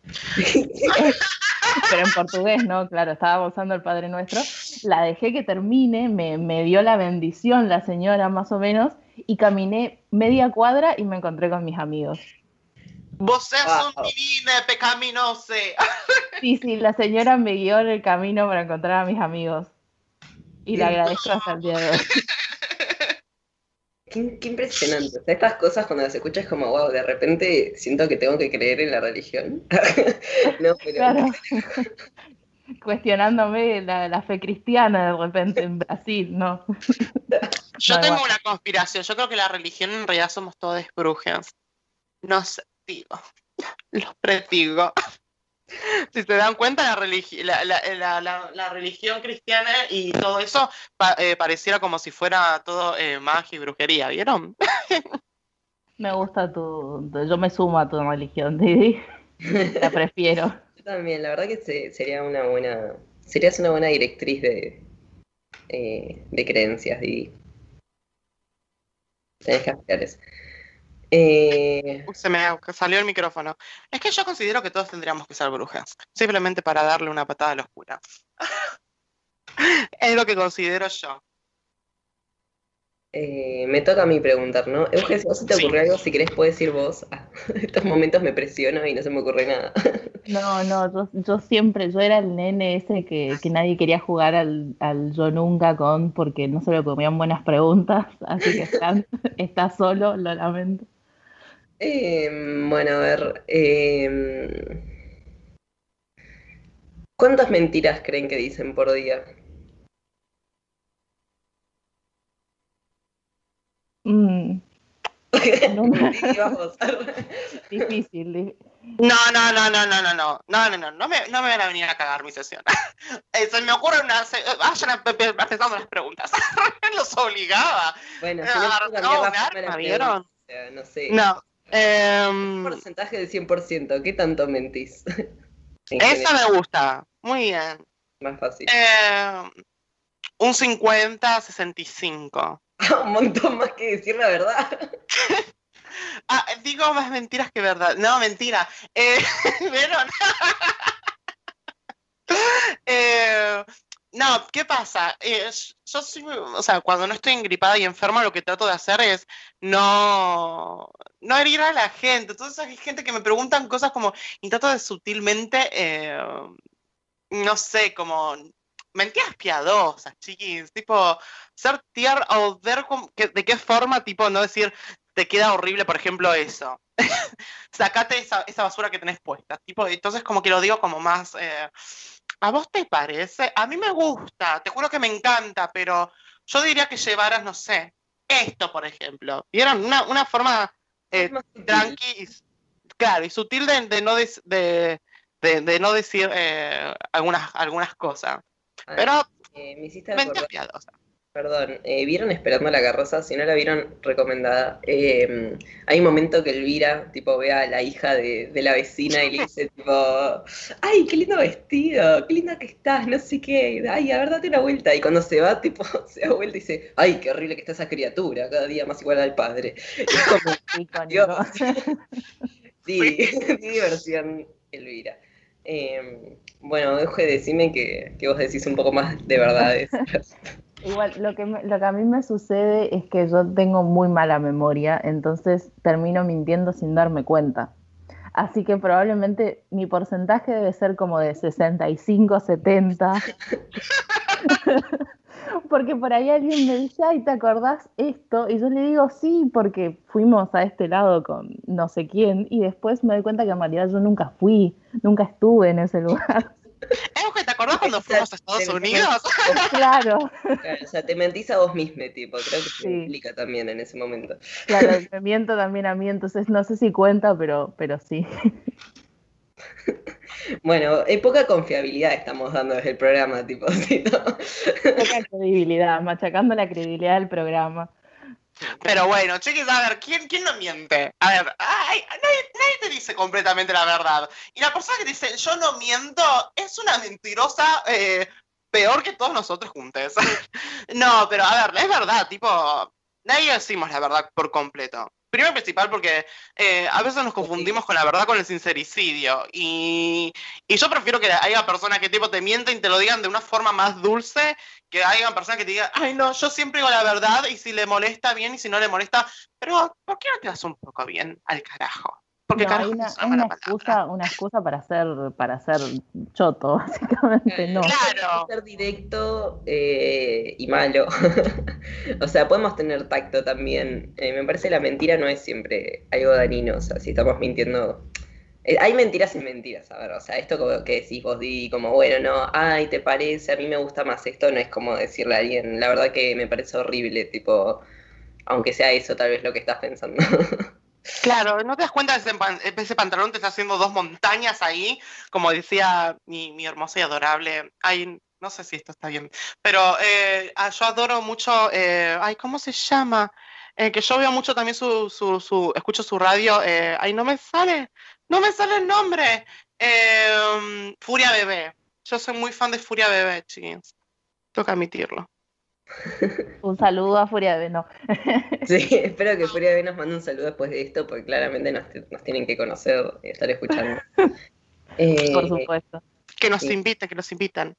Pero en portugués, ¿no? Claro, estaba rezando el Padre Nuestro. La dejé que termine, me, me dio la bendición la señora más o menos y caminé media cuadra y me encontré con mis amigos. Vos sos Wow. un divine pecaminoso. Sí, sí, la señora me guió en el camino para encontrar a mis amigos. Y le agradezco hasta el día de hoy. Qué, qué impresionante. O sea, estas cosas cuando las escuchas como, wow, de repente siento que tengo que creer en la religión. No, pero Claro. Cuestionándome la, la fe cristiana de repente en Brasil, ¿no? Yo No, tengo igual. una conspiración. Yo creo que la religión en realidad somos todos brujas. No sé, digo. Los predigo. Si se dan cuenta, la, religi la, la, la, la, la religión cristiana y todo eso pa eh, pareciera como si fuera todo eh, magia y brujería, ¿vieron? Me gusta tu, tu- yo me sumo a tu religión, Didi. La prefiero. yo también, la verdad que se- sería una buena, serías una buena directriz de, eh, de creencias, Didi. Tenés que aspirar eso. Eh, Uy, se me salió el micrófono. Es que yo considero que todos tendríamos que ser brujas, simplemente para darle una patada a la oscura. Es lo que considero yo. eh, me toca a mí preguntar, ¿no? Euge, si a vos se te Sí. ocurre algo, si querés puedes decir vos. Ah, estos momentos me presiono y no se me ocurre nada. No, no, yo, yo siempre, yo era el nene ese que, que nadie quería jugar al, al yo nunca con porque no se le ocurrían buenas preguntas, así que está, está solo, lo lamento. Eh, bueno, a ver. eh, ¿cuántas mentiras creen que dicen por día? Mm, no, Sí, vamos. difícil, di- No, no, no, no, no, no, no, no, no, no, no me, no me van a venir a cagar mi sesión. Eh, se me ocurre una, se, vayan a- pe- pe- empezando las preguntas. Los obligaba. Bueno, Eh, si no agarró puedo cambiar la un forma de arma, las ¿vieron? preguntas, o sea, no sé. No. Un em, porcentaje del cien por ciento, ¿qué tanto mentís? En esa general, me gusta. Muy bien. más fácil. Eh, un cincuenta, sesenta y cinco. Un montón más que decir la verdad. Ah, digo más mentiras que verdad. No, mentira. Eh, ¿Vieron? Eh, no, ¿qué pasa? Eh, yo soy, o sea, cuando no estoy engripada y enferma, lo que trato de hacer es no, no herir a la gente. Entonces hay gente que me preguntan cosas como, y trato de sutilmente, eh, no sé, como mentiras piadosas, chiquis, tipo, ser tierno o ver cómo- que- de qué forma, tipo, no decir, te queda horrible, por ejemplo, eso. Sacate esa, esa basura que tenés puesta. Tipo, entonces como que lo digo como más, eh, ¿a vos te parece? A mí me gusta, te juro que me encanta, pero yo diría que llevaras, no sé, esto, por ejemplo. ¿Vieron? Una, una forma eh, Es más sutil. tranqui, y, claro, y sutil de, de no, des- de, de, de no decir eh, algunas, algunas cosas. Ah, Pero eh, me hiciste mentiras acordar, piadosas. perdón, eh, ¿vieron Esperando la Carroza? Si no la vieron, recomendada. Eh, hay un momento que Elvira, tipo, ve a la hija de, de la vecina y le dice, tipo, ¡ay, qué lindo vestido! ¡Qué linda que estás! No sé qué. ¡Ay, a ver, date una vuelta! Y cuando se va, tipo, se da vuelta y dice, ¡ay, qué horrible que está esa criatura! Cada día más igual al padre. Y es como, icónico. Dios. Sí, diversión, Elvira. Eh, bueno, Euge, decime que, que vos decís un poco más de verdades. Igual, lo que, me- lo que a mí me sucede es que yo tengo muy mala memoria, entonces termino mintiendo sin darme cuenta. Así que probablemente mi porcentaje debe ser como de sesenta y cinco, setenta. Porque por ahí alguien me dice, ay, ¿te acordás esto? Y yo le digo, sí, porque fuimos a este lado con no sé quién, y después me doy cuenta que en realidad yo nunca fui, nunca estuve en ese lugar. Euge, ¿te acordás cuando fuimos a Estados Te- Unidos? Claro, Claro, o sea, te mentís a vos mismo, tipo, creo que se Sí. implica también en ese momento. claro, me miento también a mí, entonces no sé si cuenta, pero, pero sí. Bueno, eh, poca confiabilidad estamos dando desde el programa, tipo, ¿sí, no? Poca credibilidad, machacando la credibilidad del programa. Pero bueno, chiquis, a ver, ¿quién, quién no miente? A ver, ay, nadie, nadie te dice completamente la verdad. Y la persona que dice, yo no miento, es una mentirosa eh, peor que todos nosotros juntos. No, pero a ver, es verdad, tipo, nadie decimos la verdad por completo. primero y principal porque eh, a veces nos confundimos con la verdad con el sincericidio. Y, y yo prefiero que haya personas que tipo te mienten y te lo digan de una forma más dulce, que haya personas que te digan, ay no, yo siempre digo la verdad y si le molesta bien y si no le molesta, pero ¿por qué no te das un poco bien al carajo? Porque No, carajo hay una, es hay una una mala excusa, una excusa para ser, para ser choto, básicamente, no. Claro. Ser directo eh, y malo. O sea, podemos tener tacto también. Eh, me parece que la mentira no es siempre algo dañino. O sea, si estamos mintiendo. Eh, hay mentiras y mentiras, a ver. O sea, esto como que decís vos di, como bueno, no, ay, ¿te parece? A mí me gusta más esto. No es como decirle a alguien, la verdad que me parece horrible, tipo, aunque sea eso, tal vez lo que estás pensando. Claro, ¿no te das cuenta que ese, pan- ese pantalón te está haciendo dos montañas ahí? Como decía mi, mi hermosa y adorable. Ay, no sé si esto está bien. Pero eh, ah, yo adoro mucho. Eh, ay, ¿cómo se llama? Eh, que yo veo mucho también su, su, su escucho su radio. Eh, ay, no me sale. No me sale el nombre. Eh, Furia Bebé. Yo soy muy fan de Furia Bebé, chiquins. Tengo que admitirlo. Un saludo a Furia de no. Sí, espero que Furia B nos mande un saludo después de esto, porque claramente nos, nos tienen que conocer y estar escuchando. Eh, Por supuesto. Que nos sí. inviten, que nos invitan.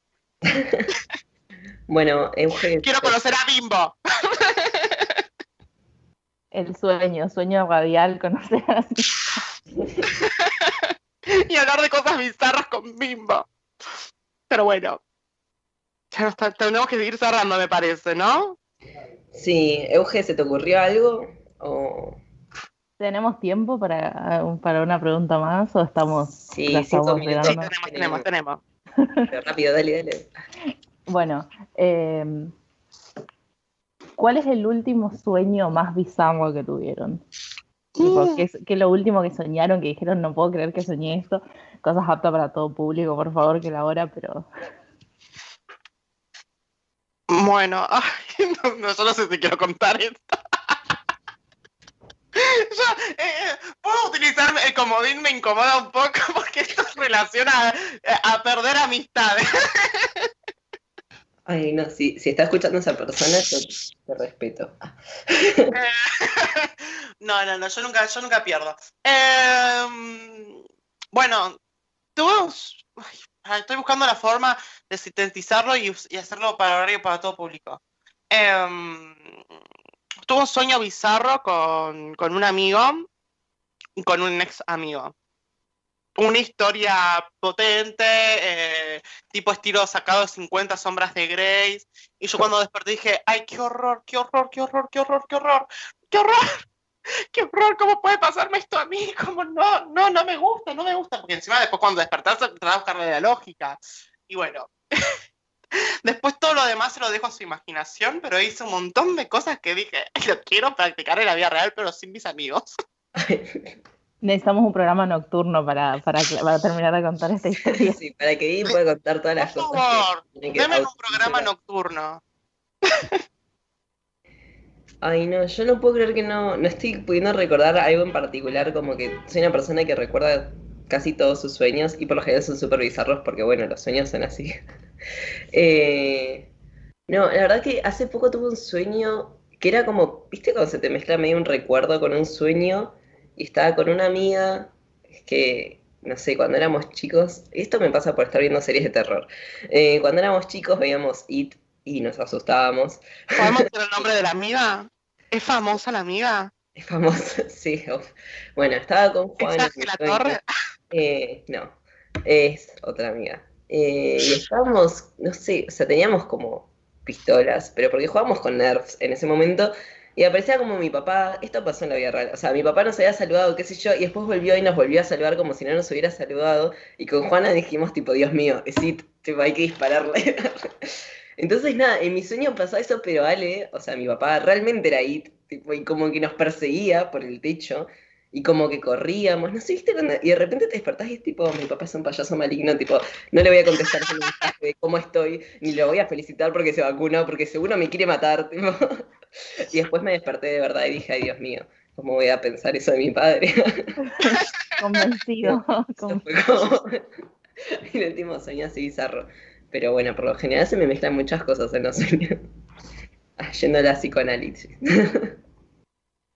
Bueno, Euge, Quiero conocer a Bimbo. El sueño, sueño radial, conocer así. Y hablar de cosas bizarras con Bimbo. Pero bueno, ya nos ta- tenemos que seguir cerrando, me parece, ¿no? sí, Euge, ¿se te ocurrió algo? O... ¿Tenemos tiempo para, para una pregunta más o estamos, Sí, ya cinco estamos minutos. llegando? Tenemos, tenemos, tenemos. Pero rápido, dale, dale. Bueno, eh, ¿cuál es el último sueño más bizarro que tuvieron? Tipo, ¿qué es, qué es lo último que soñaron, que dijeron, no puedo creer que soñé esto? Cosas aptas para todo público, por favor, que la hora, pero... Bueno, ay, no, no, yo no sé si quiero contar esto. Yo, eh, puedo utilizar el comodín, me incomoda un poco porque esto se relaciona a, a perder amistades. Ay, no, si, si está escuchando a esa persona, yo te respeto. No, no, no, yo nunca, yo nunca pierdo. Eh, bueno, tuve un- ay, estoy buscando la forma de sintetizarlo y, us- y hacerlo para horario para todo público. Eh, tuve un sueño bizarro con, con un amigo y con un ex amigo. Una historia potente, eh, tipo estilo sacado de cincuenta sombras de Grey. Y yo cuando desperté dije, ay, qué horror, qué horror, qué horror, qué horror, qué horror, qué horror, qué horror, ¿cómo puede pasarme esto a mí? ¿Cómo no? No, no me gusta, no me gusta. Porque encima después cuando despertás te vas a buscarle la lógica. Y bueno, después todo lo demás se lo dejo a su imaginación, pero hice un montón de cosas que dije, "Ay, lo quiero practicar en la vida real, pero sin mis amigos". Necesitamos un programa nocturno para, para, para terminar de contar esta historia. Sí, para que Vivi pueda contar todas las Por cosas. favor, que tiene que deme un auto- programa nocturno. Ay, no, yo no puedo creer que no, no estoy pudiendo recordar algo en particular, como que soy una persona que recuerda casi todos sus sueños y por lo general son súper bizarros porque, bueno, los sueños son así. Eh, no, la verdad que hace poco tuve un sueño que era como, ¿viste cuando se te mezcla medio un recuerdo con un sueño? Y estaba con una amiga que, no sé, cuando éramos chicos, esto me pasa por estar viendo series de terror. Eh, cuando éramos chicos veíamos It y nos asustábamos. ¿Podemos decir el nombre de la amiga? ¿Es famosa la amiga? Es famoso, sí. uf. Bueno, estaba con ¿Es Juana. Ángela Torre? Eh, no, es otra amiga. Eh, y estábamos, no sé, o sea, teníamos como pistolas, pero porque jugábamos con Nerfs en ese momento. Y aparecía como mi papá, esto pasó en la vida real, o sea, mi papá nos había saludado, qué sé yo, y después volvió y nos volvió a saludar como si no nos hubiera saludado, y con Juana dijimos tipo, Dios mío, es It, tipo, hay que dispararle. Entonces nada, en mi sueño pasó eso, pero Ale, o sea, mi papá realmente era It, tipo, y como que nos perseguía por el techo, y como que corríamos, no sé, ¿viste? Cuando- y de repente te despertás y es tipo, mi papá es un payaso maligno, tipo, no le voy a contestar su mensaje de cómo estoy, ni lo voy a felicitar porque se vacunó, porque seguro me quiere matar, tipo. Y después me desperté de verdad y dije, ay Dios mío, ¿cómo voy a pensar eso de mi padre? Convencido. Eso fue como el último sueño así bizarro. Pero bueno, por lo general se me mezclan muchas cosas en los sueños. Ah, yendo a la psicoanálisis.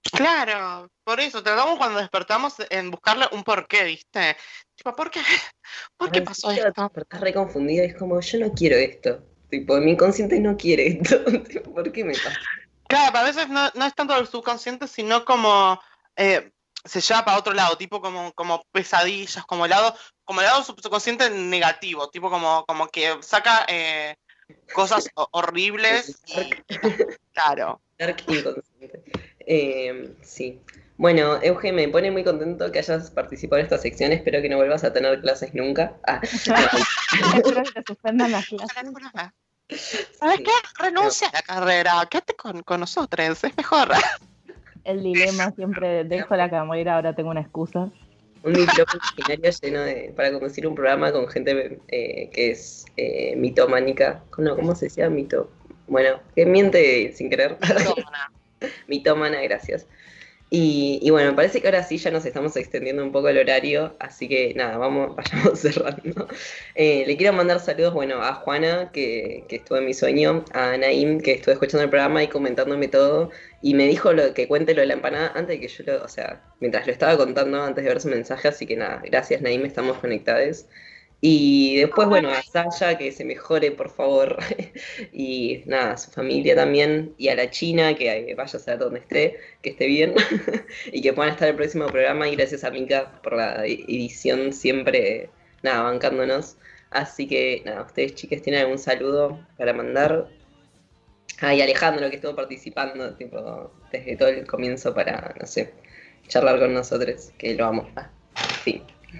Claro, por eso, tratamos cuando despertamos en buscarle un porqué, ¿viste? Tipo, ¿por qué? ¿Por qué Ay, pasó sí, esto? estás re confundido, es como, yo no quiero esto. Tipo, mi inconsciente no quiere esto. Tipo, ¿por qué me pasa? Claro, pero a veces no, no es tanto el subconsciente, sino como eh, se lleva para otro lado, tipo como, como pesadillas, como lado, como lado subconsciente negativo, tipo como, como que saca eh, cosas ho- horribles y, y claro. Dark inconsciente. Eh, sí. Bueno, Euge, me pone muy contento que hayas participado en esta sección. Espero que no vuelvas a tener clases nunca. Ah, Espero que te suspendan las clases. ¿Sabes qué? Renuncia a la carrera, quédate con, con nosotros, es mejor. El dilema siempre dejo la carrera, ahora tengo una excusa. un diploma imaginario lleno de. Para conducir un programa con gente eh, que es eh, mitománica. No, ¿cómo se decía? Mito. Bueno, que miente sin querer. Mitómana. Mitómana, gracias. Y, y bueno, me parece que ahora sí ya nos estamos extendiendo un poco el horario, así que nada, vamos, vayamos cerrando. Eh, le quiero mandar saludos, bueno, a Juana, que, que estuvo en mi sueño, a Naim, que estuvo escuchando el programa y comentándome todo, y me dijo lo que cuente lo de la empanada antes de que yo lo, o sea, mientras lo estaba contando, antes de ver su mensaje, así que nada, gracias Naim, estamos conectados. Y después, bueno, a Sasha, que se mejore, por favor. Y nada, a su familia también. Y a la China, que vaya a ser donde esté, que esté bien. Y que puedan estar en el próximo programa. Y gracias a Mika por la edición, siempre, nada, bancándonos. Así que, nada, ustedes, chicas, ¿tienen algún saludo para mandar? Ah, y Alejandro, que estuvo participando, tipo, desde todo el comienzo para, no sé, charlar con nosotros, que lo amo. Ah, fin.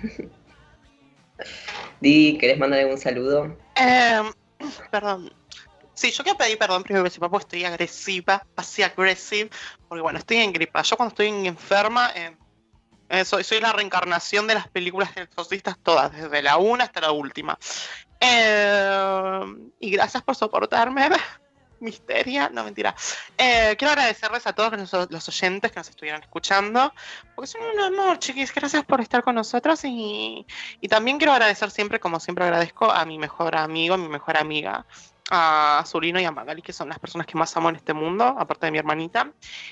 Didi, ¿querés mandar algún saludo? Eh, perdón. Sí, yo quiero pedir perdón primero porque estoy agresiva, así agresiva, porque bueno, estoy en gripa. Yo cuando estoy enferma, eh, eh, soy, soy la reencarnación de las películas de exorcistas todas, desde la una hasta la última. Eh, y gracias por soportarme. Misteria, no mentira. Eh, quiero agradecerles a todos los, los oyentes que nos estuvieron escuchando, porque son un amor, chiquis. Gracias por estar con nosotros y, y también quiero agradecer siempre, como siempre agradezco, a mi mejor amigo, a mi mejor amiga, a Zulino y a Magali, que son las personas que más amo en este mundo, aparte de mi hermanita.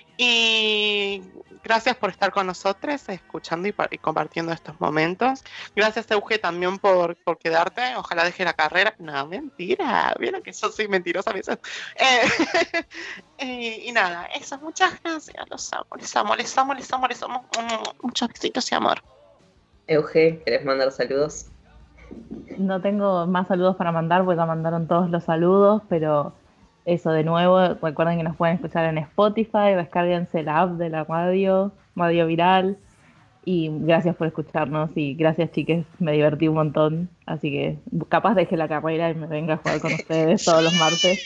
Y gracias por estar con nosotros, escuchando y, pa- y compartiendo estos momentos. Gracias, Euge, también por, por quedarte. Ojalá deje la carrera. No, mentira. Vieron que yo soy mentirosa a veces. Eh, y, y nada, eso. Muchas gracias. Los amo, les amo, les amo, les amo, les amo. Muchos besitos y amor. Euge, ¿querés mandar saludos? No tengo más saludos para mandar, porque ya mandaron todos los saludos, pero eso de nuevo, recuerden que nos pueden escuchar en Spotify, descárguense la app de la radio, Radio Viral, y gracias por escucharnos, y gracias chiques, me divertí un montón, así que capaz deje la carrera y me venga a jugar con ustedes todos los martes.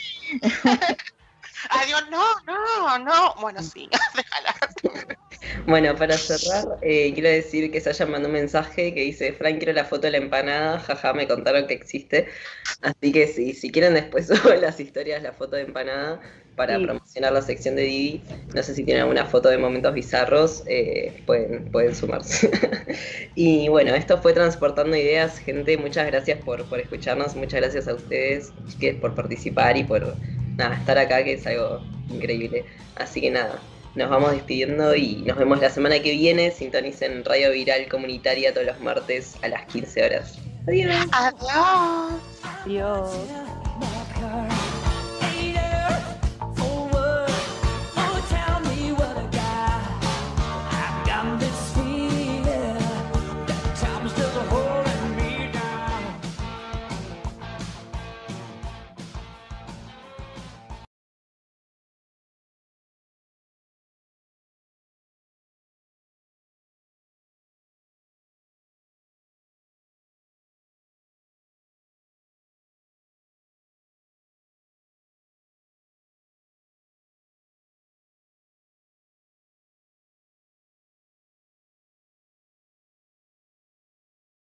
Adiós, no, no, no. Bueno, sí, déjala. Bueno, para cerrar, eh, quiero decir que Sasha mandó un mensaje que dice: Frank, quiero la foto de la empanada, jaja, me contaron que existe. Así que sí, si quieren después subo las historias, la foto de empanada, para Sí. promocionar la sección de Didi. No sé si tienen alguna foto de momentos bizarros, eh, pueden, pueden sumarse. Y bueno, esto fue Transportando Ideas, gente. Muchas gracias por, por escucharnos, muchas gracias a ustedes, chiques, por participar y por nada, estar acá, que es algo increíble. Así que nada, nos vamos despidiendo y nos vemos la semana que viene. Sintonicen Radio Viral Comunitaria todos los martes a las quince horas. Adiós. Adiós. Adiós. Oh, tell me what I got. I've got this